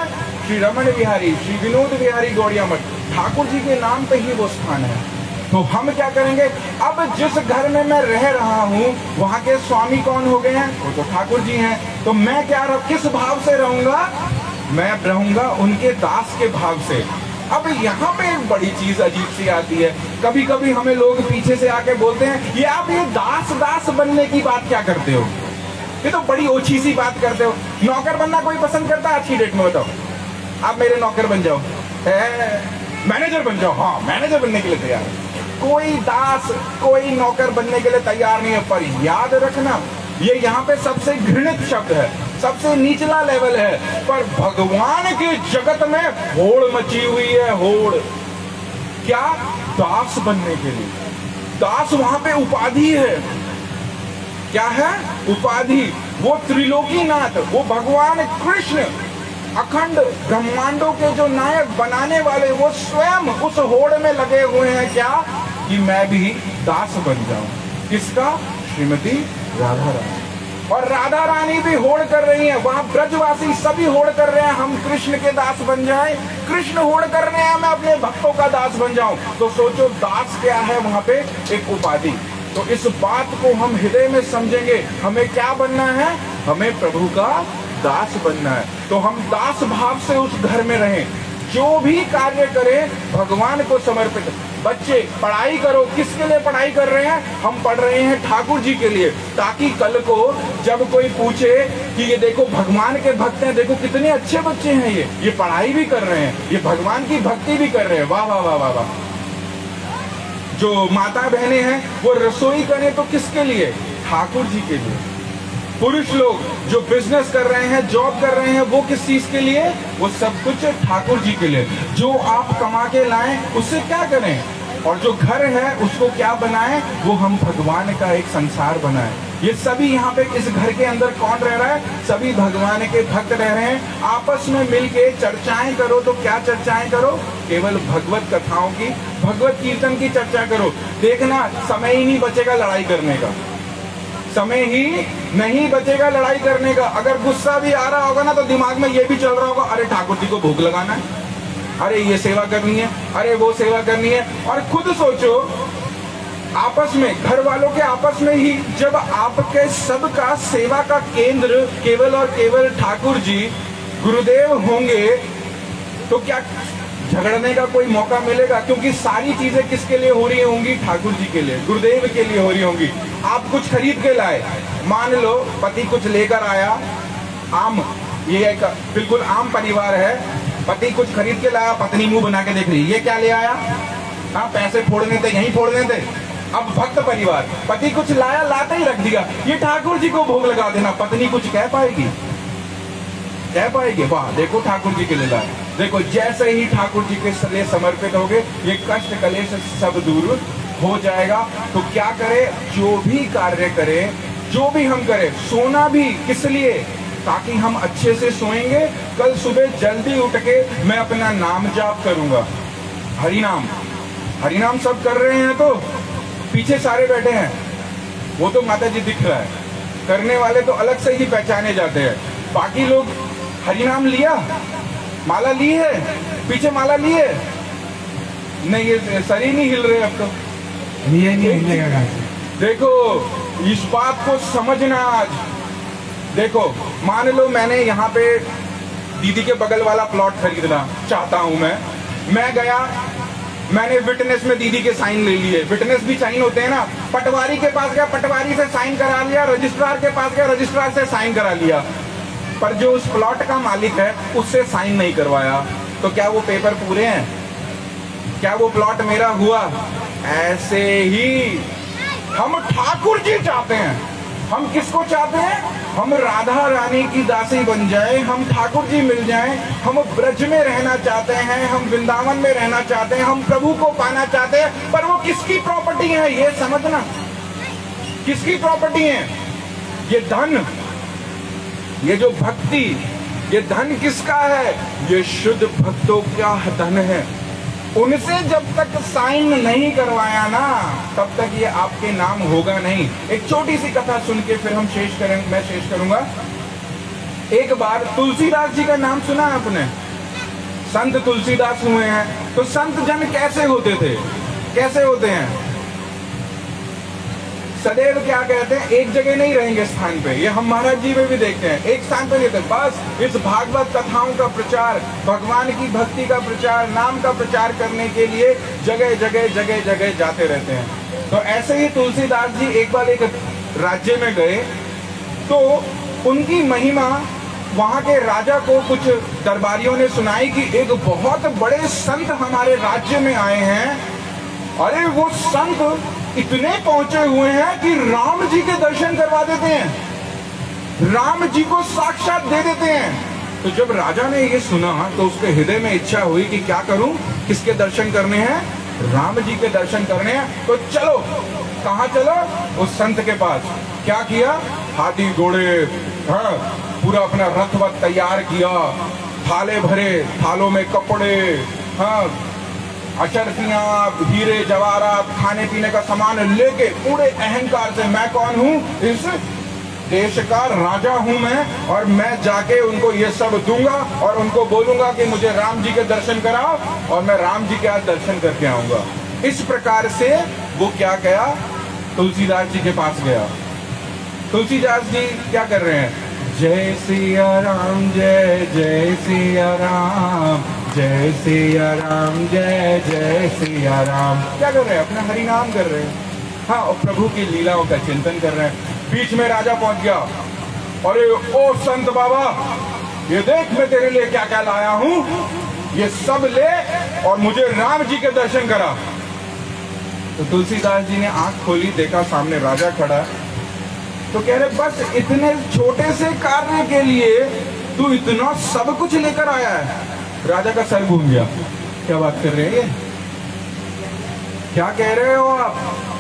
Speaker 4: श्री रमन बिहारी, श्री विनोद बिहारी गौड़िया मठ, ठाकुर जी के नाम पे ही वो स्थान है। तो हम क्या करेंगे, अब जिस घर में मैं रह रहा हूँ वहाँ के स्वामी कौन हो गए हैं, वो तो ठाकुर जी हैं। तो मैं क्या रह, किस भाव से रहूंगा, मैं रहूंगा उनके दास के भाव से। अब यहाँ पे एक बड़ी चीज अजीब सी आती है, कभी कभी हमें लोग पीछे से आके बोलते हैं, ये आप ये दास दास बनने की बात क्या करते हो, ये तो बड़ी ओछी सी बात करते हो। नौकर बनना कोई पसंद करता है? आज की डेट में बताओ, आप मेरे नौकर बन जाओ, मैनेजर बन जाओ, हाँ मैनेजर बनने के लिए तैयार है। कोई दास, कोई नौकर बनने के लिए तैयार नहीं है। पर याद रखना, ये यहाँ पे सबसे घृणित शब्द है, सबसे निचला लेवल है। पर भगवान के जगत में होड़ मची हुई है, होड़। क्या? दास बनने के लिए। दास वहां पे उपाधि है। क्या है? उपाधि। वो त्रिलोकीनाथ, वो भगवान कृष्ण, अखंड ब्रह्मांडों के जो नायक बनाने वाले, वो स्वयं उस होड़ में लगे हुए हैं। क्या? कि मैं भी दास बन जाऊं। किसका? श्रीमती राधा रानी। और राधा रानी भी होड़ कर रही है, वहां ब्रजवासी सभी होड़ कर रहे हैं, हम कृष्ण के दास बन जाएं। कृष्ण होड़ कर रहे हैं, मैं अपने भक्तों का दास बन जाऊं। तो सोचो, दास क्या है वहां पे? एक उपाधि। तो इस बात को हम हृदय में समझेंगे, हमें क्या बनना है? हमें प्रभु का दास बनना है। तो हम दास भाव से उस घर में रहें, जो भी कार्य करें भगवान को समर्पित। बच्चे पढ़ाई करो, किसके लिए पढ़ाई कर रहे हैं? हम पढ़ रहे हैं ठाकुर जी के लिए, ताकि कल को जब कोई पूछे कि ये देखो भगवान के भक्त हैं, देखो कितने अच्छे बच्चे हैं, ये ये पढ़ाई भी कर रहे हैं, ये भगवान की भक्ति भी कर रहे हैं, वाह वाह वाह वाह वाह। जो माता बहनें हैं वो रसोई करें तो किसके लिए? ठाकुर जी के लिए। पुरुष लोग जो बिजनेस कर रहे हैं, जॉब कर रहे हैं, वो किस चीज के लिए? वो सब कुछ ठाकुर जी के लिए। जो आप कमा के लाएं उससे क्या करें, और जो घर है उसको क्या बनाएं? वो हम भगवान का एक संसार बनाएं। ये सभी यहाँ पे इस घर के अंदर कौन रह रहा है? सभी भगवान के भक्त रह रहे हैं। आपस में मिलके चर्चाएं करो। तो क्या चर्चाएं करो? केवल भगवत कथाओं की, भगवत कीर्तन की चर्चा करो। देखना, समय ही नहीं बचेगा लड़ाई करने का, समय ही नहीं बचेगा लड़ाई करने का। अगर गुस्सा भी आ रहा होगा ना, तो दिमाग में ये भी चल रहा होगा, अरे ठाकुर जी को भोग लगाना है, अरे ये सेवा करनी है, अरे वो सेवा करनी है। और खुद सोचो, आपस में, घर वालों के आपस में ही जब आपके सबका सेवा का केंद्र केवल और केवल ठाकुर जी गुरुदेव होंगे, तो क्या झगड़ने का कोई मौका मिलेगा? क्योंकि सारी चीजें किसके लिए हो रही होंगी? ठाकुर जी के लिए, गुरुदेव के लिए हो रही होंगी। आप कुछ खरीद के लाए, मान लो पति कुछ लेकर आया, आम, ये एक बिल्कुल आम परिवार है, पति कुछ खरीद के लाया, पत्नी मुंह बना के देख रही, ये क्या ले आया? हाँ, पैसे फोड़ने थे, यहीं फोड़ने थे। अब भक्त परिवार, पति कुछ लाया, लाते ही रख दिया, ये ठाकुर जी को भोग लगा देना। पत्नी कुछ कह पाएगी? कह पाएगी? वाह, देखो ठाकुर जी के लिए लाए। देखो, जैसे ही ठाकुर जी के लिए समर्पित होगे, ये कष्ट कलेश सब दूर हो जाएगा। तो क्या करें? जो भी कार्य करें, जो भी हम करें, सोना भी किस लिए? ताकि हम अच्छे से सोएंगे, कल सुबह जल्दी उठ के मैं अपना नाम जाप करूंगा। हरि नाम, हरि नाम सब कर रहे हैं, तो पीछे सारे बैठे हैं, वो तो माता जी दिख रहा है, करने वाले तो अलग से ही पहचाने जाते हैं। बाकी लोग हरि नाम लिया, माला ली है, पीछे माला ली है, नहीं, ये शरीर नहीं हिल रहे अब तो,
Speaker 2: ये नहीं हिलेगा।
Speaker 4: देखो, इस बात को समझना। आज देखो, मान लो मैंने यहाँ पे दीदी के बगल वाला प्लॉट खरीदना चाहता हूँ, मैं मैं गया, मैंने विटनेस में दीदी के साइन ले लिए। विटनेस भी साइन होते हैं ना। पटवारी के पास गया, पटवारी से साइन करा लिया, रजिस्ट्रार के पास गया, रजिस्ट्रार से साइन करा लिया, पर जो उस प्लॉट का मालिक है उससे साइन नहीं करवाया। तो क्या वो पेपर पूरे हैं? क्या वो प्लॉट मेरा हुआ? ऐसे ही हम ठाकुर जी चाहते हैं। हम किसको चाहते हैं? हम राधा रानी की दासी बन जाए, हम ठाकुर जी मिल जाएं, हम ब्रज में रहना चाहते हैं, हम वृंदावन में रहना चाहते हैं, हम प्रभु को पाना चाहते हैं। पर वो किसकी प्रॉपर्टी है ये समझना, किसकी प्रॉपर्टी है? ये धन, ये जो भक्ति, ये धन किसका है? ये शुद्ध भक्तों का धन है। उनसे जब तक साइन नहीं करवाया ना, तब तक ये आपके नाम होगा नहीं। एक छोटी सी कथा सुन के फिर हम शेष करेंगे, मैं शेष करूंगा। एक बार तुलसीदास जी का नाम सुना आपने? संत तुलसीदास हुए हैं, तो संत जन कैसे होते थे, कैसे होते हैं? सदैव क्या कहते हैं, एक जगह नहीं रहेंगे स्थान पे। ये हम महाराज जी में भी देखते हैं, एक स्थान पे नहीं रहते, बस इस भागवत कथाओं का प्रचार, भगवान की भक्ति का प्रचार, नाम का प्रचार करने के लिए जगह जगह जगह जगह जाते रहते हैं। तो ऐसे ही तुलसीदास जी एक बार एक राज्य में गए, तो उनकी महिमा वहां के राजा को कुछ दरबारियों ने सुनाई कि एक बहुत बड़े संत हमारे राज्य में आए हैं। अरे वो संत इतने पहुंचे हुए हैं कि राम जी के दर्शन करवा देते हैं, राम जी को साक्षात दे देते हैं। तो जब राजा ने ये सुना तो उसके हृदय में इच्छा हुई कि क्या करूं, किसके दर्शन करने हैं, राम जी के दर्शन करने हैं। तो चलो, कहां चलो, उस संत के पास। क्या किया, हाथी घोड़े, हाँ, पूरा अपना रथ वथ तैयार किया, थाले भरे, थालों में कपड़े, हाँ, अशर्फियां, हीरे जवाहरात, खाने पीने का सामान लेके पूरे अहंकार से, मैं कौन हूं, इस देश का राजा हूं मैं, और मैं जाके उनको ये सब दूंगा और उनको बोलूंगा कि मुझे राम जी के दर्शन कराओ, और मैं राम जी के आज दर्शन करके आऊंगा। इस प्रकार से वो क्या गया, तुलसीदास जी के पास गया। तुलसीदास जी क्या कर रहे हैं, जय सिया राम, जय जय सिया राम, जय सिया राम, जय जय सिया राम। क्या कर रहे हैं, अपना हरि नाम कर रहे हैं, हाँ, और प्रभु की लीलाओं का चिंतन कर रहे हैं। बीच में राजा पहुंच गया, अरे ओ संत बाबा, ये देख मैं तेरे लिए क्या क्या लाया हूं, ये सब ले और मुझे राम जी के दर्शन करा। तो तुलसीदास जी ने आंख खोली, देखा सामने राजा खड़ा, तो कह रहे बस इतने छोटे से कार्य के लिए तू इतना सब कुछ लेकर आया है। राजा का सर घूम गया, क्या बात कर रहे हैं, ये क्या कह रहे हो आप?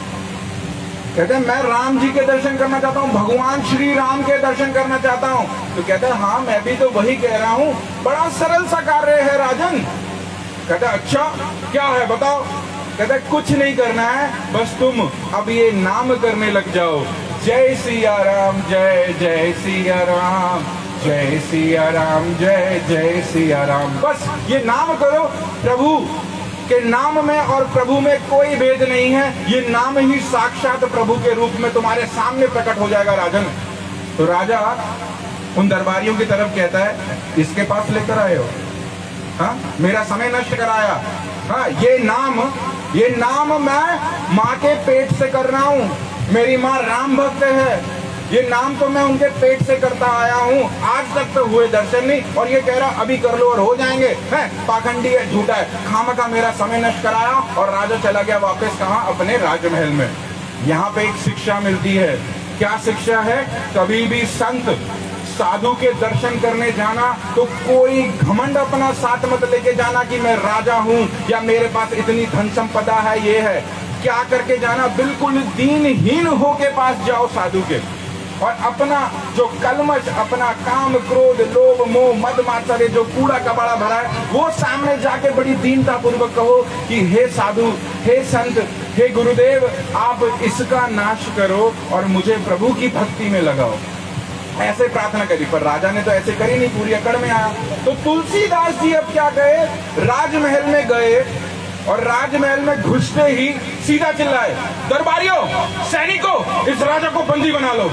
Speaker 4: कहते हैं मैं राम जी के दर्शन करना चाहता हूँ, भगवान श्री राम के दर्शन करना चाहता हूँ। तो कहते हैं हाँ, मैं भी तो वही कह रहा हूँ, बड़ा सरल सा कार्य है राजन। कहते अच्छा क्या है बताओ? कहते कुछ नहीं करना है, बस तुम अब ये नाम करने लग जाओ, जय सिया राम, जय जय सिया राम, जय सिया राम, जय जय सिया राम। बस ये नाम करो, प्रभु के नाम में और प्रभु में कोई भेद नहीं है, ये नाम ही साक्षात प्रभु के रूप में तुम्हारे सामने प्रकट हो जाएगा राजन। तो राजा उन दरबारियों की तरफ कहता है, इसके पास लेकर आए हो, हाँ, मेरा समय नष्ट कराया, हाँ, ये नाम ये नाम मैं माँ के पेट से कर रहा हूँ, मेरी माँ राम भक्त है, ये नाम तो मैं उनके पेट से करता आया हूँ, आज तक तो हुए दर्शन नहीं, और ये कह रहा अभी कर लो और हो जाएंगे, है पाखंडी है, झूठा है, खामखा मेरा समय नष्ट कराया। और राजा चला गया वापस कहाँ, अपने राजमहल में। यहाँ पे एक शिक्षा मिलती है, क्या शिक्षा है, कभी भी संत साधु के दर्शन करने जाना तो कोई घमंड अपना साथ मत लेके जाना कि मैं राजा हूँ या मेरे पास इतनी धन संपदा है, ये है, क्या करके जाना, बिल्कुल दीनहीन हो के पास जाओ साधु के, और अपना जो कलमश, अपना काम, क्रोध, लोभ, मोह, मद मात्सर्य जो कूड़ा कबाड़ा भरा है, वो सामने जाके बड़ी दीनता पूर्वक कहो कि हे साधु, हे संत, हे गुरुदेव, आप इसका नाश करो और मुझे प्रभु की भक्ति में लगाओ, ऐसे प्रार्थना करी। पर राजा ने तो ऐसे करी नहीं, पूरी अकड़ में आया। तो तुलसीदास जी अब क्या गए, राजमहल में गए, और राजमहल में घुसते ही सीधा चिल्लाए, दरबारियों, सैनिकों, इस राजा को बंदी बना लो।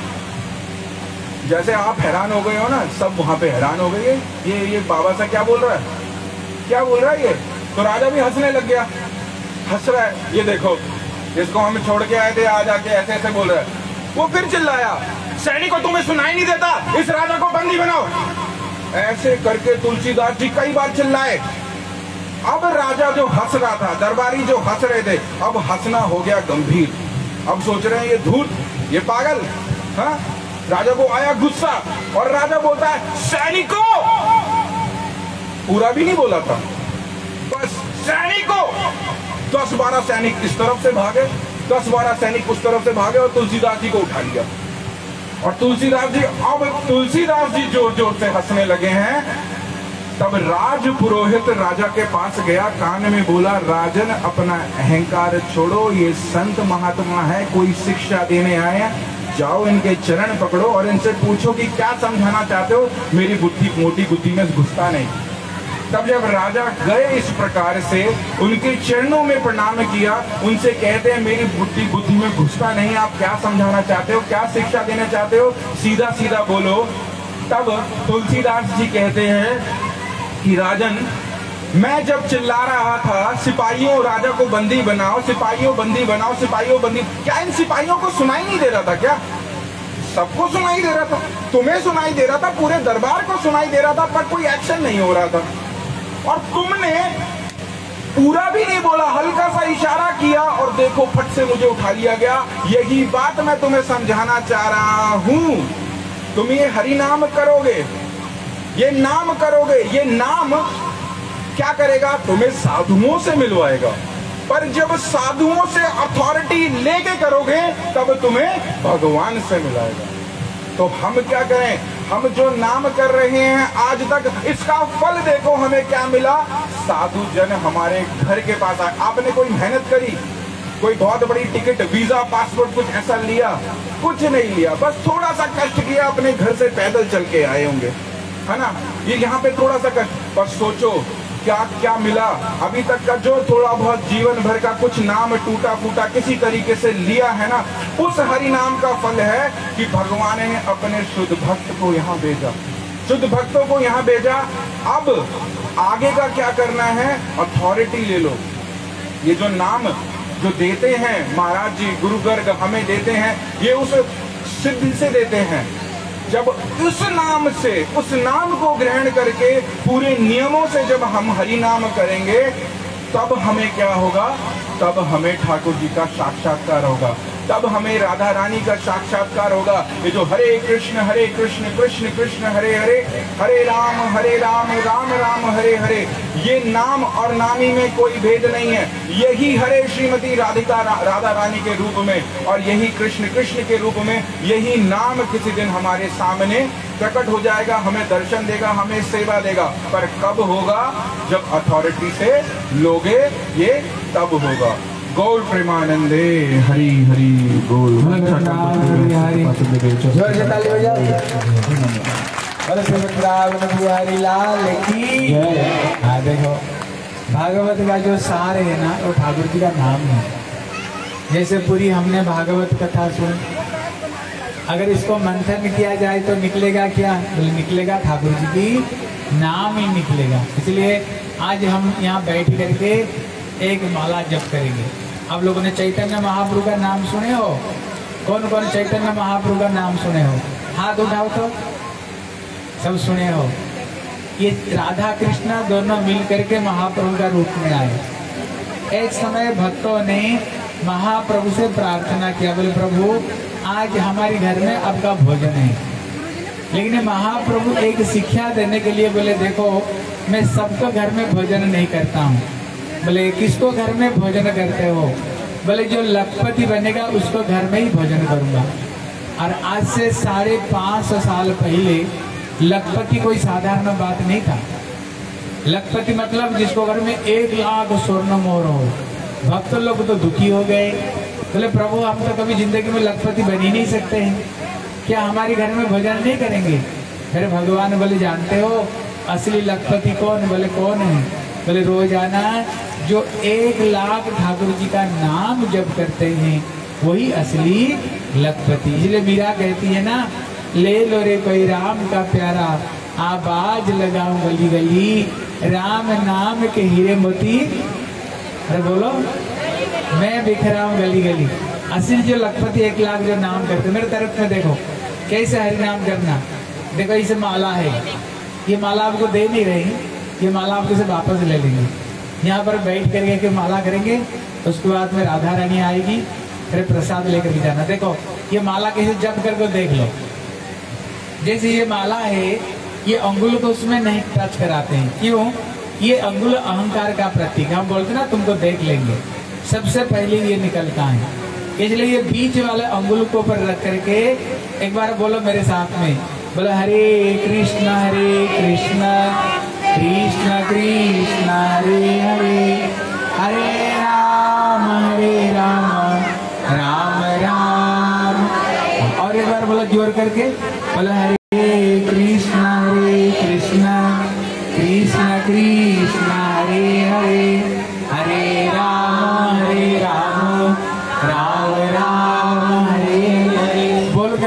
Speaker 4: जैसे आप हैरान हो गए हो ना, सब वहां पे हैरान हो गए, ये ये बाबा सा क्या बोल रहा है, क्या बोल रहा है ये। तो राजा भी हंसने लग गया, हंस रहा है, ये देखो इसको हम छोड़ के आए थे, आज आके ऐसे ऐसे बोल रहा है। वो फिर चिल्लाया, सैनिकों तुम्हें सुनाई नहीं देता, इस राजा को बंदी बनाओ। ऐसे करके तुलसीदास जी कई बार चिल्लाए। अब राजा जो हंस रहा था, दरबारी जो हंस रहे थे, अब हंसना हो गया गंभीर। अब सोच रहे हैं ये धूर्त, ये पागल, हाँ। राजा को आया गुस्सा, और राजा बोलता है, सैनिकों, पूरा भी नहीं बोला था, बस सैनिकों। दस बारह सैनिक इस तरफ से भागे, दस बारह सैनिक उस तरफ से भागे, और तुलसीदास जी को उठा लिया। और तुलसीदास जी, अब तुलसीदास जी जोर जोर से हंसने लगे हैं। तब राज पुरोहित राजा के पास गया, कान में बोला, राजन अपना अहंकार छोड़ो, ये संत महात्मा है, कोई शिक्षा देने आए हैं, जाओ इनके चरण पकड़ो और इनसे पूछो कि क्या समझाना चाहते हो, मेरी बुद्धि, मोटी बुद्धि में घुसता नहीं। तब जब राजा गए इस प्रकार से उनके चरणों में प्रणाम किया, उनसे कहते हैं मेरी बुद्धि बुद्धि में घुसता नहीं, आप क्या समझाना चाहते हो, क्या शिक्षा देना चाहते हो, सीधा सीधा बोलो। तब तुलसीदास जी कहते हैं कि राजन, मैं जब चिल्ला रहा था सिपाहियों राजा को बंदी बनाओ, सिपाहियों बंदी बनाओ, सिपाहियों बंदी, क्या इन सिपाहियों को सुनाई नहीं दे रहा था? क्या सबको सुनाई दे रहा था? तुम्हें सुनाई दे रहा था, पूरे दरबार को सुनाई दे रहा था, पर कोई एक्शन नहीं हो रहा था। और तुमने पूरा भी नहीं बोला, हल्का सा इशारा किया और देखो फट से मुझे उठा लिया गया। यही बात मैं तुम्हें समझाना चाह रहा हूं। तुम ये हरि नाम करोगे, ये नाम करोगे, ये नाम क्या करेगा? तुम्हें साधुओं से मिलवाएगा, पर जब साधुओं से अथॉरिटी लेके करोगे तब तुम्हें भगवान से मिलाएगा। तो हम क्या करें? हम जो नाम कर रहे हैं आज तक, इसका फल देखो हमें क्या मिला। साधु जन हमारे घर के पास आए। आपने कोई मेहनत करी, कोई बहुत बड़ी टिकट, वीजा, पासपोर्ट कुछ ऐसा लिया? कुछ नहीं लिया, बस थोड़ा सा कष्ट किया, अपने घर से पैदल चल के आए होंगे, है ना? ये यहाँ पे थोड़ा सा कष्ट, पर सोचो क्या क्या मिला। अभी तक का जो थोड़ा बहुत जीवन भर का कुछ नाम टूटा फूटा किसी तरीके से लिया है ना, उस हरि नाम का फल है कि भगवान ने अपने शुद्ध भक्त को यहाँ भेजा, शुद्ध भक्तों को यहाँ भेजा। अब आगे का क्या करना है? अथॉरिटी ले लो। ये जो नाम जो देते हैं महाराज जी, गुरु गर्ग हमें देते हैं, ये उस सिद्धि से देते हैं। जब उस नाम से, उस नाम को ग्रहण करके पूरे नियमों से जब हम हरि नाम करेंगे, तब हमें क्या होगा? तब हमें ठाकुर जी का साक्षात्कार होगा, तब हमें राधा रानी का साक्षात्कार होगा। ये जो हरे कृष्ण हरे कृष्ण कृष्ण कृष्ण हरे हरे, हरे राम हरे राम राम राम हरे हरे, ये नाम और नामी में कोई भेद नहीं है। यही हरे श्रीमती राधिका रा, राधा रानी के रूप में, और यही कृष्ण कृष्ण के रूप में, यही नाम किसी दिन हमारे सामने प्रकट हो जाएगा, हमें दर्शन देगा, हमें सेवा देगा। पर कब होगा? जब अथॉरिटी से लोगे, ये तब होगा। गौर प्रेमानंदे हरि हरि बोल।
Speaker 1: जोर से ताली हो जाओ। बोलो श्री वृंदावन बिहारी लाल की जय। हाँ देखो, भागवत का जो सार है ना, वो ठाकुर जी का नाम है। जैसे पूरी हमने भागवत कथा सुन, अगर इसको मंथन किया जाए तो निकलेगा क्या? निकलेगा ठाकुर जी की नाम ही निकलेगा। इसलिए आज हम यहाँ बैठ करके एक माला जप करेंगे। आप लोगों ने चैतन्य महाप्रभु का नाम सुने हो? कौन कौन चैतन्य महाप्रभु का नाम सुने हो? हाथ उठाओ तो। सब सुने हो। ये राधा कृष्णा दोनों मिल करके महाप्रभु का रूप में आए। एक समय भक्तों ने महाप्रभु से प्रार्थना किया, बोले प्रभु आज हमारे घर में आपका भोजन है। लेकिन महाप्रभु एक शिक्षा देने के लिए बोले देखो, मैं सबको घर में भोजन नहीं करता हूँ। बोले किसको घर में भोजन करते हो? बोले जो लखपति बनेगा उसको घर में ही भोजन करूँगा। और आज से साढ़े पाँच सौ साल पहले लखपति कोई साधारण बात नहीं था। लखपति मतलब जिसको घर में एक लाख स्वर्ण मोहर हो। भक्त लोग तो दुखी हो गए, बोले प्रभु हम तो कभी जिंदगी में लखपति बन ही नहीं सकते हैं, क्या हमारे घर में भोजन नहीं करेंगे? फिर भगवान बोले जानते हो असली लखपति कौन? बोले कौन है? बोले रोजाना जो एक लाख ठाकुर जी का नाम जप करते हैं वही असली लखपति। इसलिए मीरा कहती है ना, ले लो रे कोई राम का प्यारा, आवाज लगाऊं गली गली, राम नाम के हीरे मोती। अरे बोलो, मैं बिखरा हूँ गली गली। असली जो लखपति एक लाख जो नाम करते, मेरे तरफ में देखो कैसे हरि नाम करना। देखो इसे माला है, ये माला आपको दे नहीं रही, ये माला आपको से वापस ले लेंगे। यहाँ पर बैठ करके के माला करेंगे, उसके बाद में राधा रानी आएगी, फिर प्रसाद लेकर भी जाना। देखो ये माला कैसे जप करके देख लो। जैसे ये माला है, ये अंगुल को उसमें नहीं टच कराते हैं। क्यों? ये अंगुल अहंकार का प्रतीक। हम बोलते ना तुमको देख लेंगे, सबसे पहले ये निकलता है। इसलिए ये बीच वाले अंगुल को ऊपर रख करके एक बार बोलो मेरे साथ में, बोलो हरे कृष्ण हरे कृष्ण कृष्ण कृष्ण हरे हरे, हरे राम हरे राम राम राम। और एक बार बोलो जोर करके, बोलो हरे कृष्ण हरे कृष्ण कृष्ण कृष्ण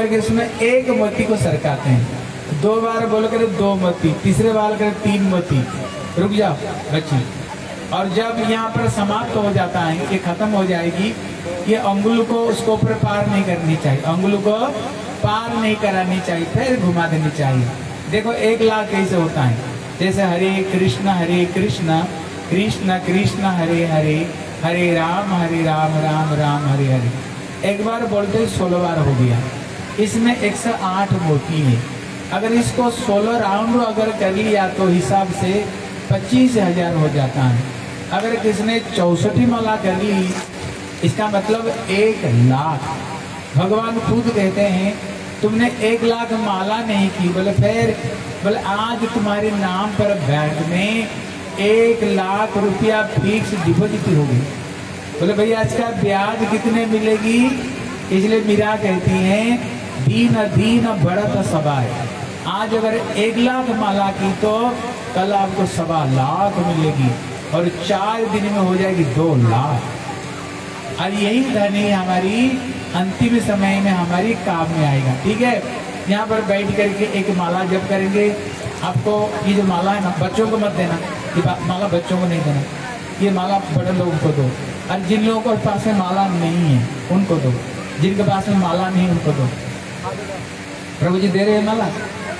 Speaker 1: के उसमें एक मोती को सरकाते हैं। दो बार बोल कर दो मोती, तीसरे बार कर तीन मोती। रुक जाओ बच्ची। और जब यहाँ पर समाप्त हो जाता है, ये खत्म हो जाएगी, ये अंगुल को उसको ऊपर पार नहीं करनी चाहिए, अंगुल को पार नहीं करानी चाहिए, फिर घुमा देनी चाहिए। देखो एक लाख कैसे होता है, जैसे हरे कृष्ण हरे कृष्ण कृष्ण कृष्ण हरे हरे हरे राम हरे राम राम राम हरे हरे। एक बार बोलते सोलह बार हो गया। इसमें एक सौ आठ मोती है। अगर इसको सोलह राउंड अगर कर लिया तो हिसाब से पच्चीस हजार हो जाता है। अगर किसने चौसठी माला कर ली, इसका मतलब एक लाख। भगवान खुद कहते हैं तुमने एक लाख माला नहीं की, बोले फिर बोले आज तुम्हारे नाम पर बैंक में एक लाख रुपया फिक्स डिपॉजिट होगी। बोले भैया इसका ब्याज कितने मिलेगी? इसलिए मीरा कहती हैं दीन दीन बढ़त सवाय। आज अगर एक लाख माला की तो कल आपको सवा लाख मिलेगी और चार दिन में हो जाएगी दो लाख। और यही धन ही हमारी अंतिम समय में हमारी काम में आएगा। ठीक है, यहाँ पर बैठ करके एक माला जप करेंगे। आपको ये जो माला है ना, बच्चों को मत देना, ये माला बच्चों को नहीं देना, ये माला बड़े लोगों को दो। और जिन लोगों को पास में माला नहीं है उनको दो, जिनके पास में माला नहीं है उनको दो। प्रभु जी दे रहे हैं माला,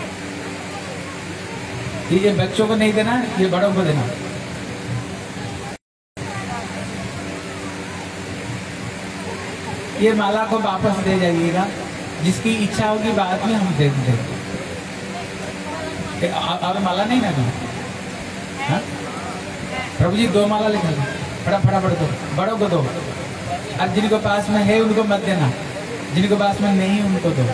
Speaker 1: ये बच्चों को नहीं देना, ये बड़ों को देना। ये माला को वापस दे जाइएगा, जिसकी इच्छा होगी बाद में हम दे देंगे। और माला नहीं ना दो, हाँ? प्रभु जी दो माला लिखा दो, फटा फटाफट दो, बड़ों को दो। और जिनको पास में है उनको मत देना, जिनको पास में नहीं उनको दो।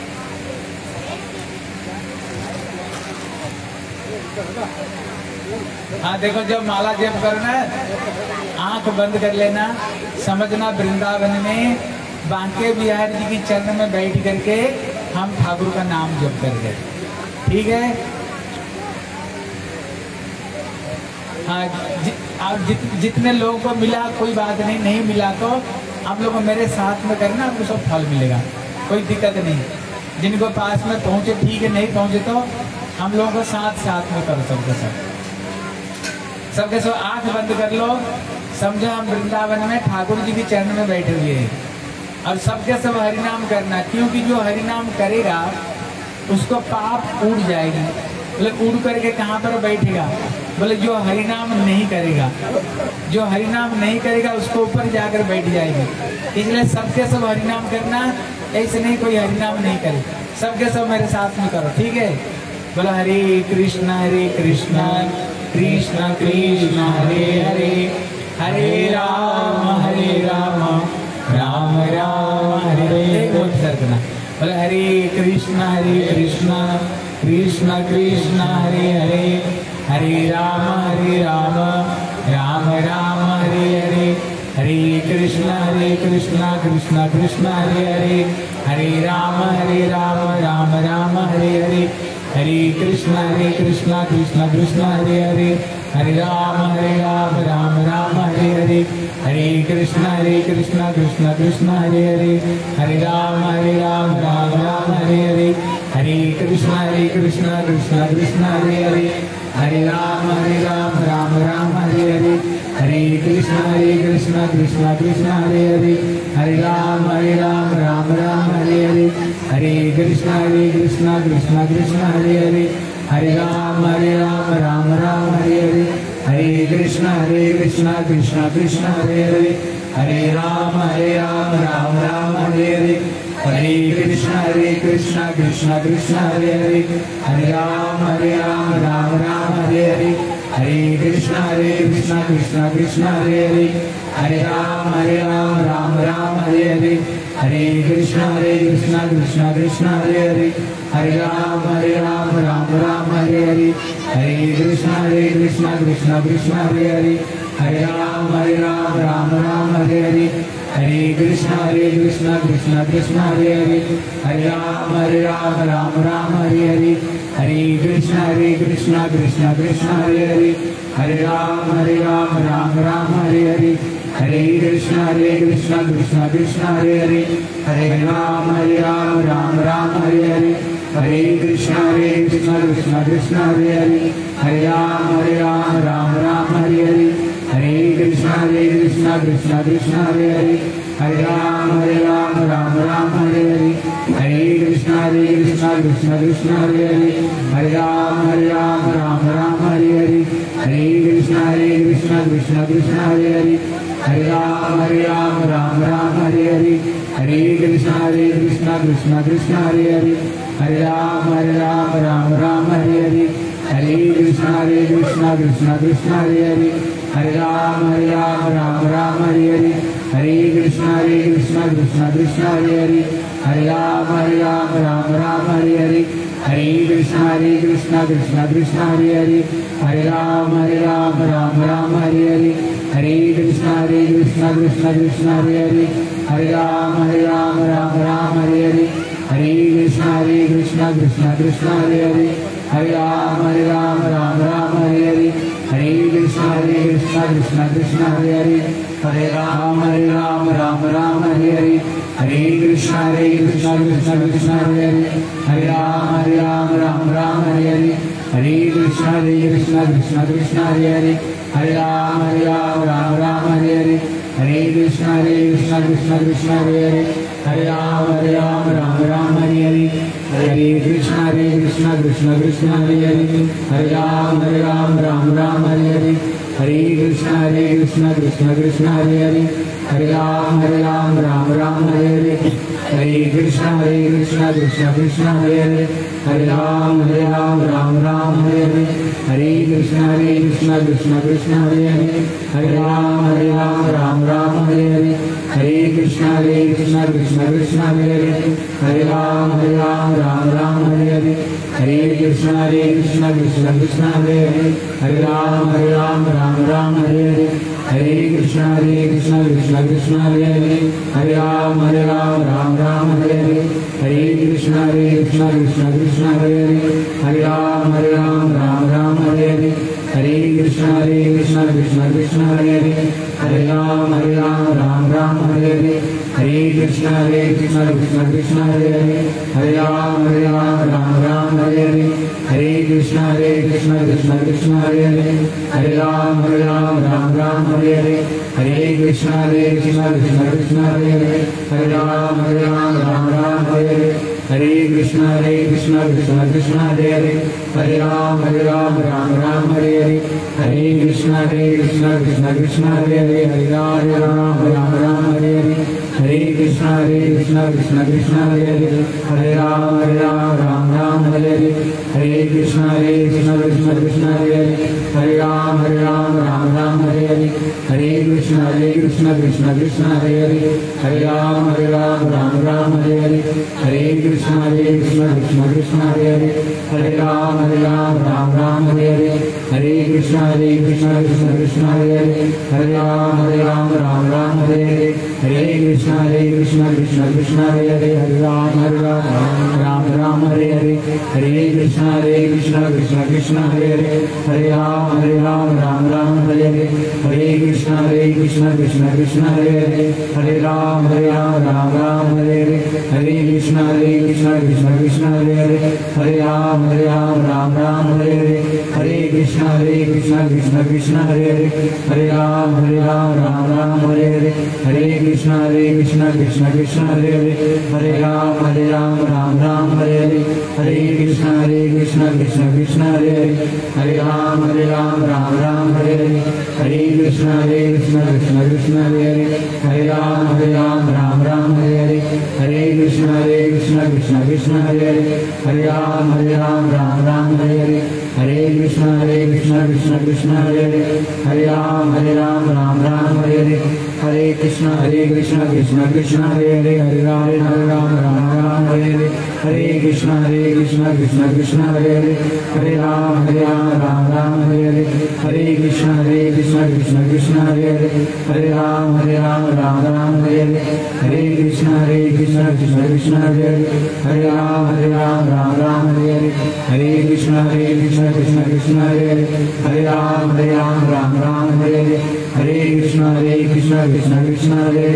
Speaker 1: हाँ देखो, जब माला जप करना आंख बंद कर लेना, समझना वृंदावन में बांके बिहारी जी की चरण में बैठ करके हम ठाकुर का नाम जप कर रहे। ठीक है, हाँ जि, आप जित, जितने लोगों को मिला कोई बात नहीं, नहीं मिला तो आप लोगों को मेरे साथ में करना, आपको सब फल मिलेगा, कोई दिक्कत नहीं। जिनको पास में पहुंचे ठीक है, नहीं पहुंचे तो हम लोगों को साथ साथ में करो सबके सब सबके सब आंख बंद कर लो। समझो हम वृंदावन में ठाकुर जी के चरण में बैठे हुए हैं और सबके सब हरिनाम करना, क्योंकि जो हरिनाम करेगा उसको पाप उड़ जाएगी। बोले उड़ करके कहाँ पर बैठेगा? बोले जो हरिनाम नहीं करेगा, जो हरिनाम नहीं करेगा उसको ऊपर जाकर बैठ जाएगी। इसलिए सबके सब हरिनाम करना, ऐसे नहीं कोई हरिनाम नहीं करे, सबके सब मेरे साथ में करो। ठीक है, बोलो हरे कृष्णा हरे कृष्णा कृष्णा कृष्णा हरे हरे हरे राम हरे राम राम राम हरे हरे। बोलो हरे कृष्णा हरे कृष्णा कृष्णा कृष्णा हरे हरे हरे राम हरे राम राम राम हरे हरे हरे कृष्णा हरे कृष्णा कृष्णा कृष्णा हरे हरे हरे राम हरे राम राम राम हरे हरे हरे कृष्णा हरे कृष्णा कृष्णा कृष्णा हरे हरे हरे राम हरे राम राम राम हरे हरे हरे कृष्णा हरे कृष्णा कृष्णा कृष्णा हरे हरे हरे राम हरे राम राम राम हरे हरे हरे कृष्णा हरे कृष्णा कृष्णा कृष्णा हरे हरे हरे राम हरे राम राम राम हरे हरे हरे कृष्णा हरे कृष्णा कृष्णा कृष्णा हरे हरे हरे राम हरे राम राम राम हरे हरे हरे कृष्णा हरे कृष्णा कृष्णा कृष्णा हरे हरे हरे राम हरे राम राम राम हरे हरे हरे कृष्णा हरे कृष्णा कृष्णा कृष्णा हरे हरे हरे राम हरे राम राम राम हरे हरे हरे कृष्णा हरे कृष्णा कृष्णा कृष्णा हरे हरे हरे राम हरे राम राम राम हरे हरे हरे कृष्णा हरे कृष्णा कृष्णा कृष्णा हरे हरे हरे राम हरे राम राम राम हरे हरे हरे कृष्णा हरे कृष्णा कृष्णा कृष्णा हरे हरे हरे राम हरे राम राम राम हरे हरे हरे कृष्णा हरे कृष्णा कृष्णा कृष्णा हरे हरे हरे राम हरे राम राम राम हरे हरे हरे कृष्णा हरे कृष्णा कृष्णा कृष्णा हरे हरे हरे राम हरे राम राम राम हरे हरे हरे कृष्णा हरे कृष्णा कृष्णा कृष्णा हरे हरे हरे राम हरे राम राम राम हरे हरे हरे कृष्णा हरे कृष्णा कृष्णा कृष्णा हरे हरे हरे राम हरे राम राम राम हरे हरे हरे कृष्ण हरे कृष्ण कृष्ण कृष्ण हरे हरे हरे राम हरे राम राम राम हरे हरे हरे कृष्ण हरे कृष्ण कृष्ण कृष्ण हरे हरे हरे राम हरे राम राम राम हरे हरे हरे कृष्ण हरे कृष्ण कृष्ण कृष्ण हरे हरे हरे राम हरे राम राम राम हरे हरे हरे कृष्ण हरे कृष्ण कृष्ण कृष्ण हरे हरे हरे राम हरे राम राम राम हरे हरे हरे कृष्ण हरे कृष्ण कृष्ण कृष्ण हरे हरे हरे राम हरे राम राम राम हरे हरे हरे कृष्ण हरे कृष्ण कृष्ण कृष्ण हरे हरे हरे राम हरे राम राम राम हरे हरे हरे कृष्ण हरे कृष्ण कृष्ण कृष्ण हरे हरे हरे राम हरे राम राम राम हरे हरे हरे कृष्ण हरे कृष्ण कृष्ण कृष्ण हरे हरे हरे राम हरे राम राम राम हरे हरे हरे कृष्ण हरे कृष्ण कृष्ण कृष्ण हरे हरे हरे राम हरे राम राम राम हरे हरे हरे कृष्ण हरे कृष्ण कृष्ण कृष्ण हरे हरे हरे राम हरे राम राम राम हरे हरे हरे कृष्ण हरे कृष्ण कृष्ण कृष्ण हरे हरे हरे राम हरे राम राम राम हरे हरे हरे कृष्ण हरे कृष्ण कृष्ण कृष्ण हरे हरे हरे राम हरे राम राम राम हरे हरे हरे कृष्ण हरे कृष्ण कृष्ण कृष्ण हरे हरे हरे राम हरे राम राम राम हरे हरे हरे कृष्ण हरे कृष्ण कृष्ण कृष्ण हरे हरे हरे राम हरे राम राम राम हरे हरे हरे कृष्ण हरे कृष्ण कृष्ण कृष्ण हरे हरे हरे राम हरे राम राम राम हरे हरे हरे कृष्ण हरे कृष्ण कृष्ण कृष्ण हरे हरे हरे राम हरे राम राम राम हरे हरे हरे कृष्ण हरे कृष्ण कृष्ण कृष्ण हरे हरे हरे राम हरे राम राम राम हरे हरे हरे कृष्ण हरे कृष्ण कृष्ण कृष्ण हरे हरे हरे राम हरे राम राम राम हरे हरे हरे कृष्ण हरे कृष्ण कृष्ण कृष्ण हरे हरे हरे राम हरे राम राम राम हरे हरे हरे कृष्ण हरे कृष्ण कृष्ण कृष्ण हरे हरे हरे राम हरे राम राम राम हरे हरे हरे कृष्ण हरे कृष्ण कृष्ण कृष्ण हरे हरे हरे राम हरे राम राम राम हरे हरे हरे कृष्ण हरे कृष्ण कृष्ण कृष्ण हरे हरे हरे राम हरे राम राम राम हरे हरे हरे कृष्ण हरे कृष्ण कृष्ण कृष्ण हरे हरे हरे राम हरे राम राम राम हरे हरे हरे कृष्ण हरे कृष्ण कृष्ण कृष्ण हरे हरे हरे राम हरे राम राम राम हरे हरे हरे कृष्ण हरे कृष्ण कृष्ण कृष्ण हरे हरे हरे राम हरे राम राम राम हरे हरे हरे कृष्ण हरे कृष्ण कृष्ण कृष्ण हरे हरे हरे राम हरे राम राम राम हरे हरे हरे कृष्ण हरे कृष्ण कृष्ण कृष्ण हरे हरे हरे राम हरे राम राम राम हरे हरे हरे कृष्ण हरे कृष्ण कृष्ण कृष्ण हरे हरे हरे राम राम राम राम हरे हरे हरे कृष्ण हरे कृष्ण कृष्ण कृष्ण हरे हरे हरे राम हरे राम राम राम हरे हरे हरे कृष्ण हरे कृष्ण कृष्ण कृष्ण हरे हरे हरे राम हरे राम राम राम हरे हरे हरे कृष्ण हरे कृष्ण कृष्ण कृष्ण हरे हरे हरे राम हरे राम राम राम हरे हरे हरे कृष्ण हरे कृष्ण कृष्ण कृष्ण हरे हरे हरे राम हरे राम राम राम हरे हरे हरे कृष्ण हरे कृष्ण कृष्ण कृष्ण हरे हरे हरे राम हरे राम राम राम हरे हरे हरे कृष्ण हरे कृष्ण कृष्ण कृष्ण हरे हरे हरे राम हरे राम राम राम हरे हरे हरे कृष्ण हरे कृष्ण कृष्ण कृष्ण हरे हरे हरे राम हरे राम राम राम हरे हरे हरे कृष्ण हरे कृष्ण कृष्ण कृष्ण हरे हरे हरे राम हरे राम राम राम हरे हरे हरे कृष्ण हरे कृष्ण कृष्ण कृष्ण हरे हरे हरे राम हरे राम राम राम हरे हरे हरे कृष्ण हरे कृष्ण कृष्ण कृष्ण हरे हरे हरे राम हरे राम राम राम हरे हरे हरे कृष्ण हरे कृष्ण कृष्ण कृष्ण हरे हरे हरे राम हरे राम राम राम हरे हरे हरे कृष्ण हरे कृष्ण कृष्ण कृष्ण हरे हरे हरे राम हरे राम राम राम हरे हरे हरे कृष्ण हरे कृष्ण कृष्ण कृष्ण हरे हरे हरे राम हरे राम राम राम हरे हरे हरे कृष्ण हरे कृष्ण कृष्ण कृष्ण हरे हरे हरे राम हरे राम राम राम हरे हरे हरे कृष्ण हरे कृष्ण कृष्ण कृष्ण हरे हरे हरे राम हरे राम राम राम हरे हरे हरे कृष्ण हरे कृष्ण कृष्ण कृष्ण हरे हरे हरे राम हरे राम राम राम हरे हरे हरे कृष्ण हरे कृष्ण कृष्ण कृष्ण हरे हरे हरे राम हरे राम राम राम हरे हरे हरे कृष्ण हरे कृष्ण कृष्ण कृष्ण हरे हरे हरे राम हरे राम राम राम हरे हरे हरे कृष्ण हरे कृष्ण कृष्ण कृष्ण हरे हरे हरे राम हरे राम राम राम हरे हरे हरे कृष्ण हरे कृष्ण कृष्ण कृष्ण हरे हरे हरे राम हरे राम राम राम हरे हरे हरे कृष्ण हरे कृष्ण कृष्ण कृष्ण हरे हरे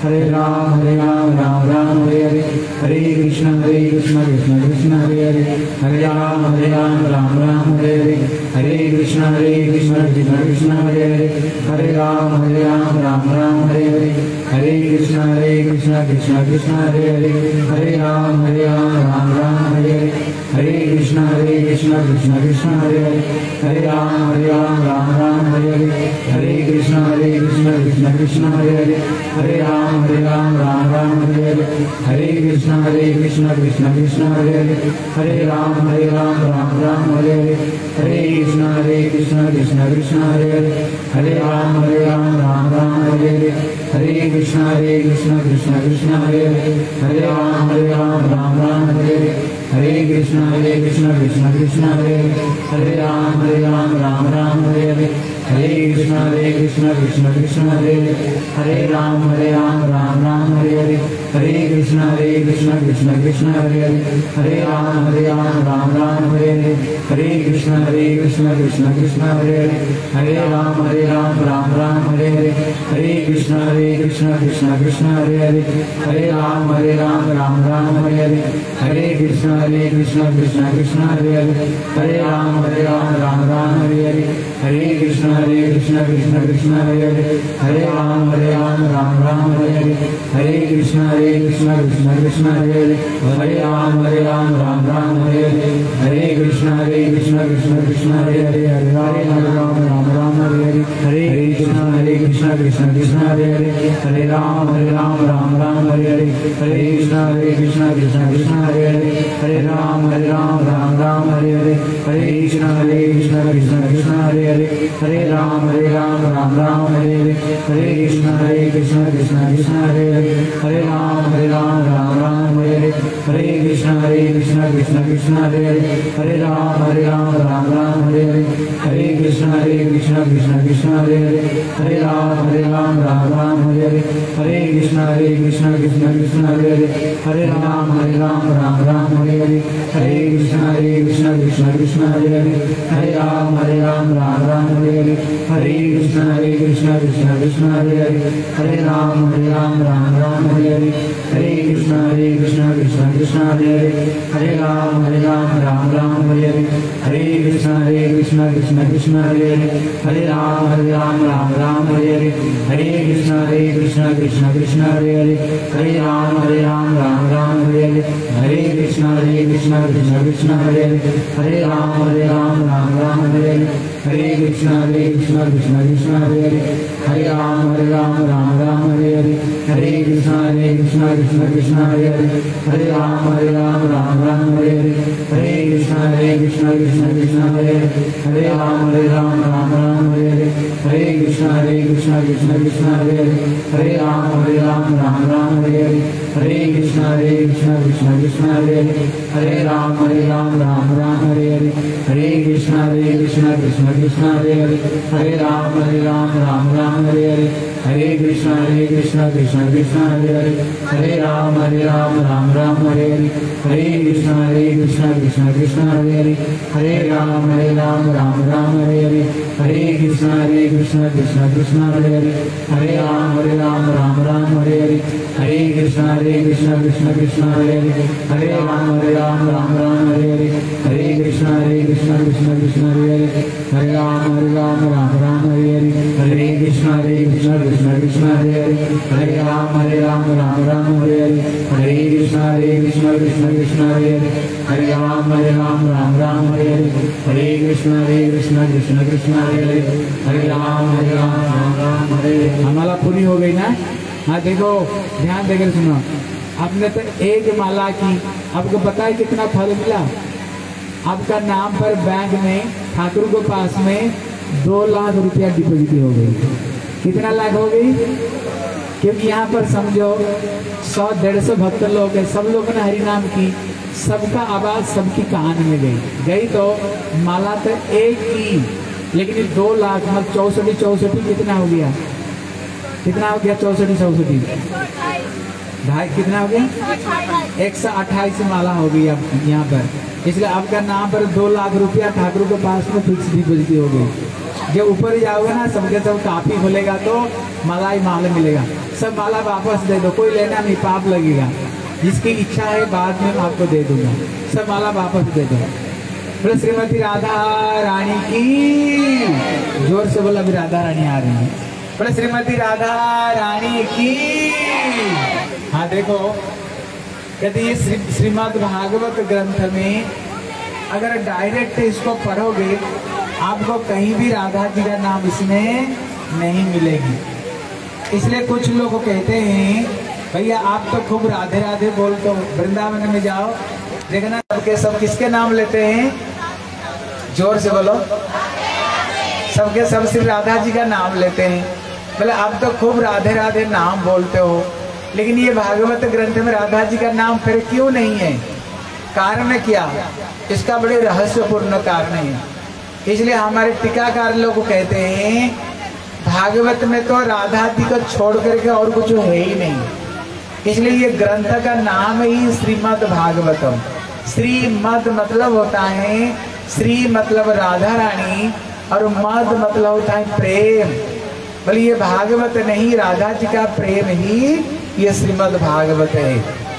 Speaker 3: हरे राम हरे राम राम राम हरे हरे, हरे कृष्ण हरे कृष्ण कृष्ण कृष्ण हरे हरे, हरे राम हरे राम राम राम हरे हरे, हरे कृष्ण हरे कृष्ण कृष्ण कृष्ण हरे हरे, हरे राम हरे राम राम राम हरे हरे, हरे कृष्ण हरे कृष्ण कृष्ण कृष्ण हरे हरे, हरे राम हरे राम राम राम हरे हरे, हरे कृष्ण हरे कृष्ण कृष्ण कृष्ण हरे हरे, हरे राम हरे राम राम राम हरे हरे, हरे कृष्ण हरे कृष्ण कृष्ण कृष्ण हरे हरे, हरे राम हरे राम राम राम हरे हरे, हरे कृष्ण हरे कृष्ण कृष्ण कृष्ण हरे हरे, हरे राम हरे राम राम राम हरे हरे, हरे कृष्ण हरे कृष्ण कृष्ण कृष्ण हरे हरे, हरे राम हरे राम राम राम हरे हरे, हरे कृष्ण हरे कृष्ण कृष्ण कृष्ण हरे हरे, हरे राम हरे राम राम राम हरे हरे, हरे कृष्ण हरे कृष्ण कृष्ण कृष्ण हरे हरे, हरे राम हरे राम राम राम हरे हरे, हरे कृष्ण हरे कृष्ण कृष्ण कृष्ण हरे हरे, हरे राम हरे राम राम राम हरे हरे, हरे कृष्ण हरे कृष्ण कृष्ण कृष्ण हरे हरे, हरे राम हरे राम राम राम हरे हरे, हरे कृष्ण हरे कृष्ण कृष्ण कृष्ण हरे हरे, हरे राम हरे राम राम राम हरे हरे, हरे कृष्ण हरे कृष्ण कृष्ण कृष्ण हरे हरे, हरे राम हरे राम राम राम हरे हरे, हरे कृष्ण हरे कृष्ण कृष्ण कृष्ण हरे हरे, हरे राम हरे राम राम राम हरे हरे, हरे कृष्ण हरे कृष्ण कृष्ण कृष्ण हरे हरे, हरे राम हरे राम राम राम हरे हरे, हरे कृष्ण हरे कृष्ण कृष्ण कृष्ण हरे हरे, हरे राम हरे राम राम राम हरे हरे, हरे कृष्ण हरे कृष्ण कृष्ण कृष्ण हरे हरे, हरे राम हरे राम राम राम हरे हरे, हरे कृष्ण हरे कृष्ण कृष्ण कृष्ण हरे हरे, हरे राम हरे राम राम राम हरे हरे, हरे कृष्ण हरे कृष्ण कृष्ण कृष्ण हरे हरे, हरे राम हरे राम राम राम हरे हरे, हरे कृष्ण हरे कृष्ण कृष्ण कृष्ण हरे हरे, हरे राम हरे राम राम राम हरे हरे, हरे कृष्ण हरे कृष्ण कृष्ण कृष्ण हरे हरे, हरे राम हरे राम राम राम हरे हरे, हरे कृष्ण हरे कृष्ण कृष्ण कृष्ण हरे हरे, हरे राम हरे राम राम राम हरे हरे, हरे कृष्ण हरे कृष्ण कृष्ण कृष्ण हरे हरे, हरे राम हरे राम राम राम हरे हरे, हरे कृष्ण हरे कृष्ण कृष्ण कृष्ण हरे हरे, हरे राम हरे राम राम राम हरे हरे, हरे कृष्ण हरे कृष्ण कृष्ण कृष्ण हरे हरे, हरे राम हरे राम राम राम हरे हरे, हरे कृष्ण हरे कृष्ण कृष्ण कृष्ण हरे हरे, हरे राम हरे राम राम राम हरे हरे, हरे कृष्ण हरे कृष्ण कृष्ण कृष्ण हरे हरे, हरे राम हरे राम राम राम हरे हरे, हरे कृष्ण हरे कृष्ण कृष्ण कृष्ण हरे हरे, हरे राम हरे राम राम राम हरे हरे, हरे कृष्ण हरे कृष्ण कृष्ण कृष्ण हरे हरे, हरे राम हरे राम राम राम हरे हरे, हरे कृष्ण हरे कृष्ण कृष्ण कृष्ण हरे हरे, हरे राम हरे राम राम राम हरे हरे, हरे कृष्ण हरे कृष्ण कृष्ण कृष्ण हरे हरे, हरे राम हरे राम राम राम हरे हरे, हरे कृष्ण हरे कृष्ण कृष्ण कृष्ण हरे हरे, हरे राम हरे राम राम राम हरे हरे, हरे कृष्ण हरे कृष्ण कृष्ण कृष्ण हरे हरे, हरे राम हरे राम राम राम हरे हरे, हरे कृष्ण हरे कृष्ण कृष्ण कृष्ण हरे हरे, हरे राम हरे राम राम राम हरे हरे, हरे कृष्ण हरे कृष्ण कृष्ण कृष्ण हरे हरे, हरे राम हरे राम राम राम हरे हरे, हरे कृष्ण हरे कृष्ण कृष्ण कृष्ण हरे हरे, हरे राम हरे राम राम राम हरे हरे, हरे कृष्ण हरे कृष्ण कृष्ण कृष्ण हरे हरे, हरे राम हरे राम राम राम हरे हरे, हरे कृष्ण हरे कृष्ण कृष्ण कृष्ण हरे हरे, हरे राम हरे राम राम राम हरे हरे, हरे कृष्ण हरे कृष्ण कृष्ण कृष्ण हरे हरे, हरे राम हरे राम राम राम हरे हरे, हरे कृष्ण हरे कृष्ण कृष्ण कृष्ण हरे हरे, हरे राम हरे राम राम राम हरे हरे, हरे कृष्ण हरे कृष्ण कृष्ण कृष्ण हरे हरे, हरे राम हरे राम राम राम हरे हरे, हरे कृष्ण हरे कृष्ण कृष्ण कृष्ण हरे हरे, हरे राम हरे राम राम राम हरे हरे, हरे कृष्ण हरे कृष्ण कृष्ण कृष्ण हरे हरे, हरे राम हरे राम राम राम हरे हरे, हरे कृष्ण हरे कृष्ण कृष्ण कृष्ण हरे हरे, हरे राम हरे राम राम राम हरे हरे।
Speaker 2: हमारा पूरी हो गई ना? हाँ देखो, ध्यान देकर सुनो। आपने तो एक माला की, आपको पता है कितना फल मिला? आपका नाम पर बैंक में ठाकुर के पास में दो लाख रुपया डिपॉजिट हो गई। कितना लाख हो गई? क्योंकि यहाँ पर समझो सौ डेढ़ सौ भक्त लोग हैं, सब लोगों ने हरि नाम की, सबका आवाज सबकी कान में गई गई तो माला तो एक की, लेकिन दो लाख मतलब चौसठी चौसठी कितना हो गया? कितना हो गया? चौसठी चौसठी ढाई कितना हो गया? एक सौ अट्ठाईस माला हो गई अब यहाँ पर। इसलिए आपका नाम पर दो लाख रुपया ठाकुर के पास में फिक्स डिपॉजिट हो गई। जो ऊपर जाओगे ना सबके सब काफी खुलेगा तो माला ही माल मिलेगा। सब माला वापस दे दो, कोई लेना नहीं, पाप लगेगा। जिसकी इच्छा है बाद में आपको दे दूंगा, सब माला वापस दे दो। बोले श्रीमती राधा रानी की, जोर से बोला भी राधा रानी आ रही है। बोले श्रीमती राधा रानी की। हाँ देखो, यदि ये श्री, श्रीमद् भागवत ग्रंथ में अगर डायरेक्ट इसको पढ़ोगे आपको कहीं भी राधा जी का नाम इसमें नहीं मिलेगी। इसलिए कुछ लोग कहते हैं भैया आप तो खूब राधे राधे बोलते हो, वृंदावन में जाओ देखना सबके सब किसके नाम लेते हैं, जोर से बोलो, सबके सब सिर्फ राधा जी का नाम लेते हैं। बोले आप तो खूब राधे राधे नाम बोलते हो, लेकिन ये भागवत ग्रंथ में राधा जी का नाम फिर क्यों नहीं है? कारण क्या? इसका बड़े रहस्यपूर्ण कारण है। इसलिए हमारे टीकाकार लोग कहते हैं भागवत में तो राधा जी को छोड़ करके और कुछ है ही नहीं। इसलिए ये ग्रंथ का नाम ही श्रीमद् भागवतम। श्रीमद् मतलब होता है, श्री मतलब राधा रानी और मद मतलब होता है प्रेम। बोले ये भागवत नहीं, राधा जी का प्रेम ही ये श्रीमद् भागवत है।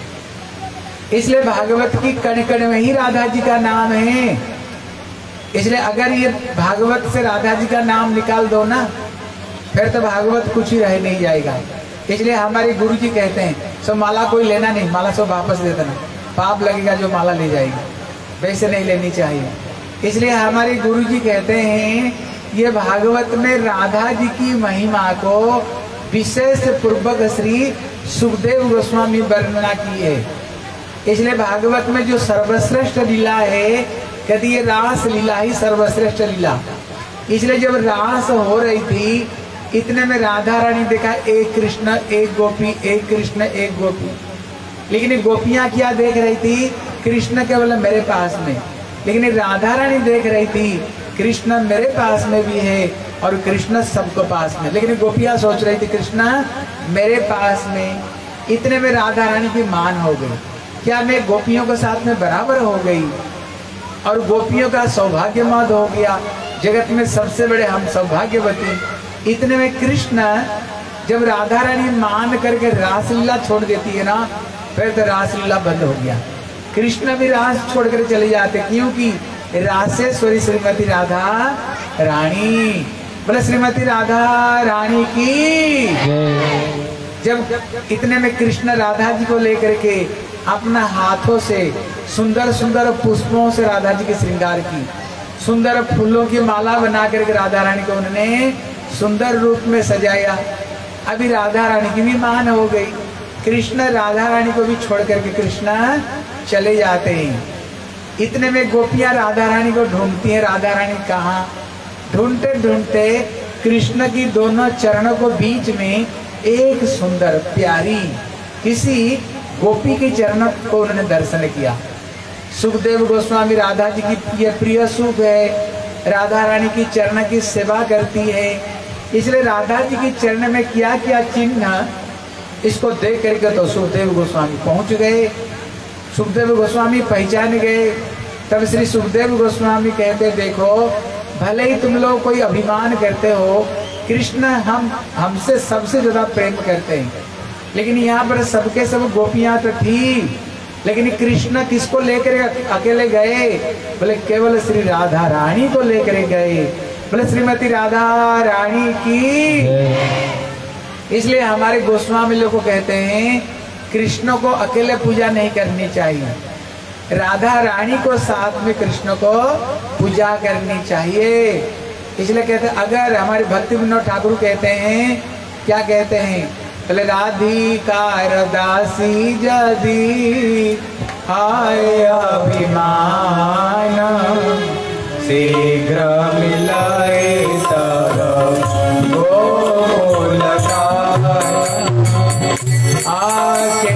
Speaker 2: इसलिए भागवत की कण कण में ही राधा जी का नाम है। इसलिए अगर ये भागवत से राधा जी का नाम निकाल दो ना, फिर तो भागवत कुछ ही रह नहीं जाएगा। इसलिए हमारे गुरु जी कहते हैं सो माला कोई लेना नहीं, माला सब वापस दे देना, पाप लगेगा जो माला ले जाएगी, वैसे नहीं लेनी चाहिए। इसलिए हमारे गुरु जी कहते हैं ये भागवत में राधा जी की महिमा को विशेष पूर्वक श्री सुखदेव गोस्वामी वर्णना की है। इसलिए भागवत में जो सर्वश्रेष्ठ लीला है, कहती ये रास लीला ही सर्वश्रेष्ठ लीला। इसलिए जब रास हो रही थी इतने में राधा रानी देखा एक कृष्ण एक गोपी, एक कृष्ण एक गोपी। लेकिन गोपियां क्या देख रही थी? कृष्ण केवल मेरे पास में। लेकिन राधा रानी देख रही थी कृष्ण मेरे पास में भी है और कृष्ण सबको पास में। लेकिन गोपियां सोच रही थी कृष्ण मेरे पास में। इतने में राधा रानी की मान हो गई, क्या मैं गोपियों के साथ में बराबर हो गई और गोपियों का सौभाग्य मद हो गया, जगत में सबसे बड़े हम सौभाग्यवती। इतने में कृष्ण जब राधा रानी मान करके रासलीला छोड़ देती है ना, फिर तो रासलीला बंद हो गया। कृष्ण भी रास छोड़ कर चले जाते, क्योंकि रासेश्वरी श्रीमती राधा रानी। बोले श्रीमती राधा रानी की। जब इतने में कृष्ण राधा जी को लेकर के अपना हाथों से सुंदर सुंदर पुष्पों से राधा जी के श्रृंगार की, सुंदर फूलों की माला बना करके राधा रानी को उन्होंने सुंदर रूप में सजाया। अभी राधा रानी की भी मान हो गई। कृष्ण राधा रानी को भी छोड़ करके कृष्ण चले जाते हैं। इतने में गोपियां राधा रानी को ढूंढती हैं, राधा रानी कहाँ? ढूंढते ढूंढते कृष्ण की दोनों चरणों को बीच में एक सुंदर प्यारी किसी गोपी के चरणों को उन्होंने दर्शन किया। सुखदेव गोस्वामी राधा जी की ये प्रिय सुख है, राधा रानी की चरण की सेवा करती है। इसलिए राधा जी की चरण में क्या क्या चिन्ह, इसको देख करके तो सुखदेव गोस्वामी पहुंच गए। सुखदेव गोस्वामी पहचान गए। तब श्री सुखदेव गोस्वामी कहते देखो भले ही तुम लोग कोई अभिमान करते हो, कृष्ण हम हमसे सबसे ज्यादा प्रेम करते हैं, लेकिन यहाँ पर सबके सब गोपियां तो थी, लेकिन कृष्ण किसको लेकर अकेले गए? बोले केवल श्री राधा रानी को लेकर गए। बोले श्रीमती राधा रानी की। इसलिए हमारे गोस्वामी लोग को कहते हैं कृष्ण को अकेले पूजा नहीं करनी चाहिए, राधा रानी को साथ में कृष्ण को पूजा करनी चाहिए। इसलिए कहते हैं, अगर हमारे भक्ति विनोद ठाकुर कहते हैं, क्या कहते हैं? बोले राधिकार दासी जदी आय अभिमान शीघ्र मिलाए तब गोकुल आके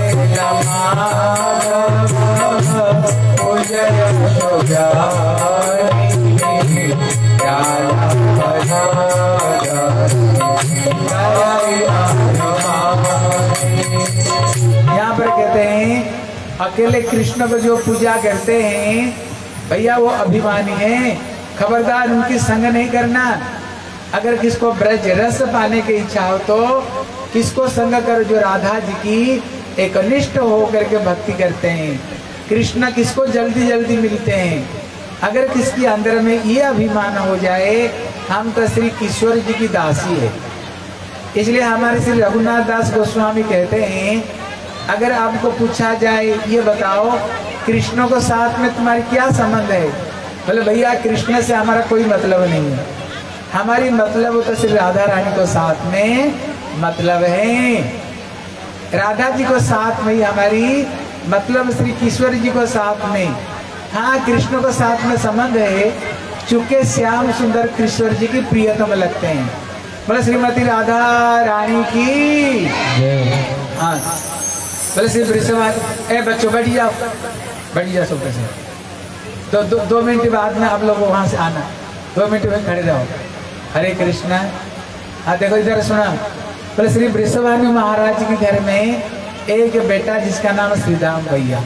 Speaker 2: यहाँ पर कहते हैं अकेले कृष्ण को जो पूजा करते हैं भैया वो अभिमानी है, खबरदार उनकी संग नहीं करना।
Speaker 1: अगर किसको ब्रज रस पाने की इच्छा हो तो किसको संग करो, जो राधा जी की एकनिष्ठ होकर के भक्ति करते हैं। कृष्ण किसको जल्दी जल्दी मिलते हैं। अगर किसके अंदर में ये अभिमान हो जाए हम तो श्री किशोर जी की दासी है, इसलिए हमारे श्री रघुनाथ दास गोस्वामी कहते हैं अगर आपको पूछा जाए ये बताओ कृष्ण को साथ में तुम्हारी क्या संबंध है, बोले भैया कृष्ण से हमारा कोई मतलब नहीं है, हमारी मतलब तो श्री राधा रानी को साथ में मतलब है। राधा जी को साथ में ही हमारी मतलब श्री किशोर जी को साथ में, हाँ कृष्ण को साथ में संबंध है, चूंकि श्याम सुंदर किशोर जी की प्रियतम लगते हैं। बोले श्रीमती राधा रानी की, हाँ बोले श्री वृषभ। ए बच्चों बैठ जाओ, बैठ जाओ सब कैसे, दो, दो, दो मिनट बाद में आप लोग वहां से आना, दो मिनट में खड़े रहो। हरे कृष्णा। हाँ देखो इधर सुना, बोले श्री वृषभानु महाराज के घर में एक बेटा जिसका नाम श्रीदाम भैया,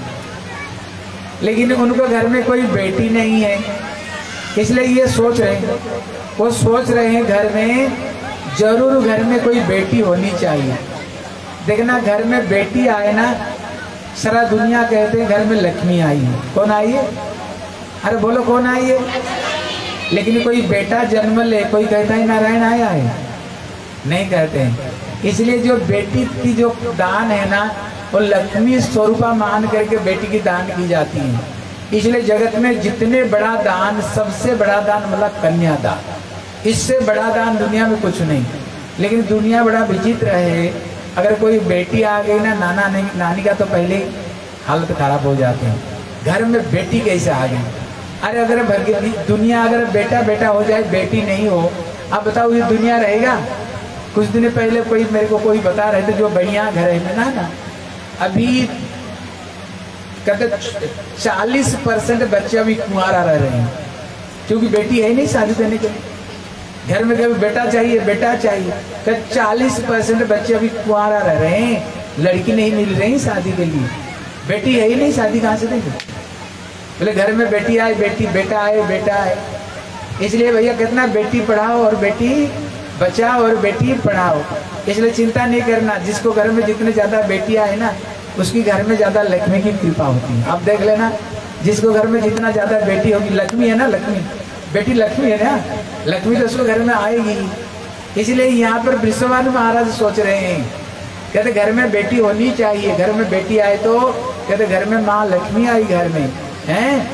Speaker 1: लेकिन उनको घर में कोई बेटी नहीं है, इसलिए ये सोच रहे हैं, वो सोच रहे हैं घर में जरूर घर में कोई बेटी होनी चाहिए। देखना घर में बेटी आए ना सारा दुनिया कहते हैं घर में लक्ष्मी आई है। कौन आई है? अरे बोलो कौन आई है? लेकिन कोई बेटा जन्म ले कोई कहता है नारायण आया है, नहीं कहते हैं। इसलिए जो बेटी की जो दान है ना वो लक्ष्मी स्वरूपा मान करके बेटी की दान की जाती है। इसलिए जगत में जितने बड़ा दान, सबसे बड़ा दान मतलब कन्यादान, इससे बड़ा दान दुनिया में कुछ नहीं। लेकिन दुनिया बड़ा विचित्र है, अगर कोई बेटी आ गई ना नाना नहीं नानी का तो पहले ही हालत खराब हो जाते हैं, घर में बेटी कैसे आ गई। अरे अगर दुनिया अगर बेटा बेटा हो जाए बेटी नहीं हो, अब बताओ ये दुनिया रहेगा? कुछ दिन पहले कोई मेरे को कोई बता रहे थे जो बढ़िया घर है ना ना अभी कहते चालीस परसेंट बच्चे अभी कुंवारा रह रहे हैं, क्योंकि बेटी है नहीं शादी करने के लिए। घर में कभी बेटा चाहिए बेटा चाहिए, कहते चालीस परसेंट बच्चे अभी कुंवारा रह रहे हैं, लड़की नहीं मिल रही शादी के लिए, बेटी है ही नहीं, शादी कहाँ से देंगे? बोले घर में बेटी आए बेटी बेटा आए बेटा आए। इसलिए भैया कितना बेटी पढ़ाओ और बेटी बचाओ और बेटी पढ़ाओ। इसलिए चिंता नहीं करना, जिसको घर में जितने ज्यादा बेटियां है ना उसकी घर में ज्यादा लक्ष्मी की कृपा होती है। आप देख लेना, जिसको घर में जितना ज्यादा बेटी होगी, लक्ष्मी है ना, लक्ष्मी बेटी लक्ष्मी है ना, लक्ष्मी तो उसको घर में आएगी। इसलिए यहाँ पर वृषभानु महाराज सोच रहे हैं, कहते घर में बेटी होनी चाहिए, घर में बेटी आए तो कहते घर में माँ लक्ष्मी आई घर में है।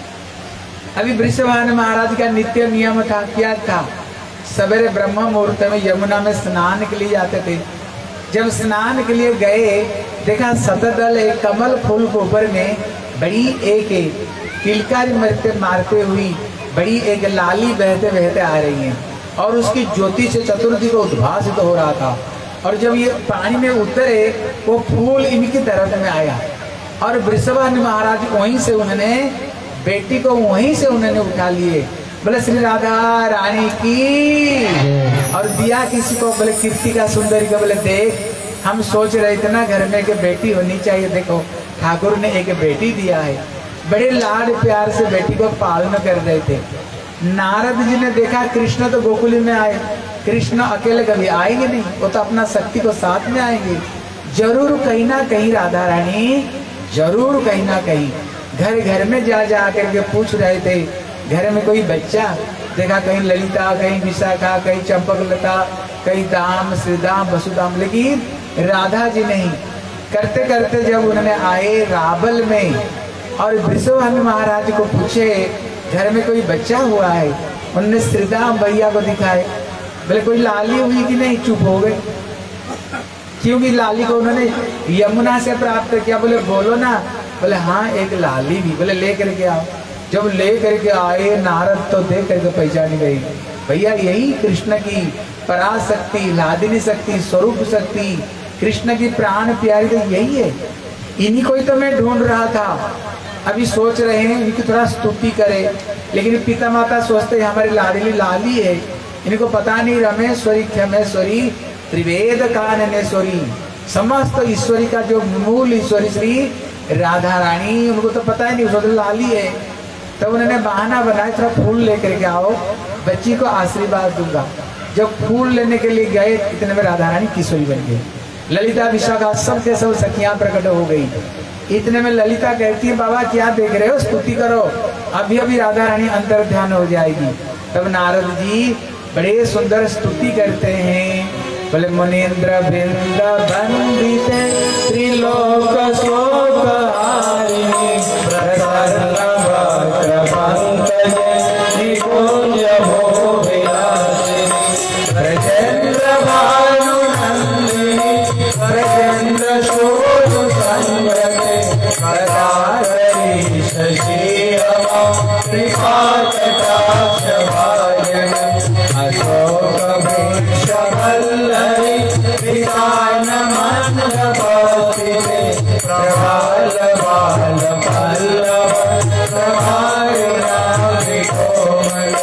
Speaker 1: अभी वृषभानु महाराज का नित्य नियम था, क्या था? सवेरे ब्रह्म मुहूर्त में यमुना में स्नान के लिए जाते थे। जब स्नान के लिए गए देखा शतदल एक कमल फूल के ऊपर में बड़ी एक किलकारी मारते मारते हुई बड़ी एक लाली बहते बहते आ रही है और उसकी ज्योति से चतुर्थी को उद्भासित तो हो रहा था। और जब ये पानी में उतरे वो फूल इनकी तरफ में आया और वृषभानु महाराज वहीं से उन्होंने बेटी को वहीं से उन्होंने उठा लिए। बोले श्री राधा रानी की। और दिया किसी को, बोले कीर्तिका सुंदरी को, बोले देख हम सोच रहे थे ना घर में एक बेटी होनी चाहिए, देखो ठाकुर ने एक बेटी दिया है। बड़े लाड प्यार से बेटी को पालन कर रहे थे। नारद जी ने देखा कृष्ण तो गोकुल में आए, कृष्ण अकेले कभी आएंगे नहीं, वो तो अपना शक्ति को साथ में आएंगे। जरूर कहीं ना कहीं राधा रानी जरूर कहीं ना कहीं घर घर में जा जा करके पूछ रहे थे, घर में कोई बच्चा देखा, कहीं ललिता, कहीं विशाखा, कहीं चंपकलता, कहीं दाम श्रीदाम वसुदाम, लेकिन राधा जी नहीं। करते करते जब उन्होंने आए रावल में और वृषभानु महाराज को पूछे घर में कोई बच्चा हुआ है, उन्होंने श्रीदाम भैया को दिखाए। बोले कोई लाली हुई कि नहीं? चुप हो गए, क्योंकि लाली को उन्होंने यमुना से प्राप्त किया। बोले बोलो ना, बोले हाँ एक लाली भी। बोले ले करके आओ। जब ले करके आए नारद तो देख करके पहचान गई, भैया यही कृष्ण की पराशक्ति, लादिनी शक्ति, स्वरूप शक्ति, कृष्ण की प्राण प्यारी तो यही है। इन्हीं को ही तो मैं ढूंढ रहा था। अभी सोच रहे हैं इनकी थोड़ा स्तुति करे, लेकिन पिता माता सोचते हैं हमारी लाडली लाली है, इनको पता नहीं रमेश्वरी क्षमेश्वरी त्रिवेद काननेश्वरी, समस्त ईश्वरी का जो मूल ईश्वरी श्री राधा रानी, उनको तो पता ही नहीं, उसको तो लाली है। तब तो उन्होंने बहाना बनाया थोड़ा फूल लेकर के आओ, बच्ची को आशीर्वाद दूंगा।
Speaker 2: जब फूल लेने के लिए गए इतने में राधा रानी किशोरी बन गई। ललिता विशाखा सब के सब सखियां प्रकट हो गई। इतने में ललिता कहती है बाबा क्या देख रहे हो, स्तुति करो, अभी अभी राधा रानी अंतर ध्यान हो जाएगी। तब नारद जी बड़े सुंदर स्तुति करते हैं, बोले मुनीन्द्र वृंद वंदित त्रिलोक शोक हारिणी प्रसन्न वक्र पंकज निकुंज भो विलासिनी ब्रजेंद्र भानु नंदिनी ब्रजेंद्र शोक संगते पदारणी शशि अमा कृपा कटाक्ष भाजन अशोक वृक्ष वल्लरी वितान मंडपस्थिते प्रभाल बाल पल्लव प्रभारिणाभि कोमल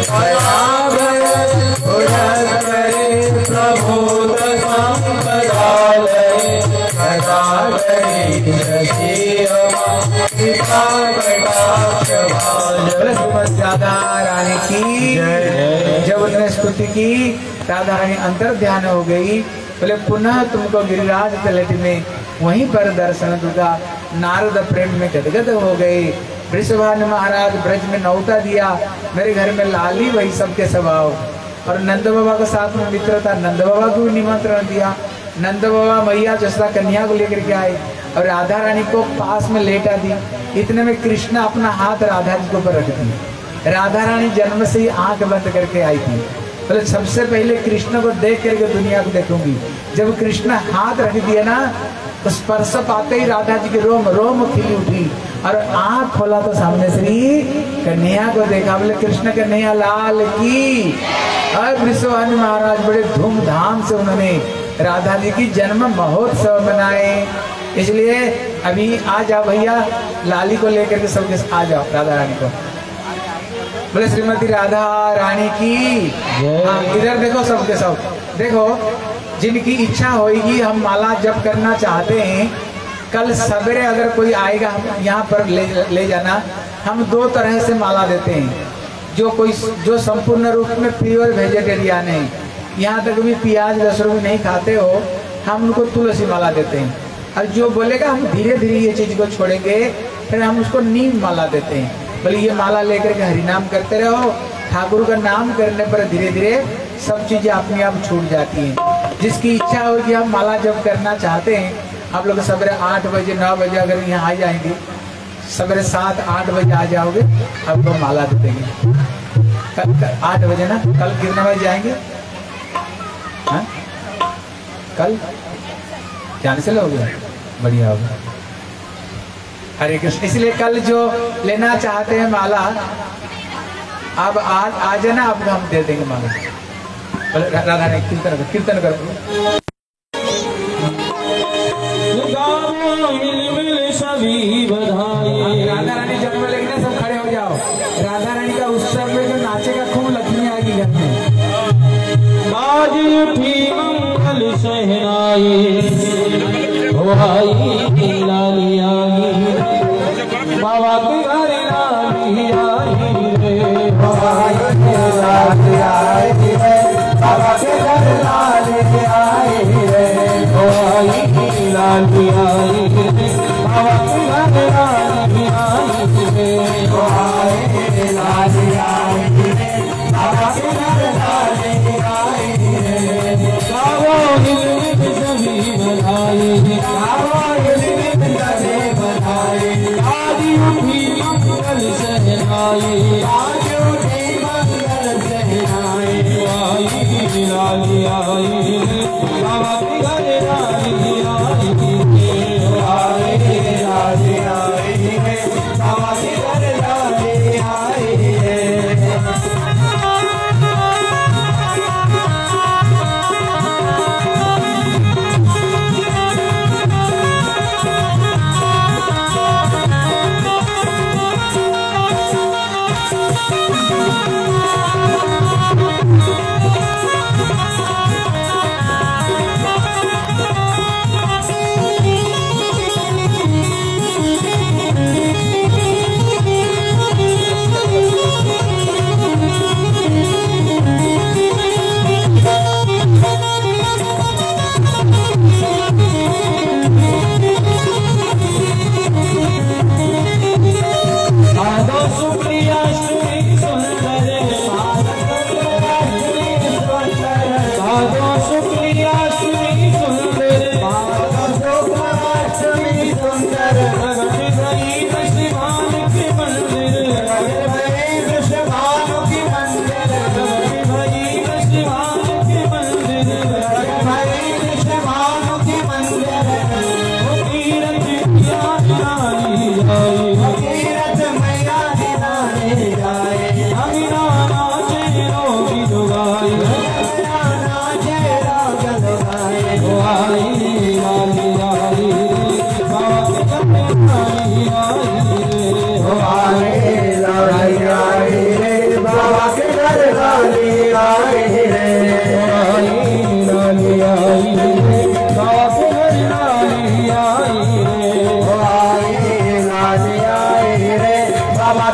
Speaker 2: पराभय पुरस्करे प्रभूत संपदालये सदागरी शशि अमा कृपा कटाक्ष भाजन राधा रानी की जब उन्होंने स्तुति की राधा रानी अंतर ध्यान हो गई। बोले पुनः तुमको गिरिराज तलट में वहीं पर दर्शन दूंगा। नारद प्रेम में गदगद हो गए। वृषभानु महाराज ब्रज में नौता दिया, मेरे घर में लाली वही सबके स्वभाव। और नंद बाबा के साथ में मित्र था, नंद बाबा को निमंत्रण दिया। नंद बाबा मैया जसदा कन्या को लेकर के आए और राधा रानी को पास में लेटा दी। इतने में कृष्ण अपना हाथ राधा जी के ऊपर रख दी। राधा रानी जन्म से ही आंख बंद करके आई थी। बोले सबसे पहले कृष्ण को देख करके दुनिया को देखूंगी। जब कृष्ण हाथ रख दिया ना तो स्पर्श पाते ही राधा जी के रोम रोम खिली उठी और आंख खोला तो सामने श्री कन्हैया को देखा। बोले कृष्ण कन्हैया लाल की। और वृषभानु महाराज बड़े धूमधाम से उन्होंने राधा जी की जन्म महोत्सव मनाए। इसलिए अभी आ जाओ भैया, लाली को लेकर के सबके आ जाओ राधा रानी को। बोले श्रीमती राधा रानी की। हाँ, इधर देखो सबके सब देखो, जिनकी इच्छा होगी हम माला जप करना चाहते हैं, कल सवेरे अगर कोई आएगा हम यहाँ पर ले ले जाना। हम दो तरह से माला देते हैं। जो कोई जो संपूर्ण रूप में प्योर वेजिटेरियन है, यहाँ तक भी प्याज लहसुन भी नहीं खाते हो, हम उनको तुलसी माला देते हैं। और जो बोलेगा हम धीरे धीरे ये चीज को छोड़ेंगे, फिर हम उसको नीम माला देते हैं। बोले ये माला लेकर के हरिनाम करते रहो, ठाकुर का नाम करने पर धीरे धीरे सब चीजें अपने आप छूट जाती हैं। जिसकी इच्छा होगी हम माला जब करना चाहते हैं, आप लोग सवेरे आठ बजे नौ बजे अगर यहाँ आ जाएंगे, सवेरे सात आठ बजे आ जाओगे, आपको माला दे देंगे। कल आठ बजे ना, कल कितने बजे जाएंगे? हाँ कल जाने से लोगे, बढ़िया होगा। हरे कृष्ण। इसलिए कल जो लेना चाहते हैं माला, अब आज आ जाना, आपको हम दे देंगे माला। राधा ने कीर्तन कर कीर्तन कर राधा रानी जन्म लेके सब खड़े हो जाओ। राधा रानी का उत्सव में जो नाचेगा खूब लक्ष्मी आएगी घर में।
Speaker 5: बाज उठी मंगल सहनाई भाई लाली आई, बाबा के घर लाली आई रे, बाबा के लाली आई रे, बाबा के घर लाली आई रे, भाई लाली आई रे, बाबा के घर लाली आई रे, भाई लाली आई रे, बाबा के घर लाली आई रे। गावो हिंद सभी बधाई, गावो हिंद सभी बधाई। आदि उठी मंगल सहनाई, आदि उठी मंगल सहनाई, आई लाली आई रे, बाबा के घर लाली आई रे, आई लाली आई रे, बाबा के घर लाली आई रे।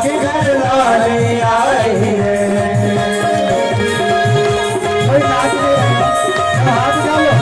Speaker 5: के घर लाली आई है। कोई नाच नहीं रहा, हाथ डालो।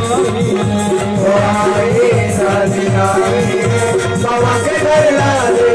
Speaker 5: बाबा के घर लाली